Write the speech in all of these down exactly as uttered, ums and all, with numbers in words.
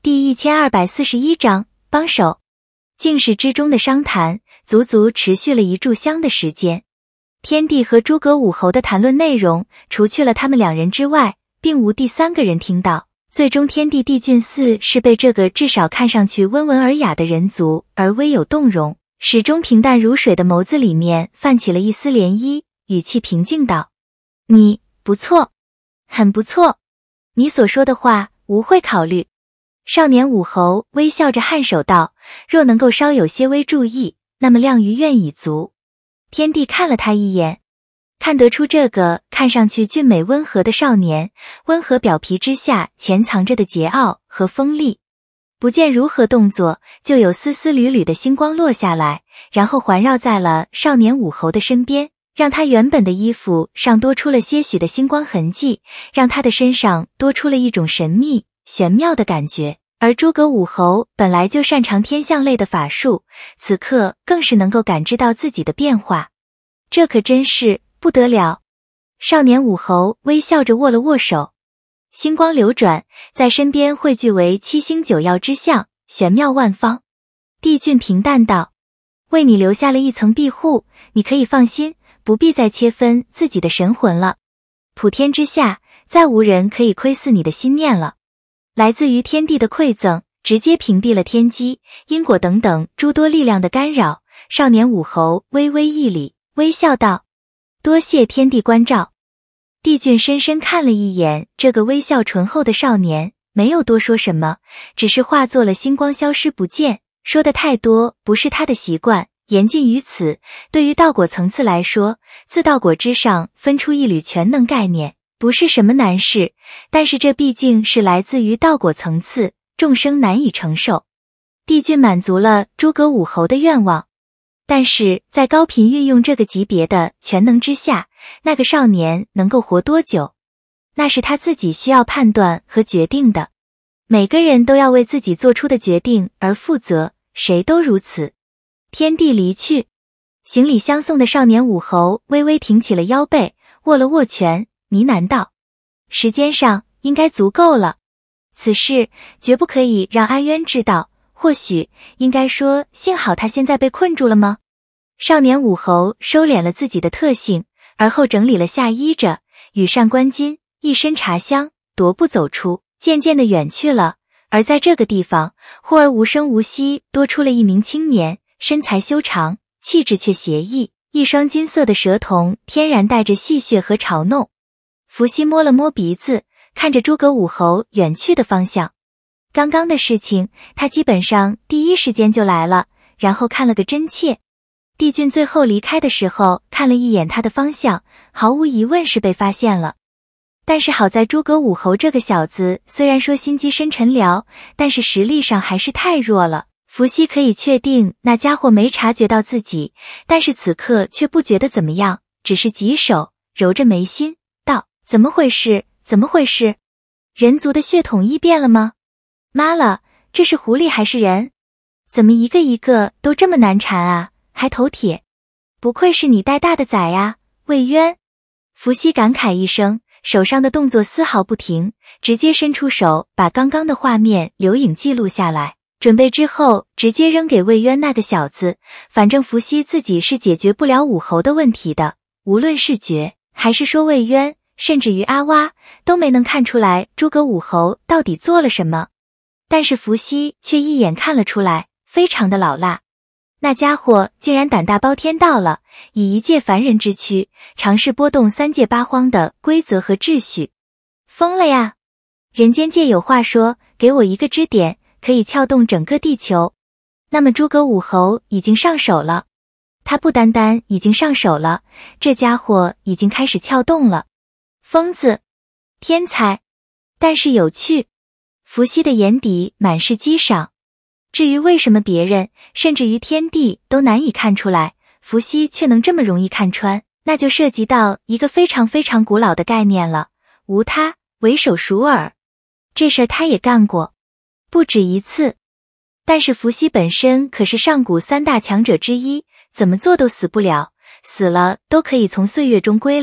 第一千二百四十一章帮手。静室之中的商谈足足持续了一炷香的时间。天帝和诸葛武侯的谈论内容，除去了他们两人之外，并无第三个人听到。最终天帝帝俊嗣是被这个至少看上去温文尔雅的人族而微有动容，始终平淡如水的眸子里面泛起了一丝涟漪，语气平静道：你不错，很不错，你所说的话吾会考虑。少年武侯微笑着颔首道：若能够稍有些微注意，那么亮于愿已足。天帝看了他一眼，看得出这个看上去俊美温和的少年，温和表皮之下潜藏着的桀骜和锋利。不见如何动作，就有丝丝缕缕的星光落下来，然后环绕在了少年武侯的身边，让他原本的衣服上多出了些许的星光痕迹，让他的身上多出了一种神秘玄妙的感觉。而诸葛武侯本来就擅长天象类的法术，此刻更是能够感知到自己的变化，这可真是不得了。少年武侯微笑着握了握手，星光流转，在身边汇聚为七星九曜之象，玄妙万方。帝俊平淡道：为你留下了一层庇护，你可以放心，不必再切分自己的神魂了。普天之下，再无人可以窥伺你的心念了。来自于天地的馈赠，直接屏蔽了天机、因果等等诸多力量的干扰。少年武侯微微一礼，微笑道：多谢天帝关照。帝俊深深看了一眼这个微笑醇厚的少年，没有多说什么，只是化作了星光消失不见。说的太多不是他的习惯，言尽于此。对于道果层次来说，自道果之上分出一缕全能概念，不是什么难事，但是这毕竟是来自于道果层次，众生难以承受。帝俊满足了诸葛武侯的愿望，但是在高频运用这个级别的全能之下，那个少年能够活多久，那是他自己需要判断和决定的。每个人都要为自己做出的决定而负责，谁都如此。天帝离去，行礼相送的少年武侯微微挺起了腰背，握了握拳，呢喃道：时间上应该足够了，此事绝不可以让阿渊知道，或许应该说幸好他现在被困住了吗？少年武侯收敛了自己的特性，而后整理了下衣着，羽扇纶巾，一身茶香，踱步走出，渐渐地远去了。而在这个地方，忽而无声无息多出了一名青年，身材修长，气质却邪异，一双金色的蛇瞳天然带着戏谑和嘲弄。伏羲摸了摸鼻子，看着诸葛武侯远去的方向。刚刚的事情，他基本上第一时间就来了，然后看了个真切。帝俊最后离开的时候，看了一眼他的方向，毫无疑问是被发现了。但是好在诸葛武侯这个小子虽然说心机深沉了，但是实力上还是太弱了。伏羲可以确定那家伙没察觉到自己，但是此刻却不觉得怎么样，只是棘手揉着眉心道：怎么回事？怎么回事？人族的血统异变了吗？妈了，这是狐狸还是人？怎么一个一个都这么难缠啊，还头铁？不愧是你带大的崽呀，魏渊！伏羲感慨一声，手上的动作丝毫不停，直接伸出手把刚刚的画面留影记录下来，准备之后直接扔给魏渊那个小子。反正伏羲自己是解决不了武侯的问题的，无论是绝还是说魏渊，甚至于阿蛙，都没能看出来诸葛武侯到底做了什么。但是伏羲却一眼看了出来，非常的老辣。那家伙竟然胆大包天到了，以一介凡人之躯，尝试拨动三界八荒的规则和秩序。疯了呀！人间界有话说，给我一个支点，可以撬动整个地球。那么诸葛武侯已经上手了，他不单单已经上手了，这家伙已经开始撬动了。疯子，天才，但是有趣。伏羲的眼底满是激赏。至于为什么别人，甚至于天帝都难以看出来，伏羲却能这么容易看穿，那就涉及到一个非常非常古老的概念了，无他，为手熟耳。这事儿他也干过，不止一次。但是伏羲本身可是上古三大强者之一，怎么做都死不了，死了都可以从岁月中归来，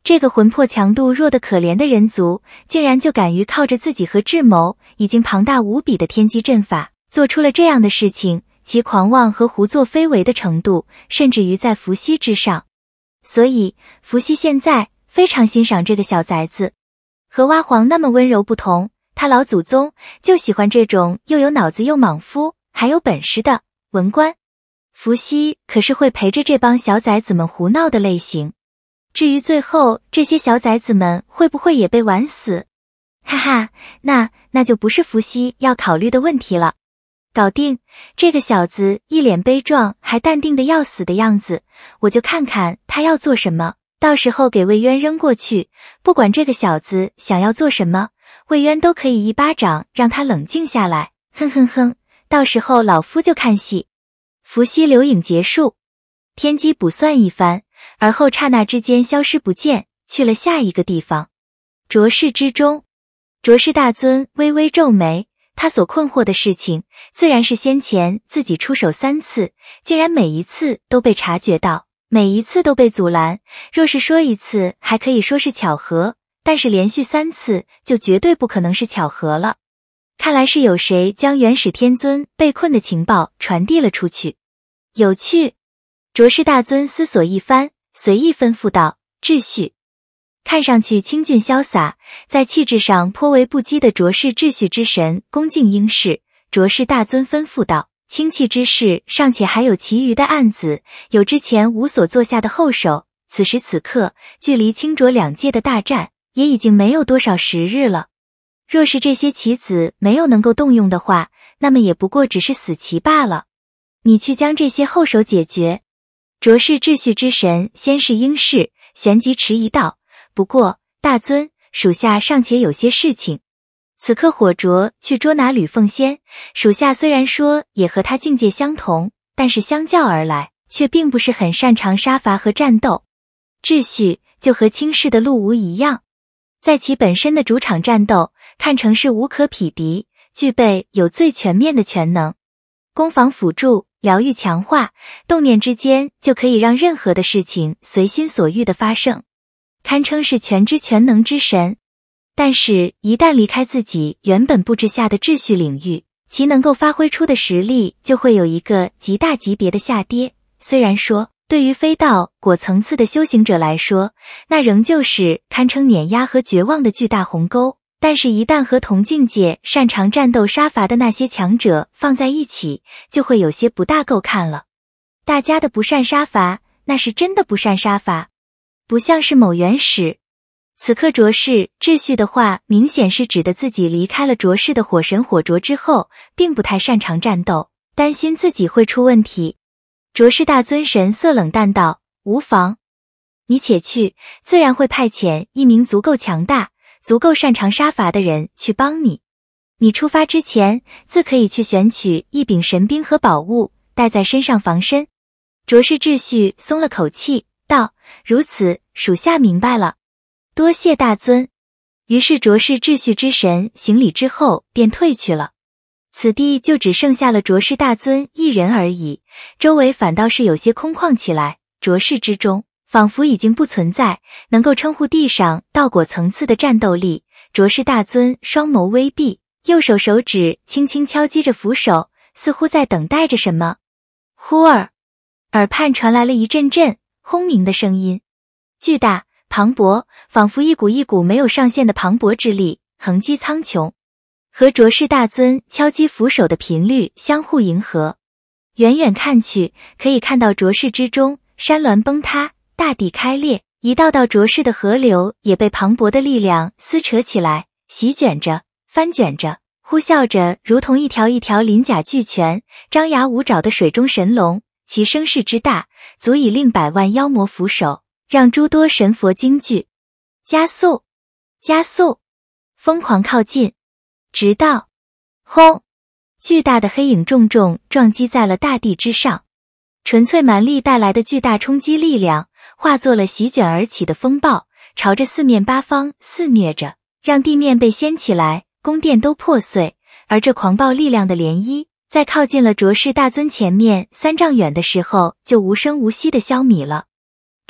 这个魂魄强度弱得可怜的人族，竟然就敢于靠着自己和智谋已经庞大无比的天机阵法，做出了这样的事情，其狂妄和胡作非为的程度，甚至于在伏羲之上。所以，伏羲现在非常欣赏这个小崽子。和蛙皇那么温柔不同，他老祖宗就喜欢这种又有脑子又莽夫，还有本事的文官。伏羲可是会陪着这帮小崽子们胡闹的类型。至于最后这些小崽子们会不会也被玩死，哈哈，那那就不是伏羲要考虑的问题了。搞定，这个小子一脸悲壮还淡定的要死的样子，我就看看他要做什么，到时候给魏渊扔过去，不管这个小子想要做什么，魏渊都可以一巴掌让他冷静下来，哼哼哼，到时候老夫就看戏。伏羲留影结束，天机卜算一番，而后刹那之间消失不见，去了下一个地方。浊世之中，浊世大尊微微皱眉，他所困惑的事情，自然是先前自己出手三次，竟然每一次都被察觉到，每一次都被阻拦。若是说一次还可以说是巧合，但是连续三次就绝对不可能是巧合了。看来是有谁将元始天尊被困的情报传递了出去。有趣。浊世大尊思索一番，随意吩咐道：秩序。看上去清俊潇洒，在气质上颇为不羁的浊世秩序之神恭敬应是。浊世大尊吩咐道：清气之事尚且还有其余的案子，有之前无所做下的后手，此时此刻距离清浊两界的大战也已经没有多少时日了。若是这些棋子没有能够动用的话，那么也不过只是死棋罢了。你去将这些后手解决。浊世秩序之神先是应是，旋即迟疑道：不过大尊，属下尚且有些事情。此刻火灼去捉拿吕奉先，属下虽然说也和他境界相同，但是相较而来，却并不是很擅长杀伐和战斗。秩序就和轻视的陆无一样，在其本身的主场战斗，看成是无可匹敌，具备有最全面的全能，攻防辅助，疗愈强化，动念之间就可以让任何的事情随心所欲的发生，堪称是全知全能之神。但是一旦离开自己原本布置下的秩序领域，其能够发挥出的实力就会有一个极大级别的下跌。虽然说对于非道果层次的修行者来说，那仍旧是堪称碾压和绝望的巨大鸿沟，但是一旦和同境界擅长战斗杀伐的那些强者放在一起，就会有些不大够看了。大家的不善杀伐，那是真的不善杀伐，不像是某原始。此刻浊世秩序的话，明显是指的自己离开了浊世的火神火灼之后，并不太擅长战斗，担心自己会出问题。浊世大尊神色冷淡道：无妨，你且去，自然会派遣一名足够强大、足够擅长杀伐的人去帮你。你出发之前，自可以去选取一柄神兵和宝物，带在身上防身。浊世秩序松了口气，道：如此，属下明白了。多谢大尊。于是浊世秩序之神行礼之后便退去了。此地就只剩下了浊世大尊一人而已，周围反倒是有些空旷起来。浊世之中仿佛已经不存在能够称呼地上道果层次的战斗力。浊世大尊双眸微闭，右手手指轻轻敲击着扶手，似乎在等待着什么。忽而耳畔传来了一阵阵轰鸣的声音，巨大磅礴，仿佛一股一股没有上限的磅礴之力横击苍穹，和浊世大尊敲击扶手的频率相互迎合。远远看去，可以看到浊世之中山峦崩塌，大地开裂，一道道浊世的河流也被磅礴的力量撕扯起来，席卷着，翻卷着，呼啸着，如同一条一条鳞甲俱全、张牙舞爪的水中神龙，其声势之大，足以令百万妖魔俯首，让诸多神佛惊惧。加速，加速，疯狂靠近，直到轰！巨大的黑影重重撞击在了大地之上，纯粹蛮力带来的巨大冲击力量化作了席卷而起的风暴，朝着四面八方肆虐着，让地面被掀起来，宫殿都破碎。而这狂暴力量的涟漪在靠近了浊世大尊前面三丈远的时候就无声无息地消弭了。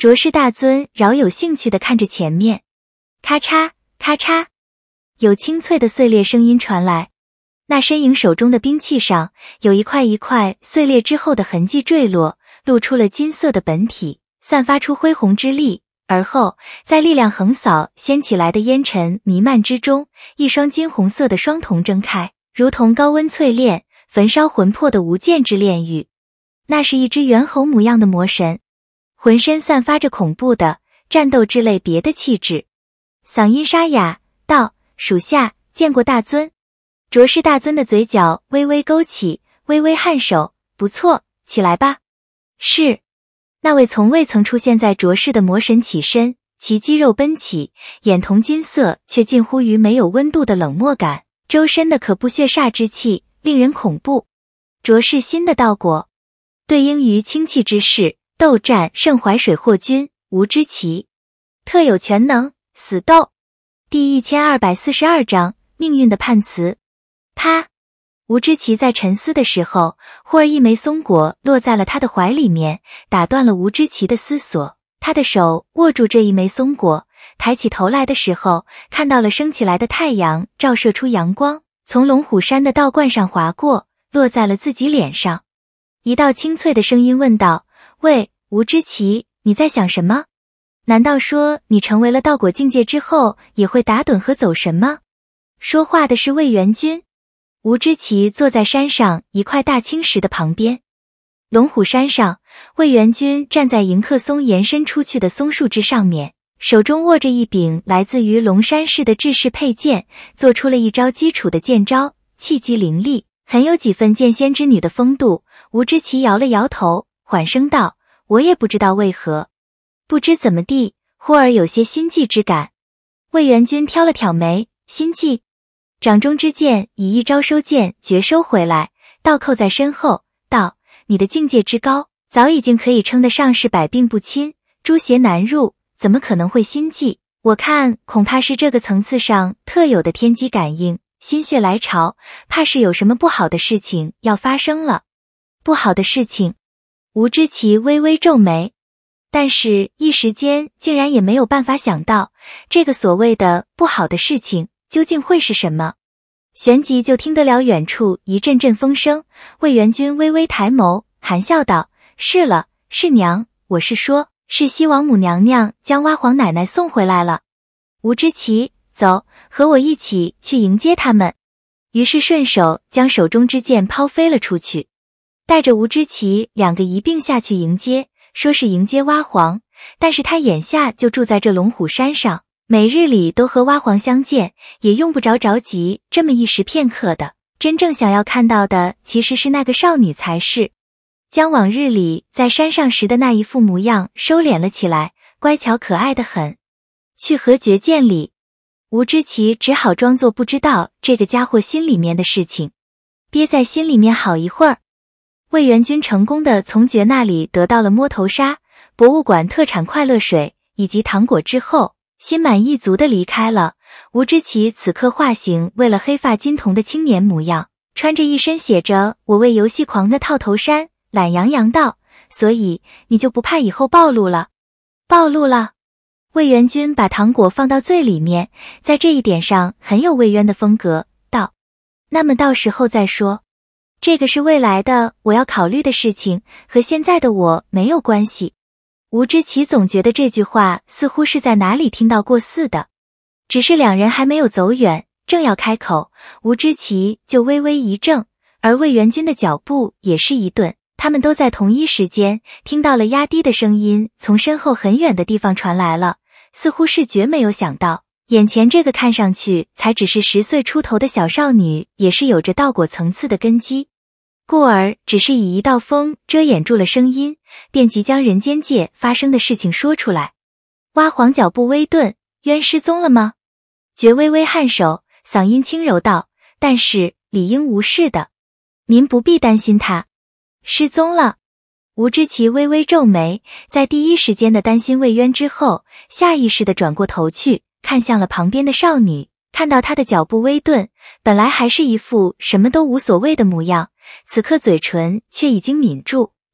卓氏大尊饶有兴趣地看着前面，咔嚓咔嚓，有清脆的碎裂声音传来。那身影手中的兵器上有一块一块碎裂之后的痕迹坠落，露出了金色的本体，散发出恢宏之力。而后在力量横扫掀起来的烟尘弥漫之中，一双金红色的双瞳睁开，如同高温淬炼焚烧魂魄的无间之炼狱。那是一只猿猴模样的魔神，浑身散发着恐怖的战斗之类别的气质，嗓音沙哑道：属下见过大尊。卓氏大尊的嘴角微微勾起，微微颔首，不错，起来吧。是。那位从未曾出现在卓氏的魔神起身，其肌肉奔起，眼瞳金色却近乎于没有温度的冷漠感，周身的可怖血煞之气令人恐怖。卓氏新的道果，对应于清气之势，斗战胜淮水霍君吴之奇，特有全能死斗。第一千二百四十二章命运的判词。啪！吴之奇在沉思的时候，忽而一枚松果落在了他的怀里面，打断了吴之奇的思索。他的手握住这一枚松果，抬起头来的时候，看到了升起来的太阳照射出阳光，从龙虎山的道观上划过，落在了自己脸上。一道清脆的声音问道：喂，吴之奇，你在想什么？难道说你成为了道果境界之后，也会打盹和走神吗？说话的是魏元君。吴之奇坐在山上一块大青石的旁边。龙虎山上，魏元君站在迎客松延伸出去的松树枝上面，手中握着一柄来自于龙山市的制式佩剑，做出了一招基础的剑招，气机凌厉，很有几分剑仙之女的风度。吴之奇摇了摇头，缓声道：我也不知道为何，不知怎么地，忽而有些心悸之感。魏元君挑了挑眉，心悸？掌中之剑以一招收剑绝收回来，倒扣在身后，道：你的境界之高，早已经可以称得上是百病不侵，诸邪难入，怎么可能会心悸？我看恐怕是这个层次上特有的天机感应，心血来潮，怕是有什么不好的事情要发生了。不好的事情？吴之奇微微皱眉，但是一时间竟然也没有办法想到，这个所谓的不好的事情究竟会是什么？旋即就听得了远处一阵阵风声，魏元君微微抬眸，含笑道：是了，是娘，我是说，是西王母娘娘将蛙皇奶奶送回来了。吴之奇，走，和我一起去迎接他们。于是顺手将手中之剑抛飞了出去，带着吴之奇两个一并下去迎接，说是迎接蛙皇，但是他眼下就住在这龙虎山上，每日里都和蛙皇相见，也用不着着急这么一时片刻的，真正想要看到的其实是那个少女才是。将往日里在山上时的那一副模样收敛了起来，乖巧可爱得很。去和绝剑里，吴之奇只好装作不知道这个家伙心里面的事情，憋在心里面好一会儿。魏元君成功的从绝那里得到了摸头杀、博物馆特产快乐水以及糖果之后，心满意足的离开了。吴之奇此刻化形为了黑发金瞳的青年模样，穿着一身写着我为游戏狂的套头衫，懒洋洋道：所以你就不怕以后暴露了？暴露了。魏元君把糖果放到最里面，在这一点上很有魏渊的风格，道：那么到时候再说，这个是未来的我要考虑的事情，和现在的我没有关系。吴之奇总觉得这句话似乎是在哪里听到过似的，只是两人还没有走远，正要开口，吴之奇就微微一怔，而魏元君的脚步也是一顿，他们都在同一时间听到了压低的声音从身后很远的地方传来了，似乎是绝没有想到，眼前这个看上去才只是十岁出头的小少女，也是有着道果层次的根基。故而只是以一道风遮掩住了声音，便即将人间界发生的事情说出来。蛙皇脚步微顿，渊失踪了吗？觉微微颔首，嗓音轻柔道：但是理应无事的，您不必担心他。失踪了。吴之奇微微皱眉，在第一时间的担心魏渊之后，下意识地转过头去，看向了旁边的少女，看到她的脚步微顿，本来还是一副什么都无所谓的模样，此刻嘴唇却已经抿住，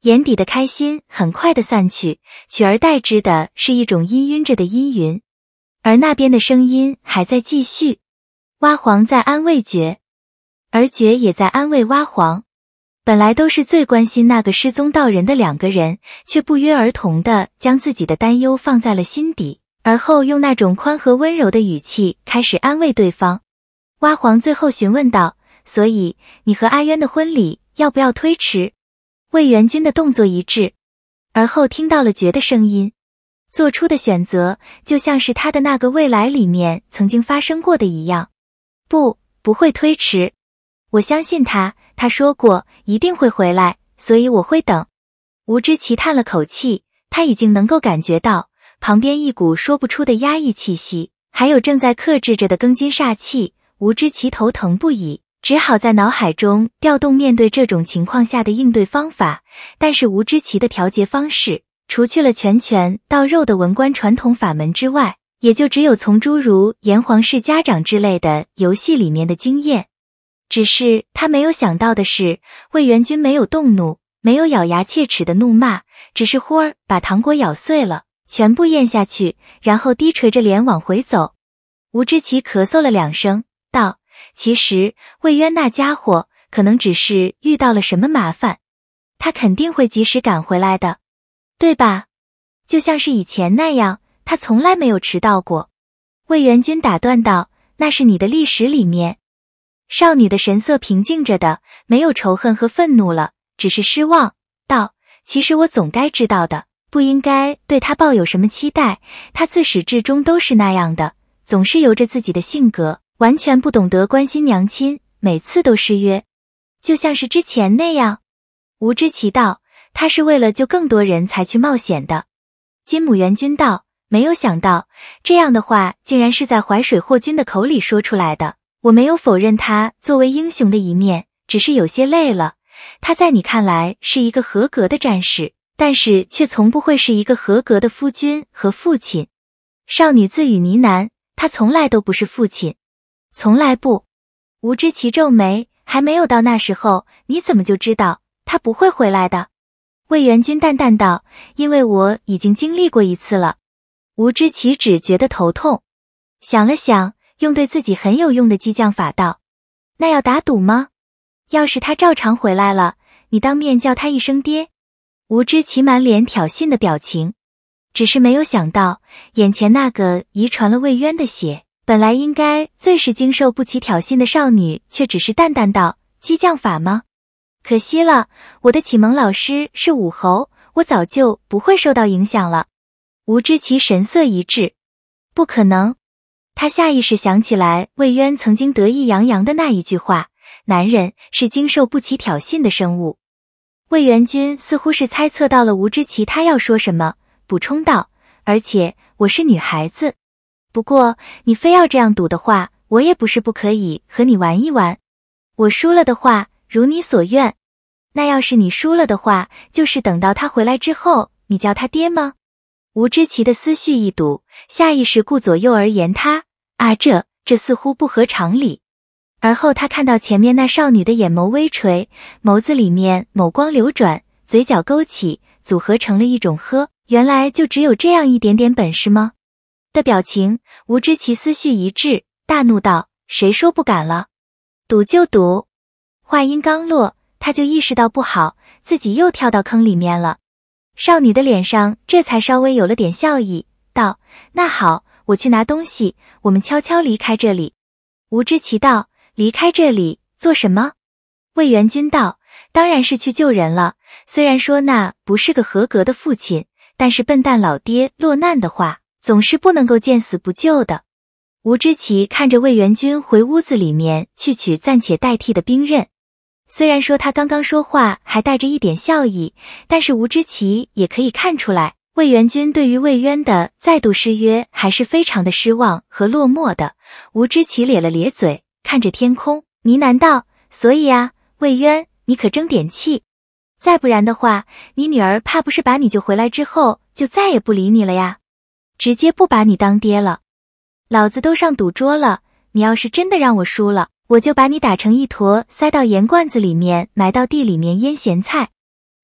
眼底的开心很快的散去，取而代之的是一种氤氲着的阴云。而那边的声音还在继续，蛙皇在安慰觉，而觉也在安慰蛙皇。本来都是最关心那个失踪道人的两个人，却不约而同地将自己的担忧放在了心底，而后用那种宽和温柔的语气开始安慰对方。蛙皇最后询问道，所以你和阿渊的婚礼要不要推迟？魏元君的动作一致，而后听到了觉的声音，做出的选择就像是他的那个未来里面曾经发生过的一样。不，不会推迟。我相信他，他说过一定会回来，所以我会等。吴之奇叹了口气，他已经能够感觉到旁边一股说不出的压抑气息，还有正在克制着的庚金煞气。吴之奇头疼不已，只好在脑海中调动面对这种情况下的应对方法。但是吴之奇的调节方式，除去了拳拳到肉的文官传统法门之外，也就只有从诸如炎黄式家长之类的游戏里面的经验。只是他没有想到的是，魏元君没有动怒，没有咬牙切齿的怒骂，只是忽儿把糖果咬碎了，全部咽下去，然后低垂着脸往回走。吴之奇咳嗽了两声，道，其实魏渊那家伙可能只是遇到了什么麻烦，他肯定会及时赶回来的，对吧？就像是以前那样，他从来没有迟到过。魏元君打断道，那是你的历史里面。少女的神色平静着的，没有仇恨和愤怒了，只是失望，道，其实我总该知道的，不应该对他抱有什么期待，他自始至终都是那样的，总是由着自己的性格，完全不懂得关心娘亲，每次都失约，就像是之前那样。吴之奇道，他是为了救更多人才去冒险的。金母元君道，没有想到这样的话竟然是在淮水霍君的口里说出来的。我没有否认他作为英雄的一面，只是有些累了。他在你看来是一个合格的战士，但是却从不会是一个合格的夫君和父亲。少女自语呢喃，他从来都不是父亲，从来不。吴之奇皱眉，还没有到那时候，你怎么就知道他不会回来的？魏元君淡淡道，因为我已经经历过一次了。吴之奇只觉得头痛，想了想，用对自己很有用的激将法道，那要打赌吗？要是他照常回来了，你当面叫他一声爹？吴之奇满脸挑衅的表情，只是没有想到眼前那个遗传了魏渊的血，本来应该最是经受不起挑衅的少女，却只是淡淡道，激将法吗？可惜了，我的启蒙老师是武侯，我早就不会受到影响了。吴之奇神色一滞，不可能。他下意识想起来魏渊曾经得意洋洋的那一句话，男人是经受不起挑衅的生物。魏元君似乎是猜测到了吴之奇他要说什么，补充道，而且我是女孩子。不过你非要这样赌的话，我也不是不可以和你玩一玩。我输了的话，如你所愿。那要是你输了的话，就是等到他回来之后，你叫他爹吗？吴之奇的思绪一堵，下意识顾左右而言他，啊这这似乎不合常理。而后他看到前面那少女的眼眸微垂，眸子里面眸光流转，嘴角勾起，组合成了一种呵，原来就只有这样一点点本事吗的表情。吴之奇思绪一滞，大怒道，谁说不敢了？赌就赌。话音刚落，他就意识到不好，自己又跳到坑里面了。少女的脸上这才稍微有了点笑意，道，那好，我去拿东西，我们悄悄离开这里。吴之奇道，离开这里做什么？魏元君道，当然是去救人了，虽然说那不是个合格的父亲，但是笨蛋老爹落难的话，总是不能够见死不救的。吴之奇看着魏元君回屋子里面去取暂且代替的兵刃，虽然说他刚刚说话还带着一点笑意，但是吴之奇也可以看出来，魏元君对于魏渊的再度失约还是非常的失望和落寞的。吴之奇咧了咧嘴，看着天空，呢喃道，所以啊，魏渊，你可争点气，再不然的话，你女儿怕不是把你救回来之后，就再也不理你了呀，直接不把你当爹了。老子都上赌桌了，你要是真的让我输了，我就把你打成一坨，塞到盐罐子里面，埋到地里面腌咸菜。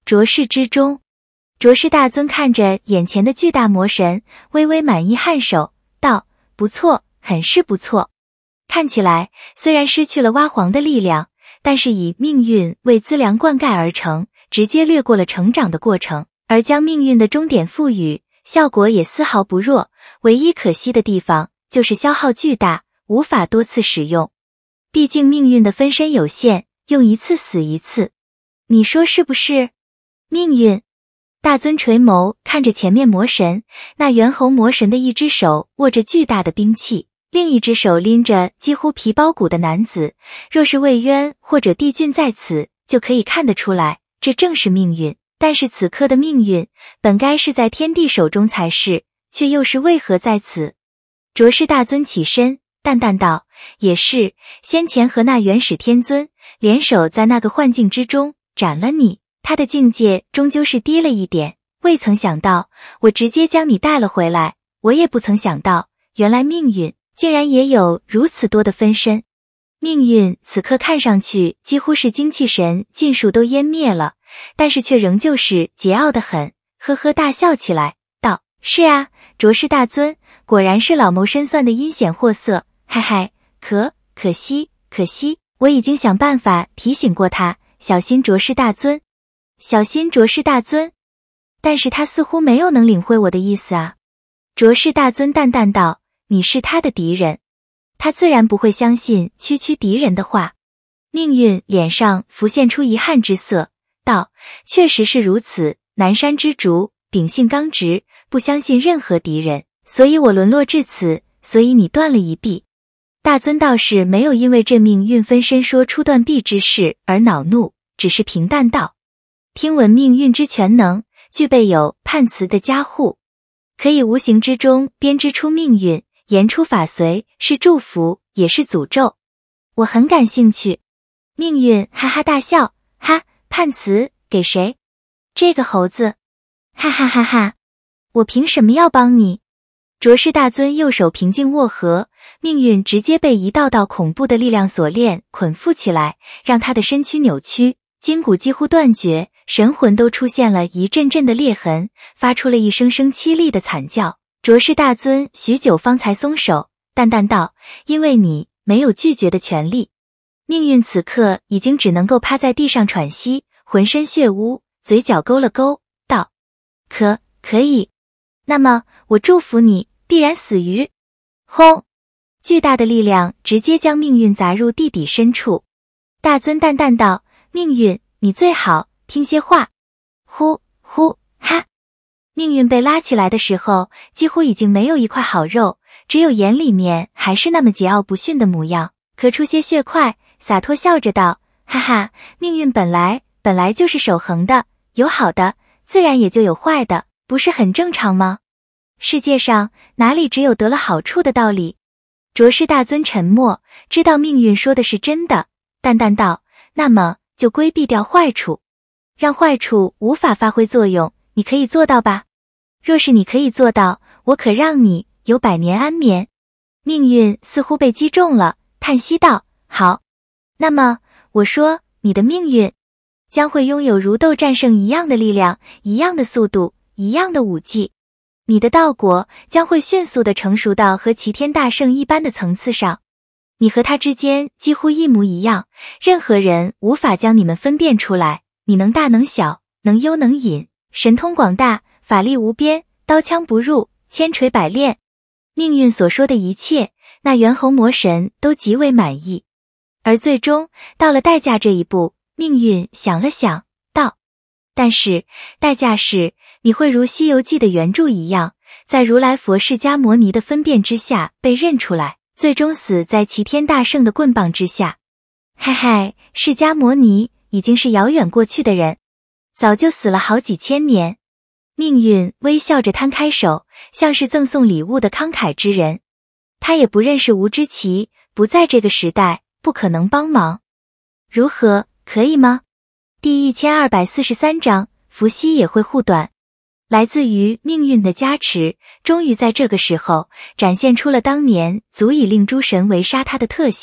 浊世之中。浊世大尊看着眼前的巨大魔神，微微满意颔首，道：不错，很是不错。看起来虽然失去了蛙皇的力量，但是以命运为资粮灌溉而成，直接略过了成长的过程，而将命运的终点赋予，效果也丝毫不弱。唯一可惜的地方就是消耗巨大，无法多次使用。毕竟命运的分身有限，用一次死一次。你说是不是？命运大尊垂眸看着前面魔神，那猿猴魔神的一只手握着巨大的兵器，另一只手拎着几乎皮包骨的男子。若是魏渊或者帝俊在此，就可以看得出来，这正是命运。但是此刻的命运本该是在天帝手中才是，却又是为何在此？浊世大尊起身，淡淡道：也是，先前和那元始天尊联手在那个幻境之中斩了你，他的境界终究是低了一点，未曾想到我直接将你带了回来。我也不曾想到，原来命运竟然也有如此多的分身。命运此刻看上去几乎是精气神尽数都湮灭了，但是却仍旧是桀骜得很，呵呵大笑起来，道：是啊，浊世大尊果然是老谋深算的阴险货色，嗨嗨，可可惜可惜，我已经想办法提醒过他，小心浊世大尊，小心浊世大尊。但是他似乎没有能领会我的意思啊。浊世大尊淡淡道：你是他的敌人，他自然不会相信区区敌人的话。命运脸上浮现出遗憾之色，道：确实是如此，南山之主秉性刚直，不相信任何敌人，所以我沦落至此，所以你断了一臂。大尊倒是没有因为这命运分身说出断臂之事而恼怒，只是平淡道：听闻命运之全能，具备有判词的加护，可以无形之中编织出命运，言出法随，是祝福也是诅咒。我很感兴趣。命运哈哈大笑，哈，判词给谁？这个猴子，哈哈哈哈，我凭什么要帮你？浊世大尊右手平静握合，命运直接被一道道恐怖的力量锁链捆缚起来，让他的身躯扭曲，筋骨几乎断绝，神魂都出现了一阵阵的裂痕，发出了一声声凄厉的惨叫。浊世大尊许久方才松手，淡淡道：因为你没有拒绝的权利。命运此刻已经只能够趴在地上喘息，浑身血污，嘴角勾了勾，道：可可以，那么我祝福你必然死于。轰！巨大的力量直接将命运砸入地底深处。大尊淡淡道：命运，你最好听些话。呼呼哈！命运被拉起来的时候，几乎已经没有一块好肉，只有眼里面还是那么桀骜不驯的模样，咳出些血块，洒脱笑着道：哈哈，命运本来本来就是守恒的，有好的，自然也就有坏的，不是很正常吗？世界上哪里只有得了好处的道理？浊世大尊沉默，知道命运说的是真的，淡淡道：那么就规避掉坏处，让坏处无法发挥作用，你可以做到吧？若是你可以做到，我可让你有百年安眠。命运似乎被击中了，叹息道：好，那么我说你的命运将会拥有如斗战胜一样的力量，一样的速度，一样的武技。你的道果将会迅速地成熟到和齐天大圣一般的层次上，你和他之间几乎一模一样，任何人无法将你们分辨出来。你能大能小，能幽能隐，神通广大，法力无边，刀枪不入，千锤百炼。命运所说的一切，那猿猴魔神都极为满意。而最终到了代价这一步，命运想了想，道：但是代价是你会如《西游记》的原著一样，在如来佛释迦摩尼的分辨之下被认出来，最终死在齐天大圣的棍棒之下。嗨嗨，释迦摩尼已经是遥远过去的人，早就死了好几千年。命运微笑着摊开手，像是赠送礼物的慷慨之人。他也不认识吴之奇，不在这个时代，不可能帮忙。如何，可以吗？第一千二百四十三章，伏羲也会护短。来自于命运的加持，终于在这个时候展现出了当年足以令诸神围杀他的特性。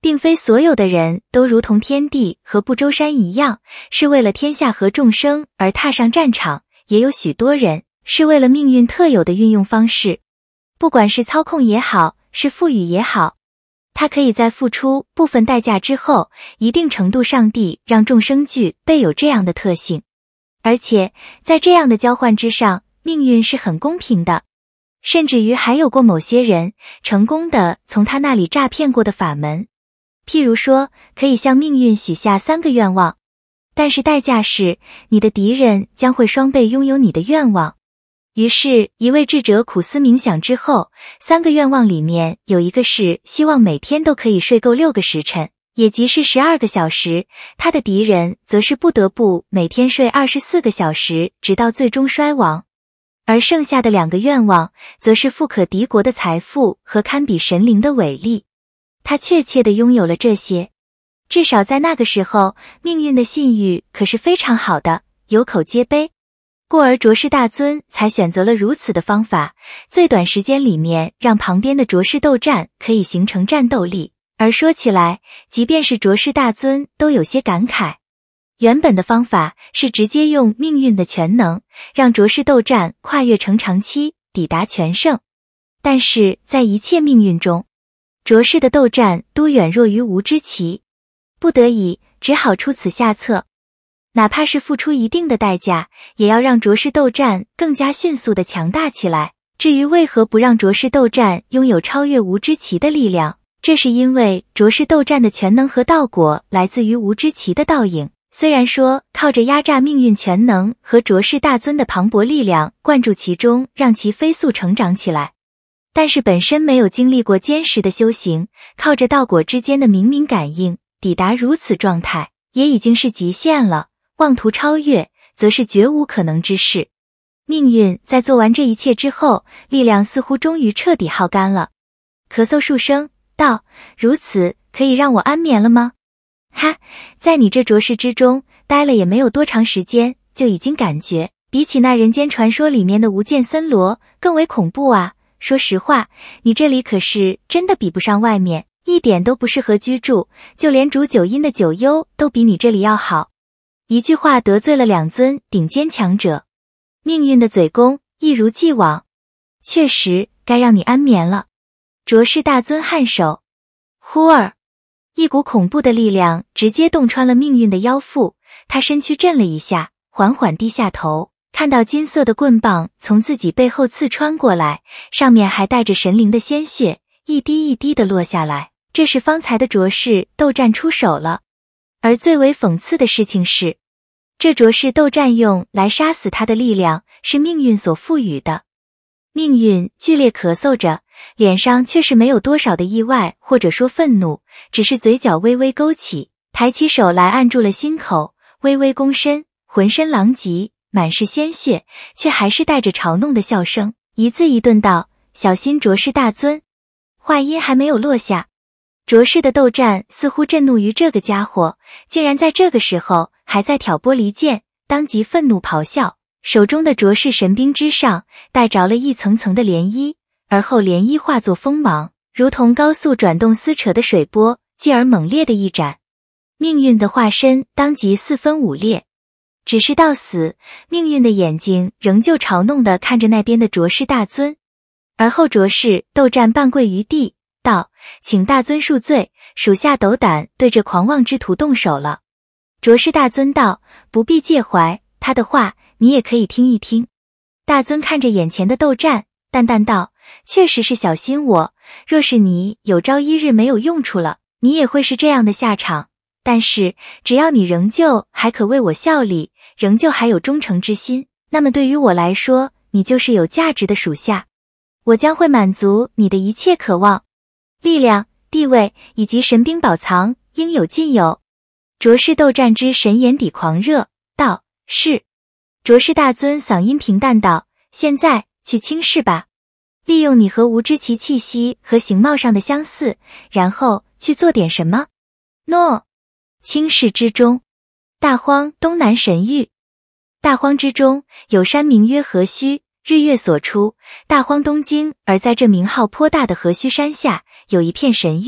并非所有的人都如同天帝和不周山一样，是为了天下和众生而踏上战场，也有许多人是为了命运特有的运用方式。不管是操控也好，是赋予也好，他可以在付出部分代价之后，一定程度上地让众生具备有这样的特性。而且在这样的交换之上，命运是很公平的，甚至于还有过某些人成功的从他那里诈骗过的法门。譬如说，可以向命运许下三个愿望，但是代价是你的敌人将会双倍拥有你的愿望。于是一位智者苦思冥想之后，三个愿望里面有一个是希望每天都可以睡够六个时辰，也即是十二个小时，他的敌人则是不得不每天睡二十四个小时，直到最终衰亡。而剩下的两个愿望则是富可敌国的财富和堪比神灵的伟力。他确切地拥有了这些，至少在那个时候，命运的信誉可是非常好的，有口皆碑。故而卓氏大尊才选择了如此的方法，最短时间里面让旁边的卓氏斗战可以形成战斗力。而说起来，即便是卓氏大尊都有些感慨。原本的方法是直接用命运的全能，让卓氏斗战跨越成长期，抵达全胜。但是在一切命运中，卓氏的斗战都远弱于无之奇，不得已只好出此下策。哪怕是付出一定的代价，也要让卓氏斗战更加迅速地强大起来。至于为何不让卓氏斗战拥有超越无之奇的力量，这是因为卓氏斗战的全能和道果来自于无之奇的倒影。虽然说靠着压榨命运全能和卓氏大尊的磅礴力量灌注其中，让其飞速成长起来，但是本身没有经历过坚实的修行，靠着道果之间的冥冥感应抵达如此状态，也已经是极限了。妄图超越，则是绝无可能之事。命运在做完这一切之后，力量似乎终于彻底耗干了，咳嗽数声，道：“如此，可以让我安眠了吗？”哈，在你这浊世之中待了也没有多长时间，就已经感觉比起那人间传说里面的无间森罗更为恐怖啊！说实话，你这里可是真的比不上外面，一点都不适合居住，就连煮九阴的九幽都比你这里要好。一句话得罪了两尊顶尖强者，命运的嘴攻一如既往，确实该让你安眠了。卓氏大尊颔首，忽而一股恐怖的力量直接洞穿了命运的腰腹，他身躯震了一下，缓缓低下头，看到金色的棍棒从自己背后刺穿过来，上面还带着神灵的鲜血，一滴一滴地落下来。这是方才的卓氏斗战出手了。而最为讽刺的事情是，这卓氏斗战用来杀死他的力量是命运所赋予的。命运剧烈咳嗽着，脸上却是没有多少的意外或者说愤怒，只是嘴角微微勾起，抬起手来按住了心口，微微躬身，浑身狼藉，满是鲜血，却还是带着嘲弄的笑声，一字一顿道：“小心卓氏大尊。”话音还没有落下，卓氏的斗战似乎震怒于这个家伙，竟然在这个时候还在挑拨离间，当即愤怒咆哮，手中的卓氏神兵之上带着了一层层的涟漪，而后涟漪化作锋芒，如同高速转动撕扯的水波，继而猛烈的一斩。命运的化身当即四分五裂，只是到死，命运的眼睛仍旧嘲弄地看着那边的卓氏大尊。而后卓氏斗战半跪于地，道：“请大尊恕罪，属下斗胆对这狂妄之徒动手了。”卓氏大尊道：“不必介怀，他的话你也可以听一听。”大尊看着眼前的斗战，淡淡道：“确实是小心我，若是你有朝一日没有用处了，你也会是这样的下场。但是只要你仍旧还可为我效力，仍旧还有忠诚之心，那么对于我来说，你就是有价值的属下。我将会满足你的一切渴望，力量、地位以及神兵宝藏应有尽有。”卓氏斗战之神眼底狂热，道：“是。”卓氏大尊嗓音平淡道：“现在去轻视吧，利用你和吴之奇气息和形貌上的相似，然后去做点什么。”诺。轻视之中，大荒东南神域。大荒之中有山名曰河虚，日月所出，大荒东经，而在这名号颇大的河虚山下，有一片神域，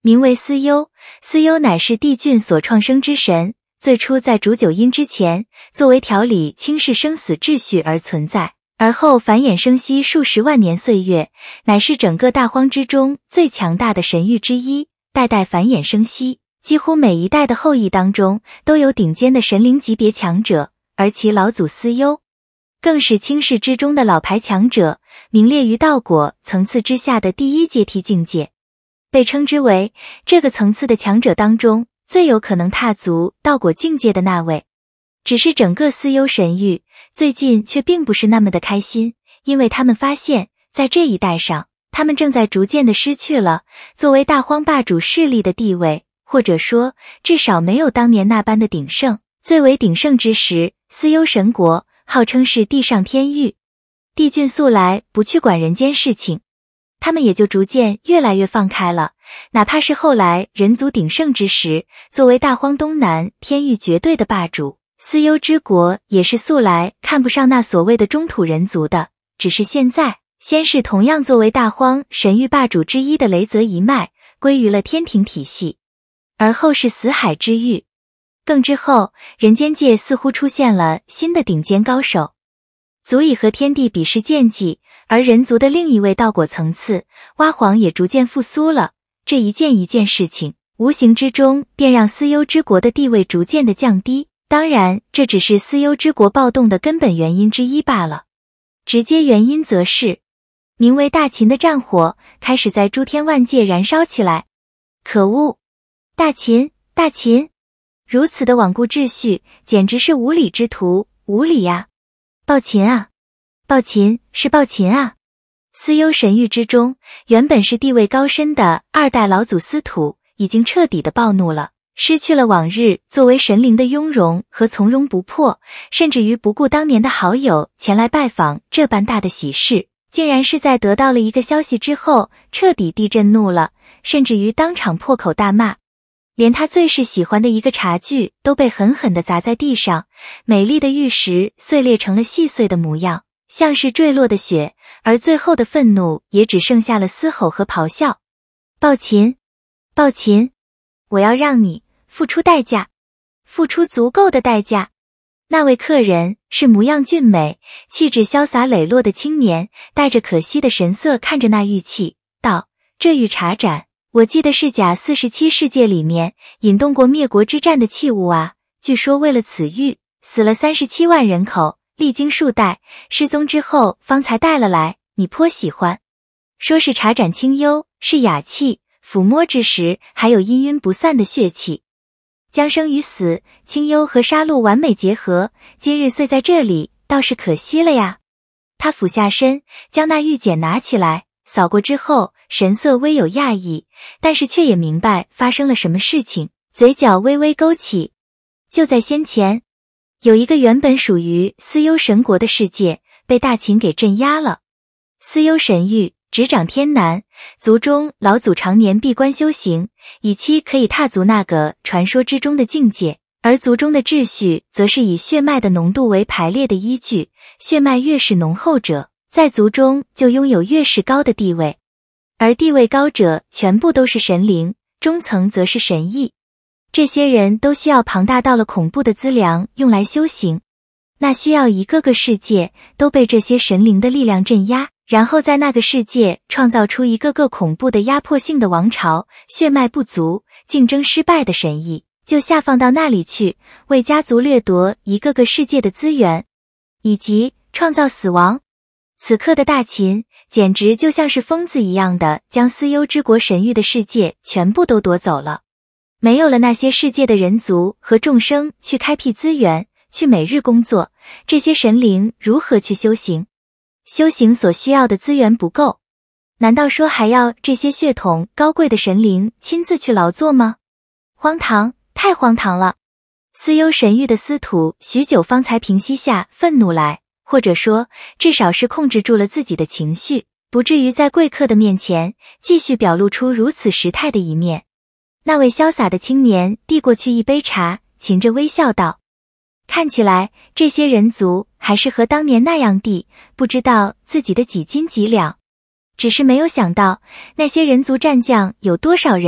名为司忧。司忧乃是帝俊所创生之神，最初在煮酒阴之前，作为调理轻视生死秩序而存在，而后繁衍生息数十万年岁月，乃是整个大荒之中最强大的神域之一，代代繁衍生息，几乎每一代的后裔当中都有顶尖的神灵级别强者，而其老祖司忧更是轻视之中的老牌强者，名列于道果层次之下的第一阶梯境界，被称之为这个层次的强者当中最有可能踏足道果境界的那位。只是整个司忧神域最近却并不是那么的开心，因为他们发现在这一代上，他们正在逐渐的失去了作为大荒霸主势力的地位，或者说至少没有当年那般的鼎盛。最为鼎盛之时，司忧神国号称是地上天域，帝俊素来不去管人间事情，他们也就逐渐越来越放开了。哪怕是后来人族鼎盛之时，作为大荒东南天域绝对的霸主，司忧之国也是素来看不上那所谓的中土人族的。只是现在，先是同样作为大荒神域霸主之一的雷泽一脉归于了天庭体系，而后是死海之域。更之后，人间界似乎出现了新的顶尖高手，足以和天地比试剑技，而人族的另一位道果层次蛙皇也逐渐复苏了。这一件一件事情，无形之中便让司忧之国的地位逐渐的降低。当然，这只是司忧之国暴动的根本原因之一罢了。直接原因则是，名为大秦的战火开始在诸天万界燃烧起来。可恶！大秦，大秦！如此的罔顾秩序，简直是无礼之徒，无礼呀！暴秦啊！暴秦，是暴秦啊！司忧神域之中，原本是地位高深的二代老祖司土，已经彻底的暴怒了，失去了往日作为神灵的雍容和从容不迫，甚至于不顾当年的好友前来拜访这般大的喜事，竟然是在得到了一个消息之后，彻底地震怒了，甚至于当场破口大骂。连他最是喜欢的一个茶具都被狠狠地砸在地上，美丽的玉石碎裂成了细碎的模样，像是坠落的雪，而最后的愤怒也只剩下了嘶吼和咆哮。暴秦，暴秦，我要让你付出代价，付出足够的代价。那位客人是模样俊美、气质潇洒磊落的青年，带着可惜的神色看着那玉器，道：这玉茶盏，我记得是甲四十七世界里面引动过灭国之战的器物啊，据说为了此玉，死了三十七万人口，历经数代，失踪之后方才带了来，你颇喜欢。说是茶盏清幽，是雅器，抚摸之时还有氤氲不散的血气。将生与死，清幽和杀戮完美结合，今日碎在这里，倒是可惜了呀。他俯下身，将那玉简拿起来，扫过之后，神色微有讶异，但是却也明白发生了什么事情，嘴角微微勾起。就在先前，有一个原本属于司忧神国的世界，被大秦给镇压了。司忧神域执掌天南，族中老祖常年闭关修行，以期可以踏足那个传说之中的境界，而族中的秩序则是以血脉的浓度为排列的依据，血脉越是浓厚者，在族中就拥有越是高的地位，而地位高者全部都是神灵，中层则是神裔。这些人都需要庞大到了恐怖的资粮用来修行，那需要一个个世界都被这些神灵的力量镇压，然后在那个世界创造出一个个恐怖的压迫性的王朝，血脉不足、竞争失败的神裔就下放到那里去，为家族掠夺一个个世界的资源，以及创造死亡。此刻的大秦简直就像是疯子一样的将司忧之国神域的世界全部都夺走了。没有了那些世界的人族和众生去开辟资源，去每日工作，这些神灵如何去修行？修行所需要的资源不够，难道说还要这些血统高贵的神灵亲自去劳作吗？荒唐，太荒唐了！司忧神域的司土许久方才平息下愤怒来，或者说至少是控制住了自己的情绪，不至于在贵客的面前继续表露出如此时态的一面。那位潇洒的青年递过去一杯茶，噙着微笑道：看起来这些人族还是和当年那样地不知道自己的几斤几两，只是没有想到那些人族战将有多少人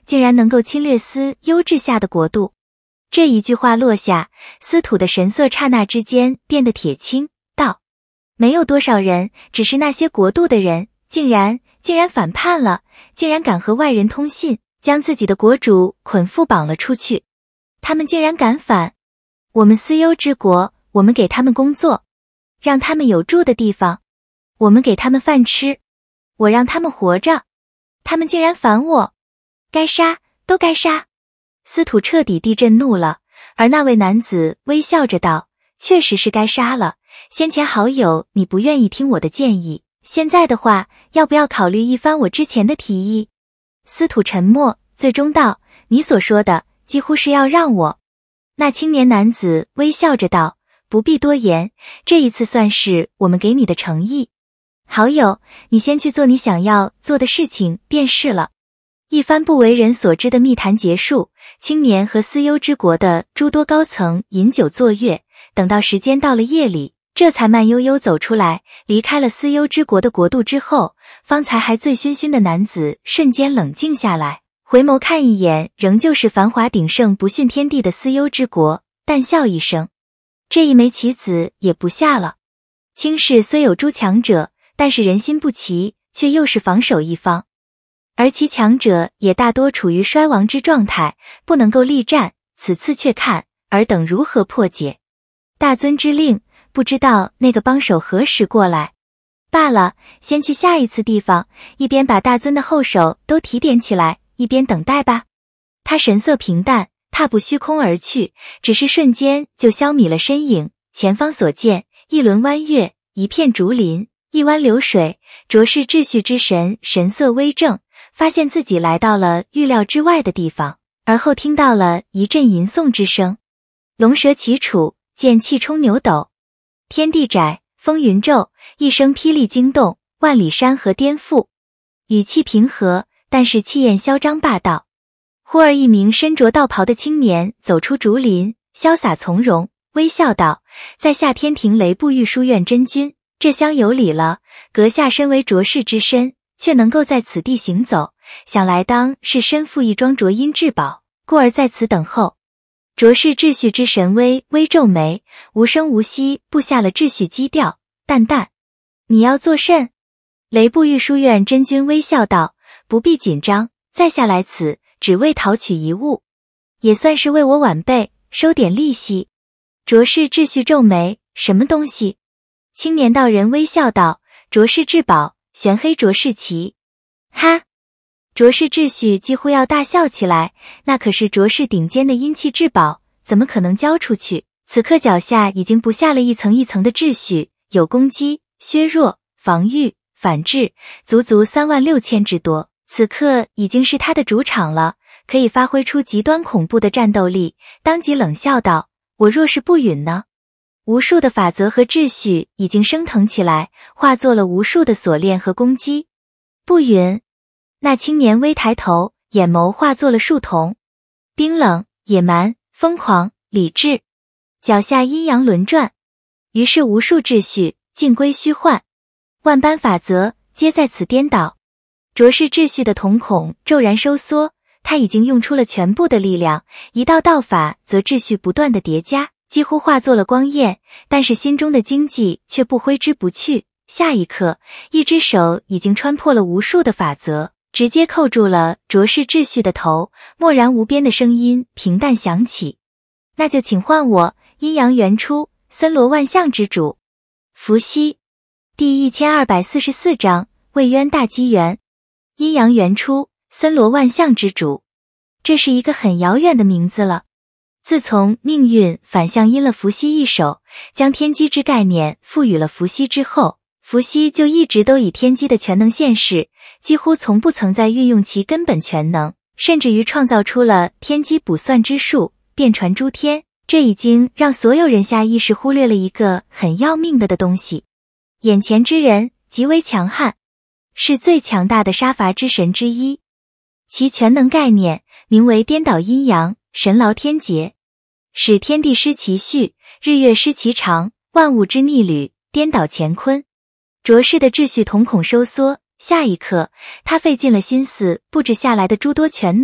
竟然能够侵略司优治下的国度。这一句话落下，司徒的神色刹那之间变得铁青，道：没有多少人，只是那些国度的人，竟然竟然反叛了，竟然敢和外人通信，将自己的国主捆缚绑了出去。他们竟然敢反！我们司优之国，我们给他们工作，让他们有住的地方，我们给他们饭吃，我让他们活着，他们竟然反我！该杀，都该杀！司徒彻底地震怒了，而那位男子微笑着道：确实是该杀了，先前好友你不愿意听我的建议，现在的话，要不要考虑一番我之前的提议？司徒沉默，最终道：你所说的几乎是要让我。那青年男子微笑着道：不必多言，这一次算是我们给你的诚意。好友，你先去做你想要做的事情便是了。一番不为人所知的密谈结束，青年和司优之国的诸多高层饮酒作乐，等到时间到了夜里，这才慢悠悠走出来，离开了司优之国的国度之后，方才还醉醺醺的男子瞬间冷静下来，回眸看一眼仍旧是繁华鼎盛不逊天地的司优之国，淡笑一声，这一枚棋子也不下了。卿氏虽有诸强者，但是人心不齐，却又是防守一方，而其强者也大多处于衰亡之状态，不能够力战，此次却看尔等如何破解。大尊之令，不知道那个帮手何时过来。罢了，先去下一次地方，一边把大尊的后手都提点起来，一边等待吧。他神色平淡，踏步虚空而去，只是瞬间就消弭了身影。前方所见，一轮弯月，一片竹林，一湾流水。浊世秩序之神神色微正，发现自己来到了预料之外的地方，而后听到了一阵吟诵之声。龙蛇齐处，见气冲牛斗，天地窄，风云骤，一声霹雳惊动，万里山河颠覆。语气平和，但是气焰嚣张霸道。忽而一名身着道袍的青年走出竹林，潇洒从容，微笑道：在下天庭雷部御书院真君，这厢有礼了。阁下身为浊世之身，却能够在此地行走，想来当是身负一桩浊阴至宝，故而在此等候。浊世秩序之神微微皱眉，无声无息布下了秩序基调，淡淡：你要作甚？雷部御书院真君微笑道：不必紧张，在下来此只为讨取一物，也算是为我晚辈收点利息。浊世秩序皱眉：什么东西？青年道人微笑道：浊世至宝，玄黑浊世旗。哈！浊世秩序几乎要大笑起来，那可是浊世顶尖的阴气至宝，怎么可能交出去？此刻脚下已经不下了一层一层的秩序，有攻击、削弱、防御、反制，足足三万六千之多。此刻已经是他的主场了，可以发挥出极端恐怖的战斗力。当即冷笑道：我若是不允呢？无数的法则和秩序已经升腾起来，化作了无数的锁链和攻击。不允！那青年微抬头，眼眸化作了树瞳，冰冷、野蛮、疯狂、理智，脚下阴阳轮转，于是无数秩序尽归虚幻，万般法则皆在此颠倒。浊世秩序的瞳孔骤然收缩，他已经用出了全部的力量，一道道法则秩序不断的叠加，几乎化作了光焰，但是心中的荆棘却不挥之不去。下一刻，一只手已经穿破了无数的法则，直接扣住了浊世秩序的头。漠然无边的声音平淡响起：那就请唤我阴阳元初，森罗万象之主。伏羲。第一千二百四十四章魏渊大机缘。阴阳元初，森罗万象之主，这是一个很遥远的名字了。自从命运反向阴了伏羲一手，将天机之概念赋予了伏羲之后，伏羲就一直都以天机的全能现世，几乎从不曾在运用其根本全能，甚至于创造出了天机卜算之术，遍传诸天。这已经让所有人下意识忽略了一个很要命的的东西。眼前之人极为强悍，是最强大的杀伐之神之一，其全能概念名为颠倒阴阳，神劳天劫，使天地失其序，日月失其常，万物之逆旅，颠倒乾坤。浊世的秩序瞳孔收缩，下一刻他费尽了心思布置下来的诸多全能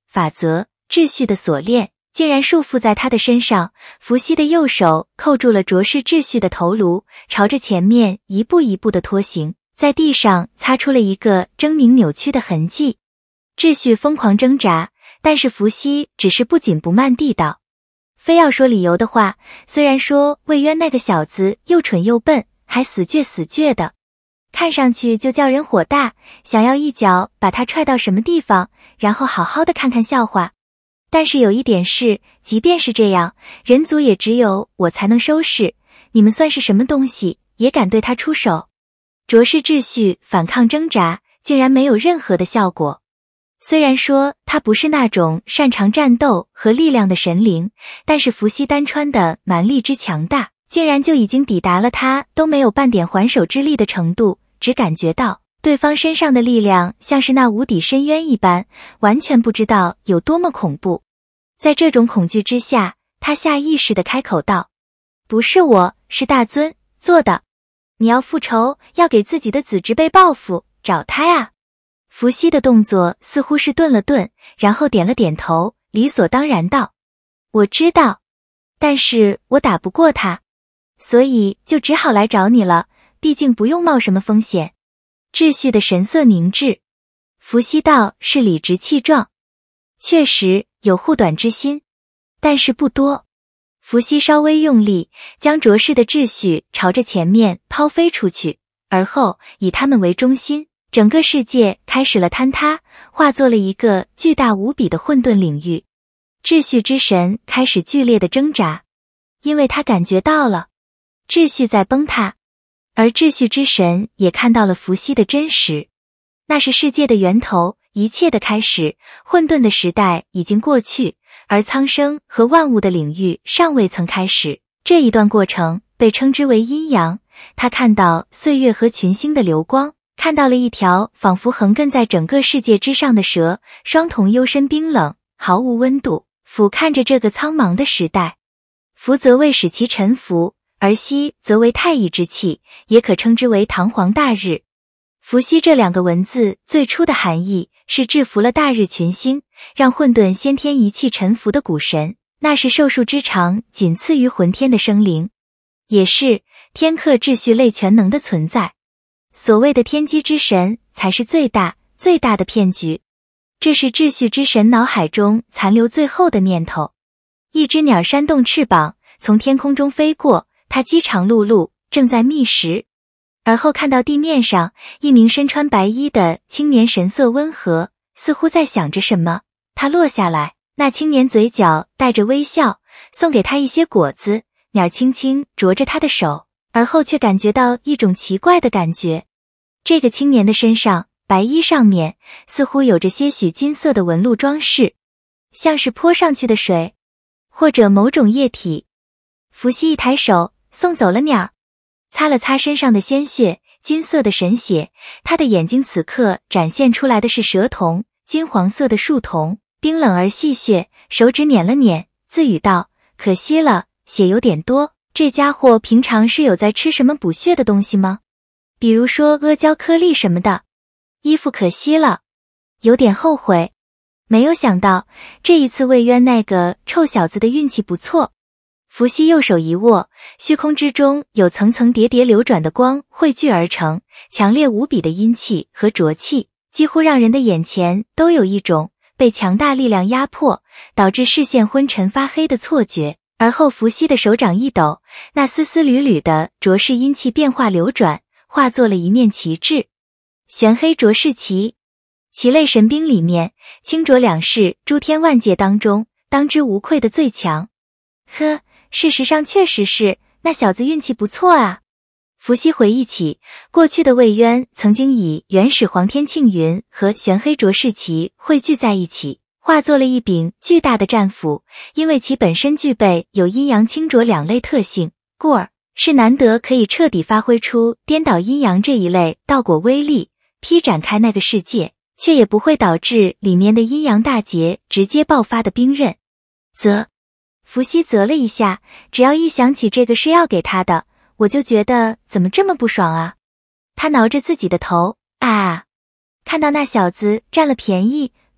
法则、秩序的锁链竟然束缚在他的身上。伏羲的右手扣住了浊世秩序的头颅，朝着前面一步一步的拖行，在地上擦出了一个狰狞扭曲的痕迹。秩序疯狂挣扎，但是伏羲只是不紧不慢地道。非要说理由的话，虽然说魏渊那个小子又蠢又笨，还死倔死倔的，看上去就叫人火大，想要一脚把他踹到什么地方，然后好好的看看笑话。但是有一点是，即便是这样，人族也只有我才能收拾，你们算是什么东西，也敢对他出手？浊世秩序反抗挣扎，竟然没有任何的效果。虽然说他不是那种擅长战斗和力量的神灵，但是伏羲单穿的蛮力之强大，竟然就已经抵达了他都没有半点还手之力的程度，只感觉到对方身上的力量像是那无底深渊一般，完全不知道有多么恐怖。在这种恐惧之下，他下意识地开口道：不是我，是大尊做的。你要复仇，要给自己的子侄辈报复，找他啊。伏羲的动作似乎是顿了顿，然后点了点头，理所当然道：我知道，但是我打不过他，所以就只好来找你了，毕竟不用冒什么风险。秩序的神色凝滞，伏羲道是理直气壮，确实有护短之心，但是不多。伏羲稍微用力，将浊世的秩序朝着前面抛飞出去，而后以他们为中心，整个世界开始了坍塌，化作了一个巨大无比的混沌领域。秩序之神开始剧烈的挣扎，因为他感觉到了秩序在崩塌，而秩序之神也看到了伏羲的真实，那是世界的源头，一切的开始。混沌的时代已经过去，而苍生和万物的领域尚未曾开始。这一段过程被称之为阴阳。他看到岁月和群星的流光，看到了一条仿佛横亘在整个世界之上的蛇，双瞳幽深冰冷，毫无温度，俯瞰着这个苍茫的时代。福则为使其臣服，而羲则为太乙之气，也可称之为堂皇大日。伏羲这两个文字最初的含义是制服了大日群星，让混沌先天一气臣服的古神，那是寿数之长仅次于浑天的生灵，也是天克秩序类全能的存在。所谓的天机之神才是最大最大的骗局，这是秩序之神脑海中残留最后的念头。一只鸟扇动翅膀，从天空中飞过，它饥肠辘辘，正在觅食。而后看到地面上一名身穿白衣的青年，神色温和，似乎在想着什么。他落下来，那青年嘴角带着微笑，送给他一些果子。鸟轻轻啄着他的手，而后却感觉到一种奇怪的感觉。这个青年的身上，白衣上面似乎有着些许金色的纹路装饰，像是泼上去的水，或者某种液体。伏羲一抬手送走了鸟，擦了擦身上的鲜血，金色的神血。他的眼睛此刻展现出来的是蛇瞳，金黄色的树瞳，冰冷而戏谑。手指捻了捻，自语道：可惜了，血有点多。这家伙平常是有在吃什么补血的东西吗？比如说阿胶颗粒什么的。衣服可惜了，有点后悔。没有想到这一次魏渊那个臭小子的运气不错。伏羲右手一握，虚空之中有层层叠叠流转的光汇聚而成，强烈无比的阴气和浊气，几乎让人的眼前都有一种被强大力量压迫，导致视线昏沉发黑的错觉。而后伏羲的手掌一抖，那丝丝缕缕的浊世阴气变化流转，化作了一面旗帜。玄黑浊世旗，其类神兵里面，清浊两世诸天万界当中当之无愧的最强。呵，事实上确实是，那小子运气不错啊。伏羲回忆起过去的魏渊曾经以原始黄天庆云和玄黑浊世旗汇聚在一起，化作了一柄巨大的战斧。因为其本身具备有阴阳清浊两类特性，故而是难得可以彻底发挥出颠倒阴阳这一类道果威力，劈展开那个世界，却也不会导致里面的阴阳大劫直接爆发的兵刃。啧，伏羲啧了一下，只要一想起这个是要给他的，我就觉得怎么这么不爽啊。他挠着自己的头，啊，看到那小子占了便宜，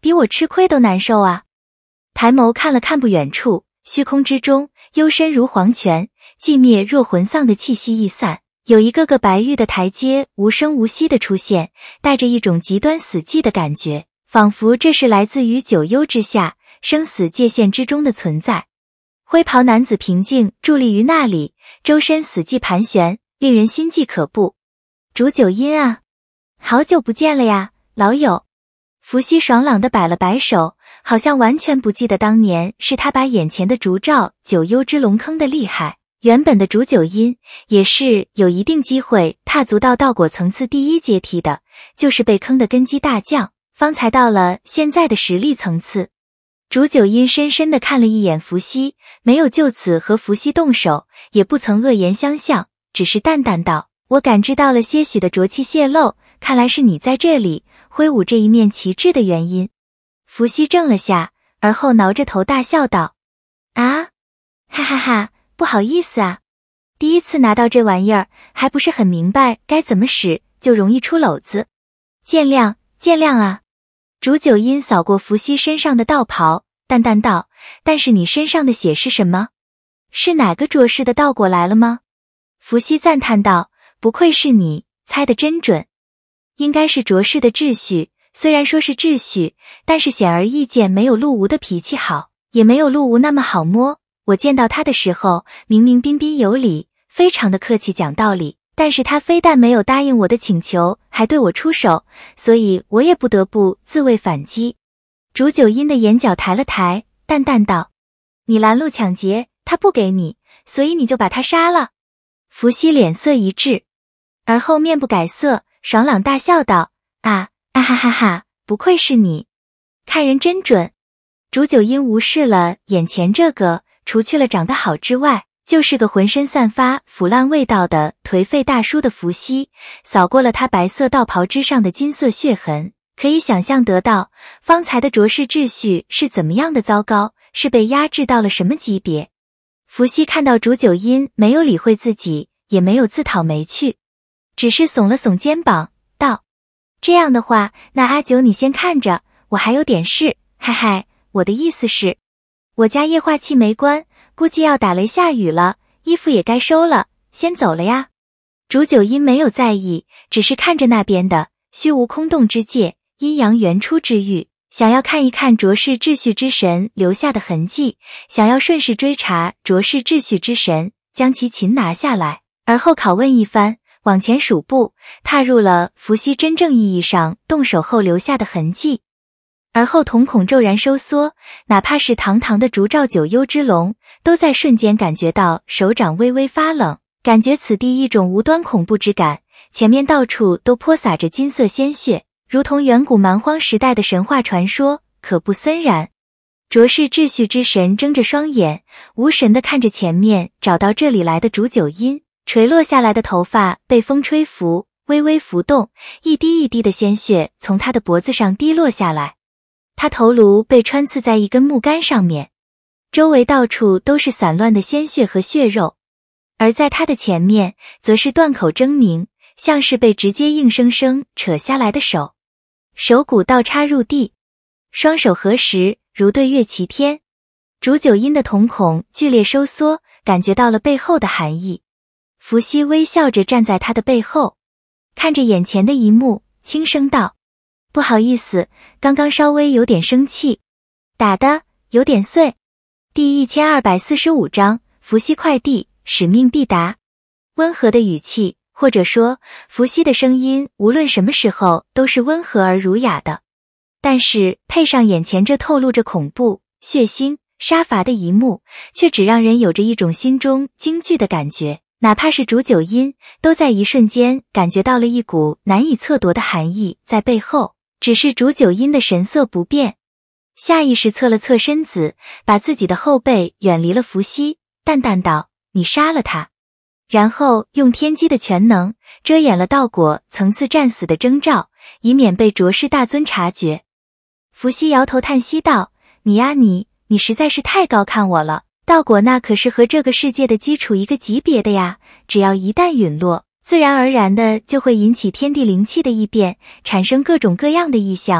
比我吃亏都难受啊。抬眸看了看不远处，虚空之中，幽深如黄泉，寂灭若魂丧的气息一散，有一个个白玉的台阶无声无息地出现，带着一种极端死寂的感觉，仿佛这是来自于九幽之下，生死界限之中的存在。灰袍男子平静伫立于那里，周身死寂盘旋，令人心悸可怖。煮酒阴啊，好久不见了呀，老友。伏羲爽朗地摆了摆手，好像完全不记得当年是他把眼前的烛照九幽之龙坑的厉害。原本的煮酒阴也是有一定机会踏足到道果层次第一阶梯的，就是被坑的根基大降，方才到了现在的实力层次。煮酒阴深深地看了一眼伏羲，没有就此和伏羲动手，也不曾恶言相向，只是淡淡道：我感知到了些许的浊气泄漏，看来是你在这里挥舞这一面旗帜的原因。伏羲怔了下，而后挠着头大笑道：啊，哈哈哈，不好意思啊，第一次拿到这玩意儿，还不是很明白该怎么使，就容易出篓子。见谅，见谅啊。煮酒阴扫过伏羲身上的道袍，淡淡道：但是你身上的血是什么？是哪个浊世的道果来了吗？伏羲赞叹道：不愧是你，猜得真准。应该是浊世的秩序，虽然说是秩序，但是显而易见没有陆无的脾气好，也没有陆无那么好摸。我见到他的时候，明明彬彬有礼，非常的客气讲道理，但是他非但没有答应我的请求，还对我出手，所以我也不得不自卫反击。煮酒阴的眼角抬了抬，淡淡道：你拦路抢劫，他不给你，所以你就把他杀了。伏羲脸色一滞，而后面不改色，爽朗大笑道：啊啊哈哈哈，不愧是你，看人真准。煮酒阴无视了眼前这个除去了长得好之外，就是个浑身散发腐烂味道的颓废大叔的伏羲，扫过了他白色道袍之上的金色血痕，可以想象得到方才的浊世秩序是怎么样的糟糕，是被压制到了什么级别。伏羲看到煮酒阴没有理会自己，也没有自讨没趣，只是耸了耸肩膀道：这样的话，那阿九你先看着，我还有点事，嗨嗨，我的意思是，我家液化气没关，估计要打雷下雨了，衣服也该收了，先走了呀。煮酒阴没有在意，只是看着那边的虚无空洞之界，阴阳原出之域，想要看一看浊世秩序之神留下的痕迹，想要顺势追查浊世秩序之神，将其擒拿下来，而后拷问一番，往前数步，踏入了伏羲真正意义上动手后留下的痕迹。而后瞳孔骤然收缩，哪怕是堂堂的烛照九幽之龙，都在瞬间感觉到手掌微微发冷，感觉此地一种无端恐怖之感，前面到处都泼洒着金色鲜血，如同远古蛮荒时代的神话传说，可怖森然。浊世秩序之神睁着双眼，无神地看着前面找到这里来的煮酒阴，垂落下来的头发被风吹拂，微微浮动，一滴一滴的鲜血从他的脖子上滴落下来。他头颅被穿刺在一根木杆上面，周围到处都是散乱的鲜血和血肉，而在他的前面则是断口狰狞，像是被直接硬生生扯下来的手，手骨倒插入地，双手合十，如对月齐天。煮酒阴的瞳孔剧烈收缩，感觉到了背后的寒意。伏羲微笑着站在他的背后，看着眼前的一幕，轻声道：不好意思，刚刚稍微有点生气，打的有点碎。第一千二百四十五章伏羲快递，使命必达。温和的语气，或者说伏羲的声音，无论什么时候都是温和而儒雅的，但是配上眼前这透露着恐怖、血腥、杀伐的一幕，却只让人有着一种心中惊惧的感觉。哪怕是煮酒阴，都在一瞬间感觉到了一股难以测度的寒意在背后，只是煮酒阴的神色不变，下意识侧了侧身子，把自己的后背远离了伏羲，淡淡道：你杀了他。然后用天机的全能遮掩了道果层次战死的征兆，以免被浊世大尊察觉。伏羲摇头叹息道：你呀你，你实在是太高看我了，道果那可是和这个世界的基础一个级别的呀，只要一旦陨落，自然而然的就会引起天地灵气的异变，产生各种各样的异象，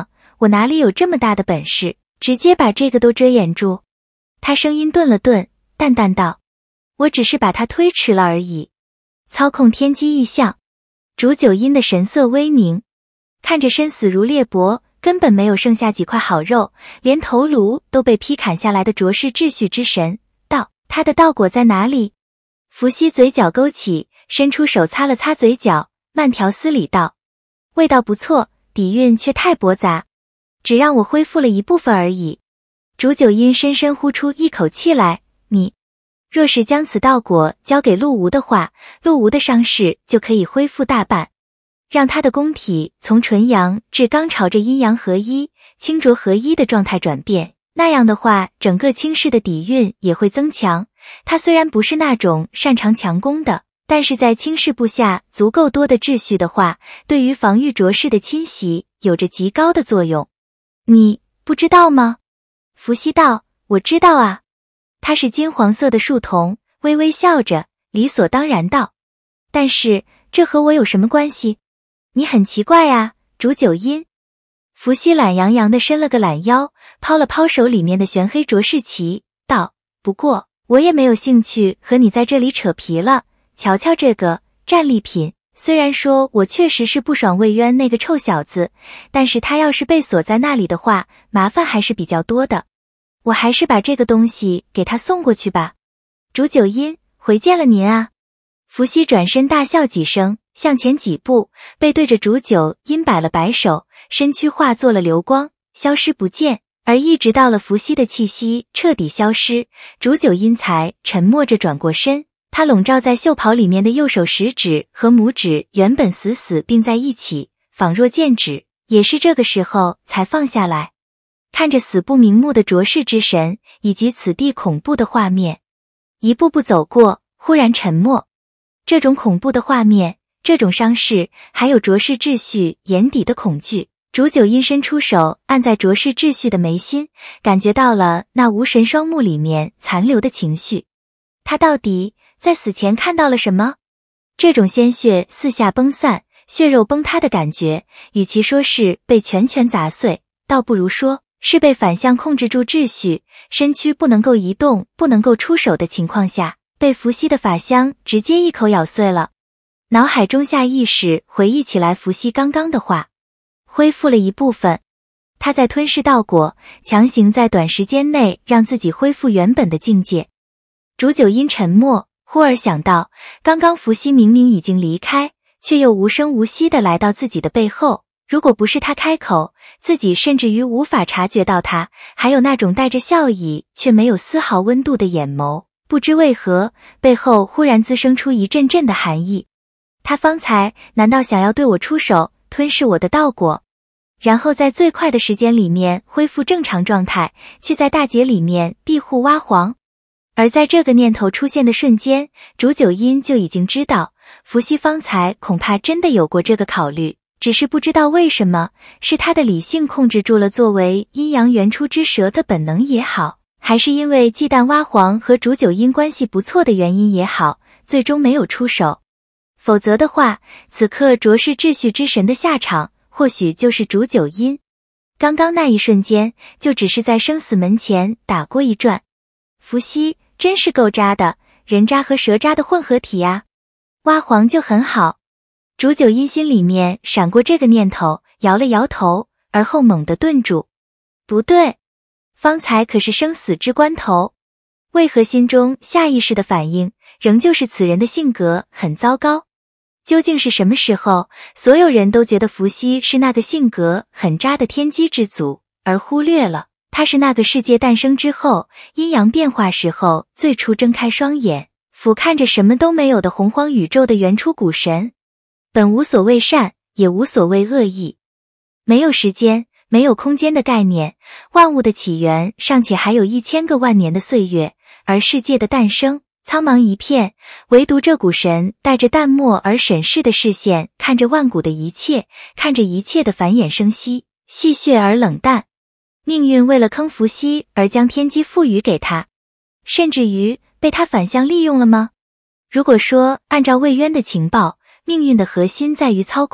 我哪里有这么大的本事，直接把这个都遮掩住？他声音顿了顿，淡淡道：我只是把它推迟了而已。操控天机异象。煮酒阴的神色微凝，看着身死如裂帛，根本没有剩下几块好肉，连头颅都被劈砍下来的浊世秩序之神，道：他的道果在哪里？伏羲嘴角勾起，伸出手擦了擦嘴角，慢条斯理道：味道不错，底蕴却太驳杂，只让我恢复了一部分而已。煮酒阴深深呼出一口气来，你若是将此道果交给陆无的话，陆无的伤势就可以恢复大半，让他的宫体从纯阳至刚朝着阴阳合一、清浊合一的状态转变，那样的话，整个清世的底蕴也会增强。他虽然不是那种擅长强攻的，但是在清世部下足够多的秩序的话，对于防御浊世的侵袭有着极高的作用。你不知道吗？伏羲道：我知道啊。他是金黄色的树童，微微笑着，理所当然道：但是这和我有什么关系？你很奇怪啊，煮酒阴。伏羲懒洋洋地伸了个懒腰，抛了抛手里面的玄黑浊世旗，道：不过我也没有兴趣和你在这里扯皮了。瞧瞧这个战利品，虽然说我确实是不爽魏渊那个臭小子，但是他要是被锁在那里的话，麻烦还是比较多的。我还是把这个东西给他送过去吧。煮酒阴，回见了您啊。伏羲转身大笑几声，向前几步，背对着煮酒阴摆了摆手，身躯化作了流光，消失不见。而一直到了伏羲的气息彻底消失，煮酒阴才沉默着转过身。他笼罩在袖袍里面的右手食指和拇指原本死死并在一起，仿若剑指，也是这个时候才放下来。看着死不瞑目的浊世之神，以及此地恐怖的画面，一步步走过，忽然沉默。这种恐怖的画面，这种伤势，还有浊世秩序眼底的恐惧，煮酒阴伸出手按在浊世秩序的眉心，感觉到了那无神双目里面残留的情绪。他到底在死前看到了什么？这种鲜血四下崩散，血肉崩塌的感觉，与其说是被拳拳砸碎，倒不如说是被反向控制住秩序，身躯不能够移动，不能够出手的情况下，被伏羲的法相直接一口咬碎了。脑海中下意识回忆起来伏羲刚刚的话，恢复了一部分。他在吞噬道果，强行在短时间内让自己恢复原本的境界。煮酒阴沉默，忽而想到，刚刚伏羲明明已经离开，却又无声无息地来到自己的背后。如果不是他开口，自己甚至于无法察觉到他，还有那种带着笑意却没有丝毫温度的眼眸，不知为何，背后忽然滋生出一阵阵的寒意。他方才难道想要对我出手，吞噬我的道果，然后在最快的时间里面恢复正常状态，去在大劫里面庇护蛙皇？而在这个念头出现的瞬间，煮酒阴就已经知道，伏羲方才恐怕真的有过这个考虑，只是不知道为什么，是他的理性控制住了作为阴阳原初之蛇的本能也好，还是因为忌惮蛙皇和煮酒阴关系不错的原因也好，最终没有出手。否则的话，此刻浊世秩序之神的下场，或许就是煮酒阴。刚刚那一瞬间，就只是在生死门前打过一转。伏羲真是够渣的，人渣和蛇渣的混合体啊。蛙皇就很好。煮酒阴心里面闪过这个念头，摇了摇头，而后猛地顿住。不对，方才可是生死之关头，为何心中下意识的反应仍旧是此人的性格很糟糕？究竟是什么时候，所有人都觉得伏羲是那个性格很渣的天机之祖，而忽略了他是那个世界诞生之后，阴阳变化时候最初睁开双眼，俯瞰着什么都没有的洪荒宇宙的原初古神。本无所谓善，也无所谓恶意。没有时间，没有空间的概念，万物的起源尚且还有一千个万年的岁月，而世界的诞生苍茫一片，唯独这股神带着淡漠而审视的视线看着万古的一切，看着一切的繁衍生息，戏谑而冷淡。命运为了坑伏羲而将天机赋予给他，甚至于被他反向利用了吗？如果说按照魏渊的情报，命运的核心在于操控，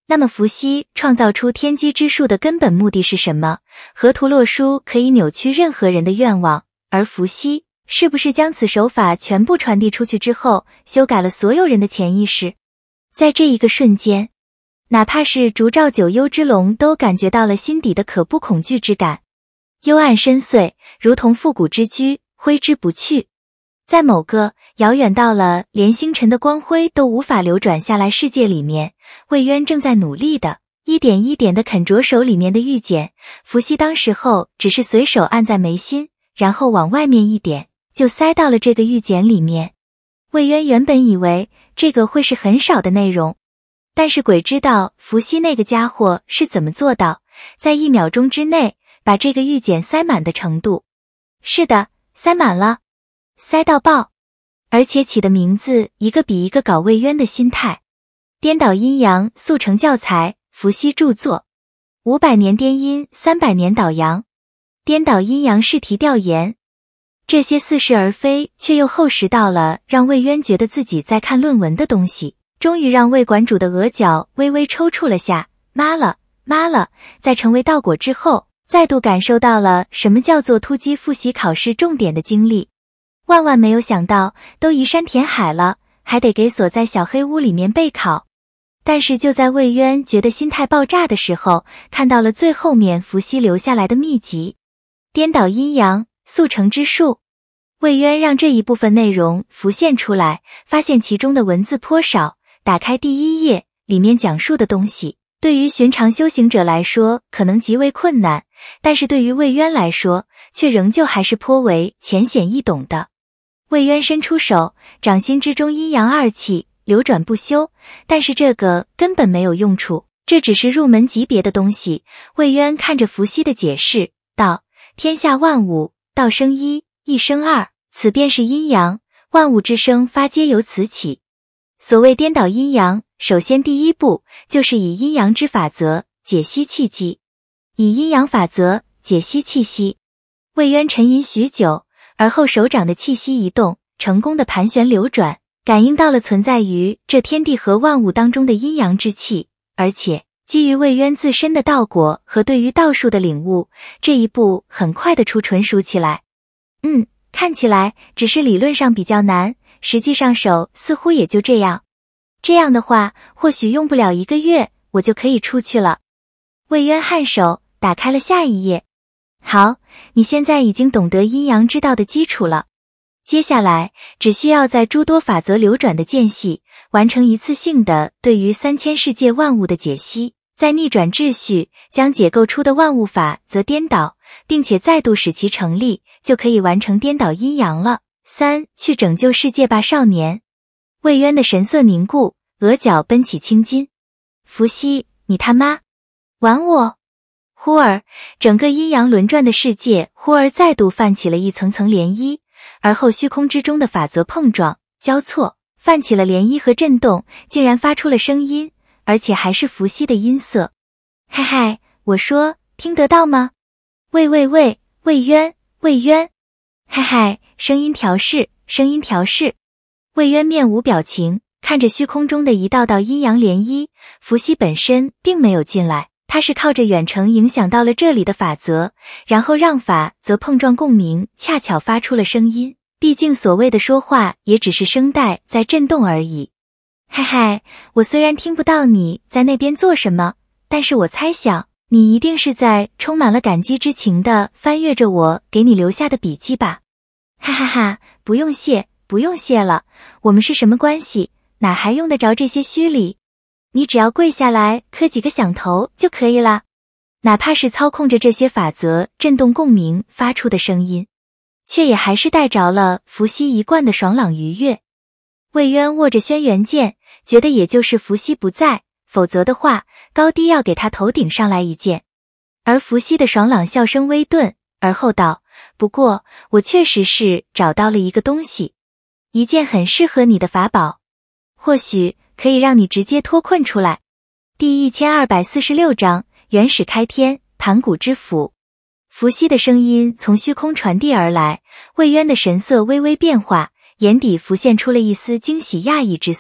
那么伏羲创造出天机之术的根本目的是什么？河图洛书可以扭曲任何人的愿望，而伏羲是不是将此手法全部传递出去之后，修改了所有人的潜意识？在这一个瞬间，哪怕是烛照九幽之龙都感觉到了心底的可怖恐惧之感。幽暗深邃，如同复古之居，挥之不去。在某个遥远到了连星辰的光辉都无法流转下来世界里面，魏渊正在努力的一点一点地啃着手里面的玉简。伏羲当时候只是随手按在眉心，然后往外面一点，就塞到了这个玉简里面。魏渊原本以为这个会是很少的内容，但是鬼知道伏羲那个家伙是怎么做到在一秒钟之内把这个玉简塞满的程度。是的，塞满了，塞到爆，而且起的名字一个比一个搞魏渊的心态。颠倒阴阳速成教材，伏羲著作。五百年颠阴，三百年倒阳。颠倒阴阳试题调研。这些似是而非却又厚实到了让魏渊觉得自己在看论文的东西，终于让魏馆主的额角微微抽搐了下。妈了妈了，在成为道果之后，再度感受到了什么叫做突击复习考试重点的经历。万万没有想到，都移山填海了，还得给锁在小黑屋里面备考。但是就在魏渊觉得心态爆炸的时候，看到了最后面伏羲留下来的秘籍，颠倒阴阳速成之术。魏渊让这一部分内容浮现出来，发现其中的文字颇少。打开第一页，里面讲述的东西对于寻常修行者来说可能极为困难，但是对于魏渊来说却仍旧还是颇为浅显易懂的。魏渊伸出手，掌心之中阴阳二气流转不休，但是这个根本没有用处，这只是入门级别的东西。魏渊看着伏羲的解释道：天下万物，道生一，一生二，此便是阴阳，万物之生发皆由此起。所谓颠倒阴阳，首先第一步就是以阴阳之法则解析气机，以阴阳法则解析气息。魏渊沉吟许久，而后手掌的气息一动，成功的盘旋流转，感应到了存在于这天地和万物当中的阴阳之气，而且基于魏渊自身的道果和对于道术的领悟，这一步很快的出纯熟起来。嗯，看起来只是理论上比较难，实际上手似乎也就这样。这样的话，或许用不了一个月，我就可以出去了。魏渊颔首，打开了下一页。好，你现在已经懂得阴阳之道的基础了。接下来，只需要在诸多法则流转的间隙，完成一次性的对于三千世界万物的解析，再逆转秩序，将解构出的万物法则颠倒，并且再度使其成立，就可以完成颠倒阴阳了。三，去拯救世界吧，少年。魏渊的神色凝固，额角奔起青筋。伏羲，你他妈玩我！忽而，整个阴阳轮转的世界忽而再度泛起了一层层涟漪，而后虚空之中的法则碰撞、交错，泛起了涟漪和震动，竟然发出了声音，而且还是伏羲的音色。嗨嗨，我说，听得到吗？喂喂喂，魏渊，魏渊！嗨嗨，声音调试，声音调试。魏渊面无表情，看着虚空中的一道道阴阳涟漪，伏羲本身并没有进来，他是靠着远程影响到了这里的法则，然后让法则碰撞共鸣，恰巧发出了声音。毕竟所谓的说话也只是声带在震动而已。嗨嗨，我虽然听不到你在那边做什么，但是我猜想你一定是在充满了感激之情地翻阅着我给你留下的笔记吧。哈哈哈，不用谢，不用谢了，我们是什么关系，哪还用得着这些虚礼？你只要跪下来磕几个响头就可以了。哪怕是操控着这些法则震动共鸣发出的声音，却也还是带着了伏羲一贯的爽朗愉悦。魏渊握着轩辕剑，觉得也就是伏羲不在，否则的话高低要给他头顶上来一剑。而伏羲的爽朗笑声微顿，而后道：不过我确实是找到了一个东西，一件很适合你的法宝，或许可以让你直接脱困出来。第一千二百四十六章原始开天，盘古之斧。伏羲的声音从虚空传递而来，魏渊的神色微微变化，眼底浮现出了一丝惊喜讶异之色。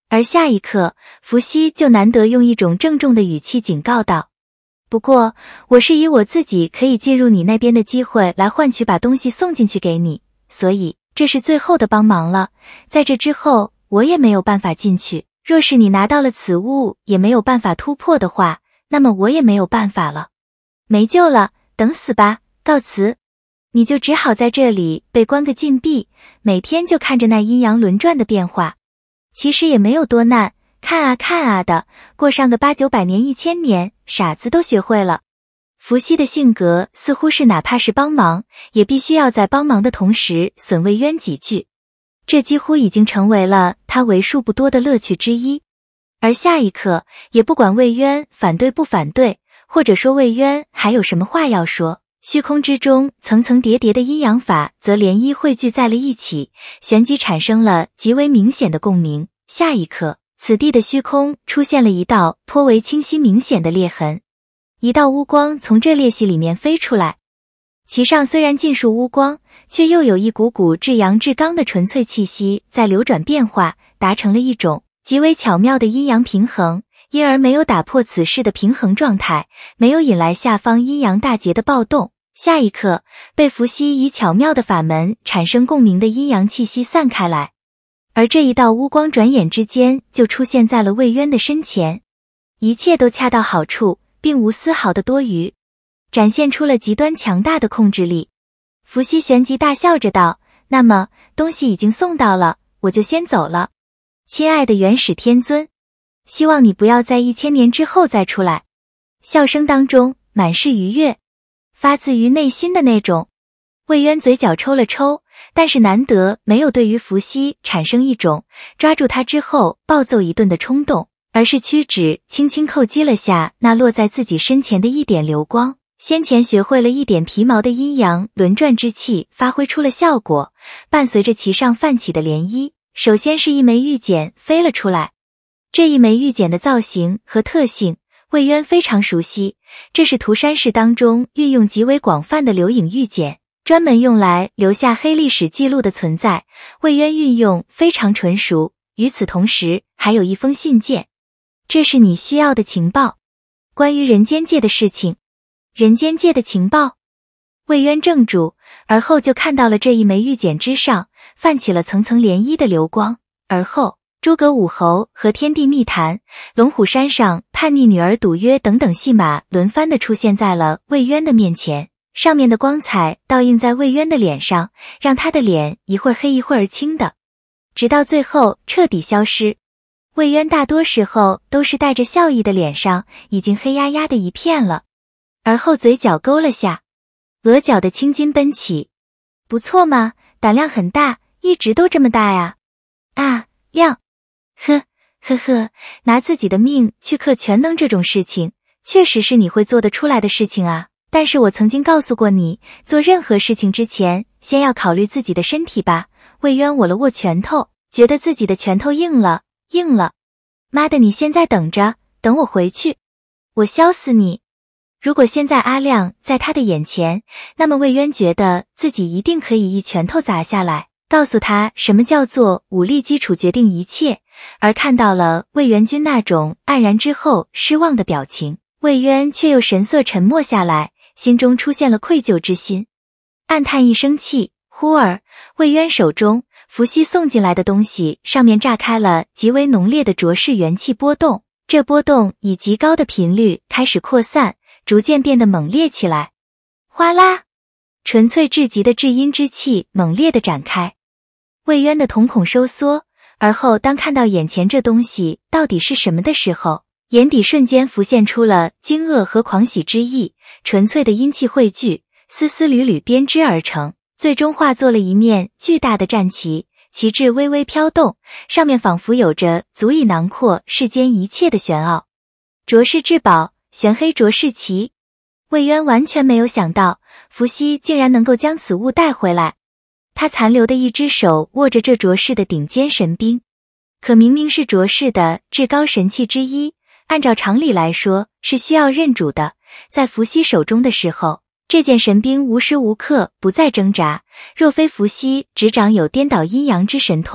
而下一刻，伏羲就难得用一种郑重的语气警告道：不过，我是以我自己可以进入你那边的机会来换取把东西送进去给你，所以这是最后的帮忙了。在这之后，我也没有办法进去。若是你拿到了此物也没有办法突破的话，那么我也没有办法了。没救了，等死吧，告辞。你就只好在这里被关个禁闭，每天就看着那阴阳轮转的变化。其实也没有多难，看啊看啊的，过上个八九百年一千年，傻子都学会了。伏羲的性格似乎是哪怕是帮忙，也必须要在帮忙的同时损魏渊几句，这几乎已经成为了他为数不多的乐趣之一。而下一刻，也不管魏渊反对不反对，或者说魏渊还有什么话要说，虚空之中层层叠叠的阴阳法则涟漪汇聚在了一起，旋即产生了极为明显的共鸣。下一刻，此地的虚空出现了一道颇为清晰明显的裂痕，一道乌光从这裂隙里面飞出来，其上虽然尽数乌光，却又有一股股至阳至刚的纯粹气息在流转变化，达成了一种极为巧妙的阴阳平衡，因而没有打破此世的平衡状态，没有引来下方阴阳大劫的暴动。下一刻，被伏羲以巧妙的法门产生共鸣的阴阳气息散开来，而这一道乌光转眼之间就出现在了魏渊的身前，一切都恰到好处，并无丝毫的多余，展现出了极端强大的控制力。伏羲旋即大笑着道：那么东西已经送到了，我就先走了。亲爱的元始天尊，希望你不要在一千年之后再出来。笑声当中满是愉悦，发自于内心的那种。魏渊嘴角抽了抽，但是难得没有对于伏羲产生一种抓住他之后暴揍一顿的冲动，而是屈指轻轻叩击了下那落在自己身前的一点流光。先前学会了一点皮毛的阴阳轮转之气发挥出了效果，伴随着其上泛起的涟漪，首先是一枚玉简飞了出来。这一枚玉简的造型和特性魏渊非常熟悉，这是涂山氏当中运用极为广泛的留影玉简，专门用来留下黑历史记录的存在，魏渊运用非常纯熟。与此同时，还有一封信件，这是你需要的情报，关于人间界的事情。人间界的情报？魏渊怔住，而后就看到了这一枚玉简之上泛起了层层涟漪的流光，而后诸葛武侯和天地密谈、龙虎山上叛逆女儿赌约等等戏码轮番地出现在了魏渊的面前，上面的光彩倒映在魏渊的脸上，让他的脸一会儿黑一会儿青的，直到最后彻底消失。魏渊大多时候都是带着笑意的，脸上已经黑压压的一片了，而后嘴角勾了下，额角的青筋奔起。不错嘛，胆量很大，一直都这么大呀。啊，亮。呵呵呵，拿自己的命去克全能这种事情，确实是你会做得出来的事情啊。但是我曾经告诉过你，做任何事情之前，先要考虑自己的身体吧。魏渊握了握拳头，觉得自己的拳头硬了，硬了。妈的，你现在等着，等我回去，我削死你。如果现在阿亮在他的眼前，那么魏渊觉得自己一定可以一拳头砸下来，告诉他什么叫做武力基础决定一切。而看到了魏元君那种黯然之后失望的表情，魏渊却又神色沉默下来，心中出现了愧疚之心，暗叹一声气。忽而魏渊手中伏羲送进来的东西上面炸开了极为浓烈的浊世元气波动，这波动以极高的频率开始扩散，逐渐变得猛烈起来。哗啦，纯粹至极的至阴之气猛烈地展开，魏渊的瞳孔收缩，而后当看到眼前这东西到底是什么的时候，眼底瞬间浮现出了惊愕和狂喜之意。纯粹的阴气汇聚，丝丝缕缕编织而成，最终化作了一面巨大的战旗，旗帜微微飘动，上面仿佛有着足以囊括世间一切的玄奥。浊世至宝，玄黑浊世旗。魏渊完全没有想到伏羲竟然能够将此物带回来，他残留的一只手握着这浊世的顶尖神兵，可明明是浊世的至高神器之一，按照常理来说是需要认主的。在伏羲手中的时候，这件神兵无时无刻不在挣扎，若非伏羲执掌有颠倒阴阳之神通，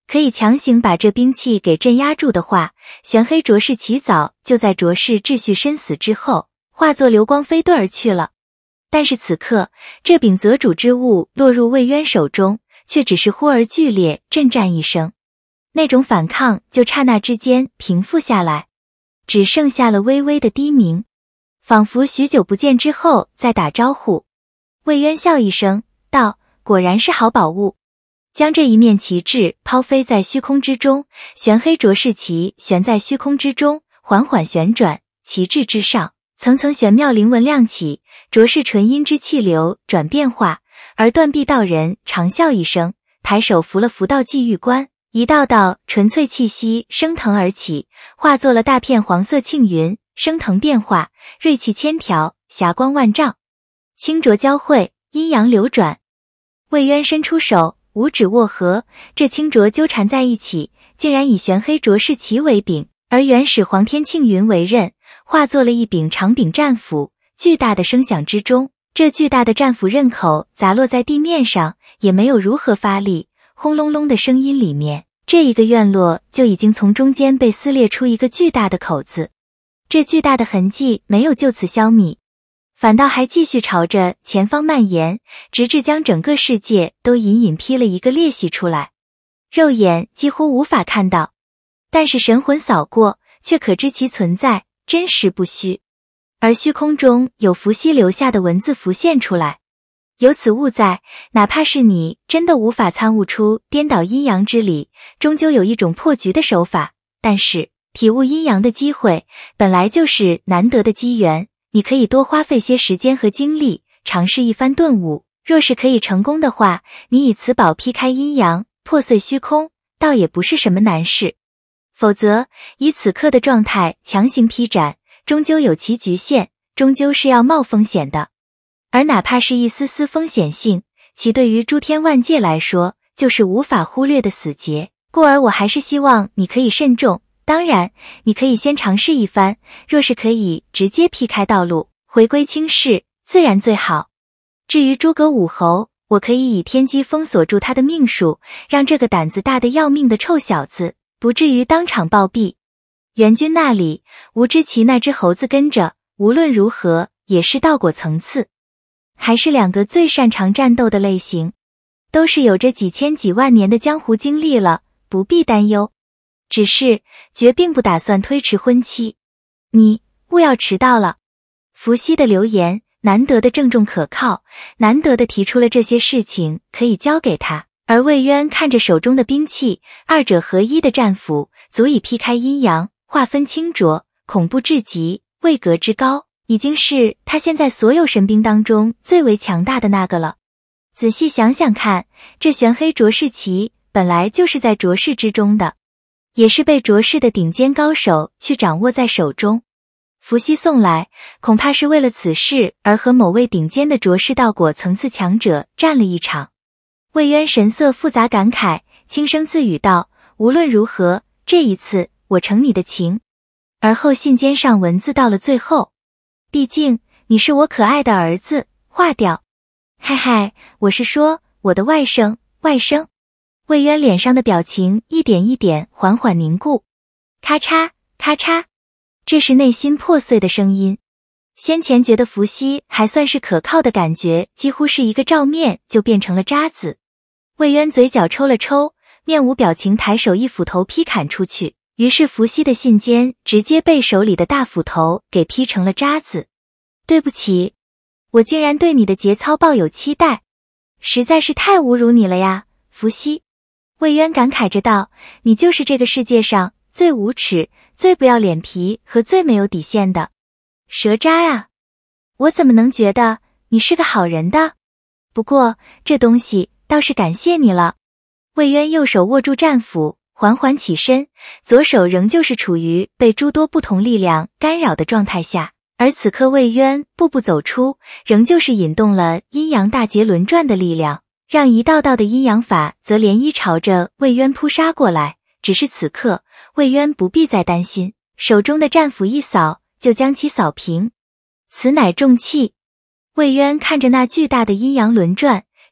可以强行把这兵器给镇压住的话，玄黑卓氏起早就在卓氏秩序身死之后，化作流光飞遁而去了。但是此刻，这柄泽主之物落入魏渊手中，却只是忽而剧烈震战一声，那种反抗就刹那之间平复下来，只剩下了微微的低鸣，仿佛许久不见之后再打招呼。魏渊笑一声，道：“果然是好宝物。”将这一面旗帜抛飞在虚空之中，玄黑卓氏旗悬在虚空之中，缓缓旋转，旗帜之上层层玄妙灵纹亮起，卓氏纯阴之气流转变化。而断臂道人长笑一声，抬手扶了扶道际玉冠，一道道纯粹气息升腾而起，化作了大片黄色庆云，升腾变化，锐气千条，霞光万丈，清浊交汇，阴阳流转。魏渊伸出手，五指握合，这清浊纠缠在一起，竟然以玄黑卓氏旗为柄，而原始黄天庆云为刃，化作了一柄长柄战斧。巨大的声响之中，这巨大的战斧刃口砸落在地面上，也没有如何发力，轰隆隆的声音里面，这一个院落就已经从中间被撕裂出一个巨大的口子。这巨大的痕迹没有就此消弭，反倒还继续朝着前方蔓延，直至将整个世界都隐隐劈了一个裂隙出来。肉眼几乎无法看到，但是神魂扫过，却可知其存在，真实不虚。而虚空中有伏羲留下的文字浮现出来，有此物在，哪怕是你真的无法参悟出颠倒阴阳之理，终究有一种破局的手法。但是体悟阴阳的机会本来就是难得的机缘，你可以多花费些时间和精力，尝试一番顿悟。若是可以成功的话，你以此宝劈开阴阳，破碎虚空，倒也不是什么难事。否则以此刻的状态强行劈斩，终究有其局限，终究是要冒风险的。而哪怕是一丝丝风险性，其对于诸天万界来说，就是无法忽略的死结。故而我还是希望你可以慎重。当然，你可以先尝试一番，若是可以直接劈开道路，回归清世，自然最好。至于诸葛武侯，我可以以天机封锁住他的命数，让这个胆子大得要命的臭小子不至于当场暴毙。元君那里，吴知奇那只猴子跟着，无论如何也是道果层次，还是两个最擅长战斗的类型，都是有着几千几万年的江湖经历了，不必担忧。只是绝并不打算推迟婚期，你勿要迟到了。伏羲的流言难得的郑重可靠，难得的提出了这些事情可以交给他。而魏渊看着手中的兵器，二者合一的战斧，足以劈开阴阳，划分清浊，恐怖至极，位格之高，已经是他现在所有神兵当中最为强大的那个了。仔细想想看，这玄黑卓氏旗本来就是在卓氏之中的，也是被卓氏的顶尖高手去掌握在手中。伏羲送来，恐怕是为了此事而和某位顶尖的卓氏道果层次强者战了一场。魏渊神色复杂感慨，轻声自语道：无论如何，这一次我承你的情。而后信笺上文字到了最后，毕竟你是我可爱的儿子，划掉。嗨嗨，我是说我的外甥，外甥。魏渊脸上的表情一点一点缓缓凝固，咔嚓咔嚓，这是内心破碎的声音。先前觉得伏羲还算是可靠的感觉，几乎是一个照面就变成了渣子。魏渊嘴角抽了抽，面无表情抬手一斧头劈砍出去，于是伏羲的信笺直接被手里的大斧头给劈成了渣子。对不起，我竟然对你的节操抱有期待，实在是太侮辱你了呀，伏羲。魏渊感慨着道，你就是这个世界上最无耻、最不要脸皮和最没有底线的蛇渣啊！我怎么能觉得你是个好人的？不过这东西倒是感谢你了。魏渊右手握住战斧，缓缓起身，左手仍旧是处于被诸多不同力量干扰的状态下，而此刻魏渊步步走出，仍旧是引动了阴阳大劫轮转的力量，让一道道的阴阳法则涟漪朝着魏渊扑杀过来。只是此刻魏渊不必再担心，手中的战斧一扫就将其扫平。此乃重器。魏渊看着那巨大的阴阳轮转，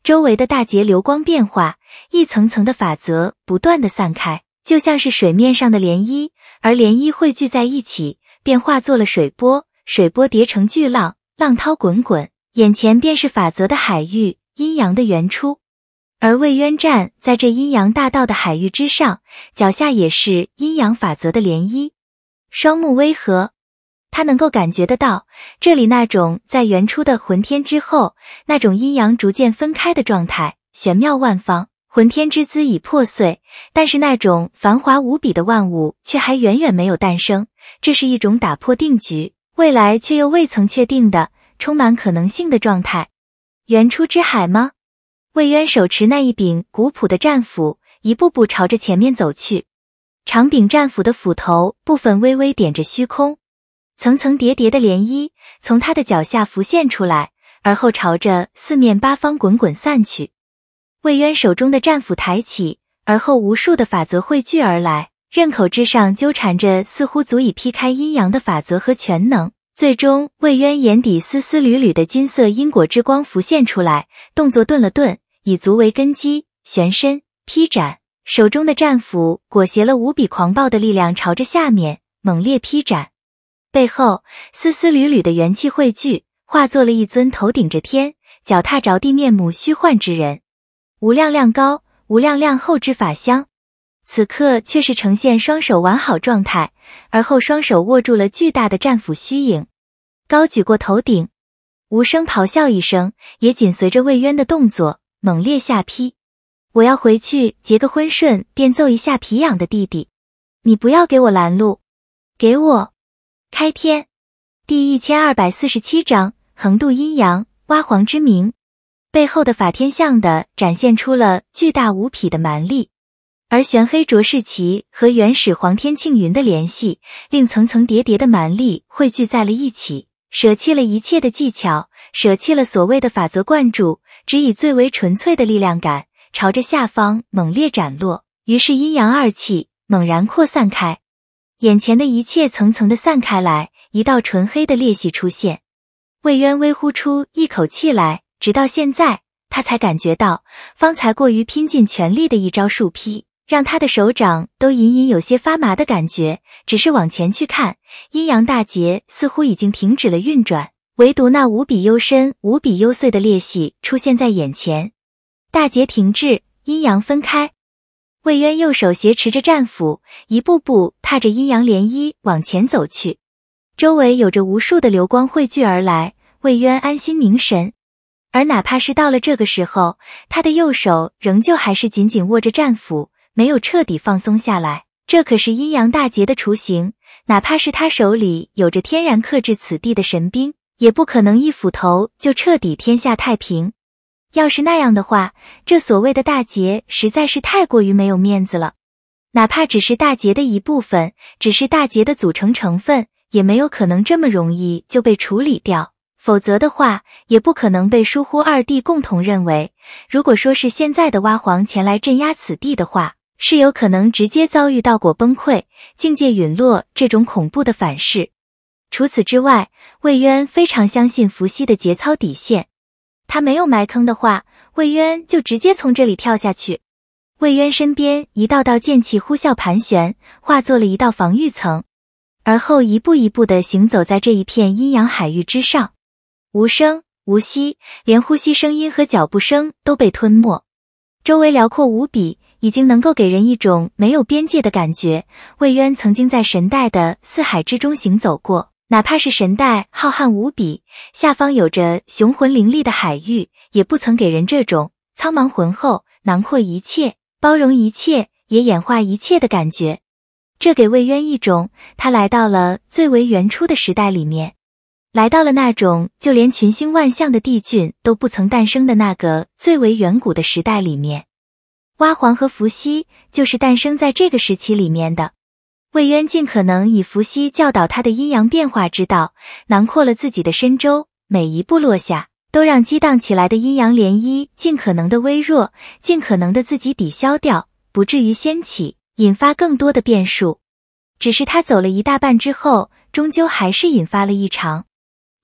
周围的大节流光变化，一层层的法则不断的散开，就像是水面上的涟漪，而涟漪汇聚在一起，便化作了水波，水波叠成巨浪，浪涛滚滚，眼前便是法则的海域，阴阳的原初。而魏渊站在这阴阳大道的海域之上，脚下也是阴阳法则的涟漪。双目微合，他能够感觉得到，这里那种在原初的浑天之后，那种阴阳逐渐分开的状态，玄妙万方，浑天之姿已破碎，但是那种繁华无比的万物却还远远没有诞生，这是一种打破定局，未来却又未曾确定的，充满可能性的状态。原初之海吗？魏渊手持那一柄古朴的战斧，一步步朝着前面走去。长柄战斧的斧头部分微微点着虚空，层层叠叠的涟漪从他的脚下浮现出来，而后朝着四面八方滚滚散去。魏渊手中的战斧抬起，而后无数的法则汇聚而来，刃口之上纠缠着似乎足以劈开阴阳的法则和全能。最终，魏渊眼底丝丝缕缕的金色因果之光浮现出来，动作顿了顿，以足为根基，旋身劈斩，手中的战斧裹挟了无比狂暴的力量朝着下面猛烈劈斩。背后丝丝缕缕的元气汇聚，化作了一尊头顶着天，脚踏着地面目虚幻之人。无量量高，无量量厚之法相，此刻却是呈现双手完好状态，而后双手握住了巨大的战斧虚影，高举过头顶，无声咆哮一声，也紧随着魏渊的动作猛烈下劈。我要回去结个婚顺，便揍一下皮痒的弟弟，你不要给我拦路，给我开天。第一千二百四十七章横渡阴阳，蛙皇之名。背后的法天象的展现出了巨大无匹的蛮力，而玄黑卓世奇和原始黄天庆云的联系，令层层叠叠的蛮力汇聚在了一起，舍弃了一切的技巧，舍弃了所谓的法则灌注，只以最为纯粹的力量感朝着下方猛烈斩落，于是阴阳二气猛然扩散开，眼前的一切层层的散开来，一道纯黑的裂隙出现。魏渊微呼出一口气来，直到现在他才感觉到，方才过于拼尽全力的一招树劈，让他的手掌都隐隐有些发麻的感觉，只是往前去看，阴阳大劫似乎已经停止了运转，唯独那无比幽深无比幽邃的裂隙出现在眼前。大劫停滞，阴阳分开。魏渊右手挟持着战斧，一步步踏着阴阳涟漪往前走去，周围有着无数的流光汇聚而来，魏渊安心凝神。而哪怕是到了这个时候，他的右手仍旧还是紧紧握着战斧，没有彻底放松下来。这可是阴阳大劫的雏形，哪怕是他手里有着天然克制此地的神兵，也不可能一斧头就彻底天下太平。要是那样的话，这所谓的大劫实在是太过于没有面子了。哪怕只是大劫的一部分，只是大劫的组成成分，也没有可能这么容易就被处理掉。否则的话，也不可能被疏忽二弟共同认为，如果说是现在的蛙皇前来镇压此地的话，是有可能直接遭遇道果崩溃、境界陨落这种恐怖的反噬。除此之外，魏渊非常相信伏羲的节操底线，他没有埋坑的话，魏渊就直接从这里跳下去。魏渊身边一道道剑气呼啸盘旋，化作了一道防御层，而后一步一步地行走在这一片阴阳海域之上。无声无息，连呼吸声音和脚步声都被吞没，周围辽阔无比，已经能够给人一种没有边界的感觉。魏渊曾经在神代的四海之中行走过，哪怕是神代浩瀚无比，下方有着雄浑凌厉的海域，也不曾给人这种苍茫浑厚、囊括一切、包容一切、也演化一切的感觉。这给魏渊一种他来到了最为原初的时代里面，来到了那种就连群星万象的帝俊都不曾诞生的那个最为远古的时代里面。蛙皇和伏羲就是诞生在这个时期里面的。魏渊尽可能以伏羲教导他的阴阳变化之道，囊括了自己的身周，每一步落下，都让激荡起来的阴阳涟漪尽可能的微弱，尽可能的自己抵消掉，不至于掀起，引发更多的变数。只是他走了一大半之后，终究还是引发了异常。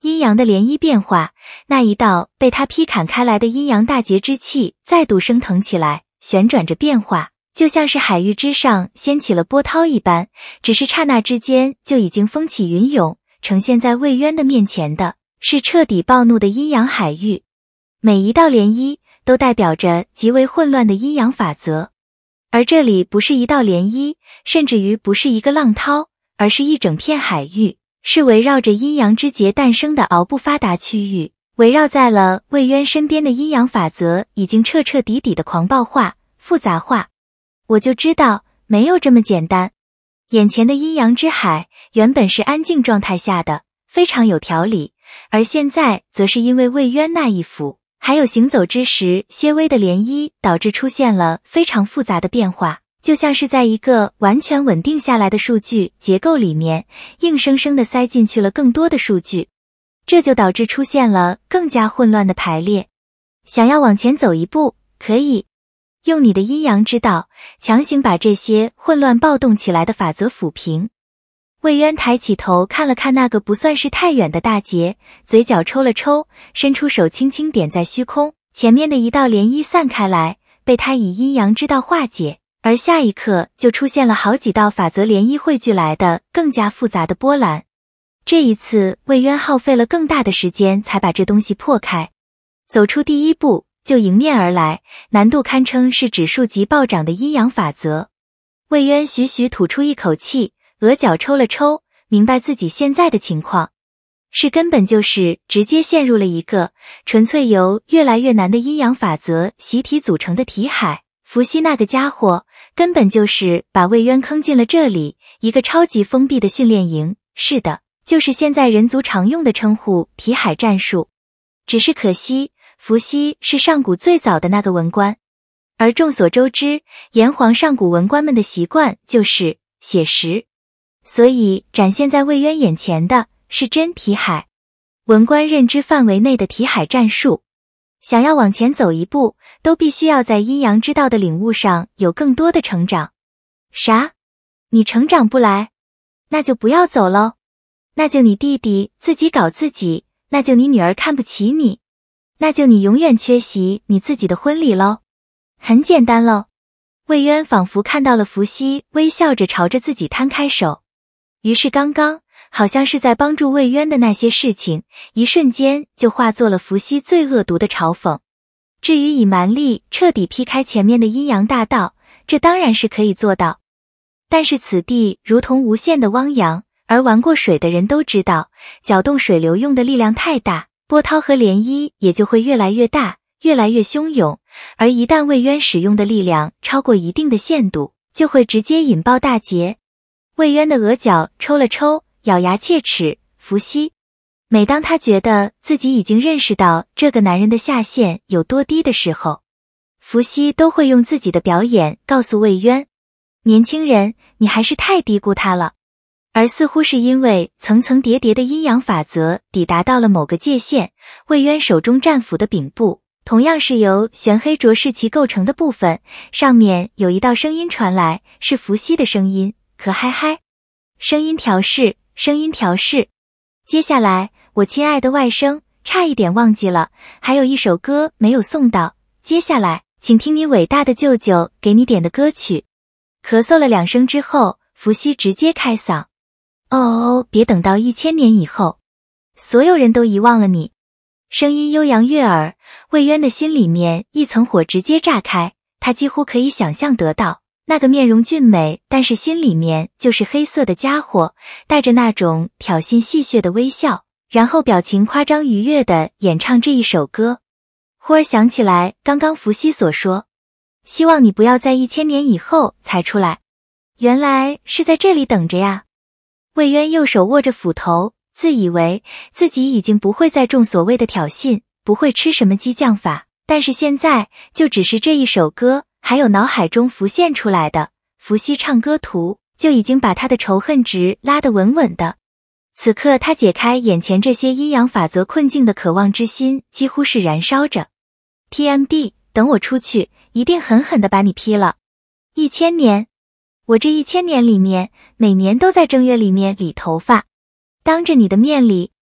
阴阳的涟漪变化，那一道被他劈砍开来的阴阳大劫之气再度升腾起来，旋转着变化，就像是海域之上掀起了波涛一般，只是刹那之间就已经风起云涌，呈现在魏渊的面前的是彻底暴怒的阴阳海域。每一道涟漪都代表着极为混乱的阴阳法则，而这里不是一道涟漪，甚至于不是一个浪涛，而是一整片海域，是围绕着阴阳之劫诞生的鳌不发达区域，围绕在了魏渊身边的阴阳法则已经彻彻底底的狂暴化、复杂化。我就知道没有这么简单。眼前的阴阳之海原本是安静状态下的，非常有条理，而现在则是因为魏渊那一斧，还有行走之时些微的涟漪，导致出现了非常复杂的变化，就像是在一个完全稳定下来的数据结构里面，硬生生地塞进去了更多的数据，这就导致出现了更加混乱的排列。想要往前走一步，可以用你的阴阳之道，强行把这些混乱暴动起来的法则抚平。魏渊抬起头看了看那个不算是太远的大劫，嘴角抽了抽，伸出手轻轻点在虚空，前面的一道涟漪散开来，被他以阴阳之道化解，而下一刻就出现了好几道法则涟漪汇聚来的更加复杂的波澜。这一次魏渊耗费了更大的时间才把这东西破开，走出第一步就迎面而来，难度堪称是指数级暴涨的阴阳法则。魏渊徐徐吐出一口气，额角抽了抽，明白自己现在的情况，是根本就是直接陷入了一个纯粹由越来越难的阴阳法则习题组成的题海。伏羲那个家伙根本就是把魏渊坑进了这里，一个超级封闭的训练营。是的，就是现在人族常用的称呼题海战术。只是可惜伏羲是上古最早的那个文官，而众所周知，炎黄上古文官们的习惯就是写实，所以展现在魏渊眼前的是真题海，文官认知范围内的题海战术。想要往前走一步，都必须要在阴阳之道的领悟上有更多的成长。啥？你成长不来？那就不要走喽。那就你弟弟自己搞自己，那就你女儿看不起你，那就你永远缺席你自己的婚礼喽。很简单喽。魏渊仿佛看到了伏羲微笑着朝着自己摊开手，于是刚刚好像是在帮助魏渊的那些事情，一瞬间就化作了伏羲最恶毒的嘲讽。至于以蛮力彻底劈开前面的阴阳大道，这当然是可以做到，但是此地如同无限的汪洋，而玩过水的人都知道，搅动水流用的力量太大，波涛和涟漪也就会越来越大，越来越汹涌，而一旦魏渊使用的力量超过一定的限度，就会直接引爆大劫。魏渊的额角抽了抽，咬牙切齿，伏羲。每当他觉得自己已经认识到这个男人的下限有多低的时候，伏羲都会用自己的表演告诉魏渊，年轻人，你还是太低估他了。而似乎是因为层层叠叠的阴阳法则抵达到了某个界限，魏渊手中战斧的柄部同样是由玄黑浊世奇构成的部分，上面有一道声音传来，是伏羲的声音，可嗨嗨。声音调试，声音调试。接下来，我亲爱的外甥，差一点忘记了，还有一首歌没有送到，接下来，请听你伟大的舅舅给你点的歌曲。咳嗽了两声之后，伏羲直接开嗓。哦哦，别等到一千年以后，所有人都遗忘了你。声音悠扬悦耳，魏渊的心里面一层火直接炸开，他几乎可以想象得到，那个面容俊美，但是心里面就是黑色的家伙，带着那种挑衅戏谑的微笑，然后表情夸张愉悦地演唱这一首歌。忽而想起来刚刚伏羲所说，希望你不要在一千年以后才出来，原来是在这里等着呀。魏渊右手握着斧头，自以为自己已经不会再中所谓的挑衅，不会吃什么激将法，但是现在就只是这一首歌，还有脑海中浮现出来的伏羲唱歌图，就已经把他的仇恨值拉得稳稳的。此刻他解开眼前这些阴阳法则困境的渴望之心几乎是燃烧着。 T M D， 等我出去一定狠狠地把你劈了。一千年，我这一千年里面每年都在正月里面理头发，当着你的面理。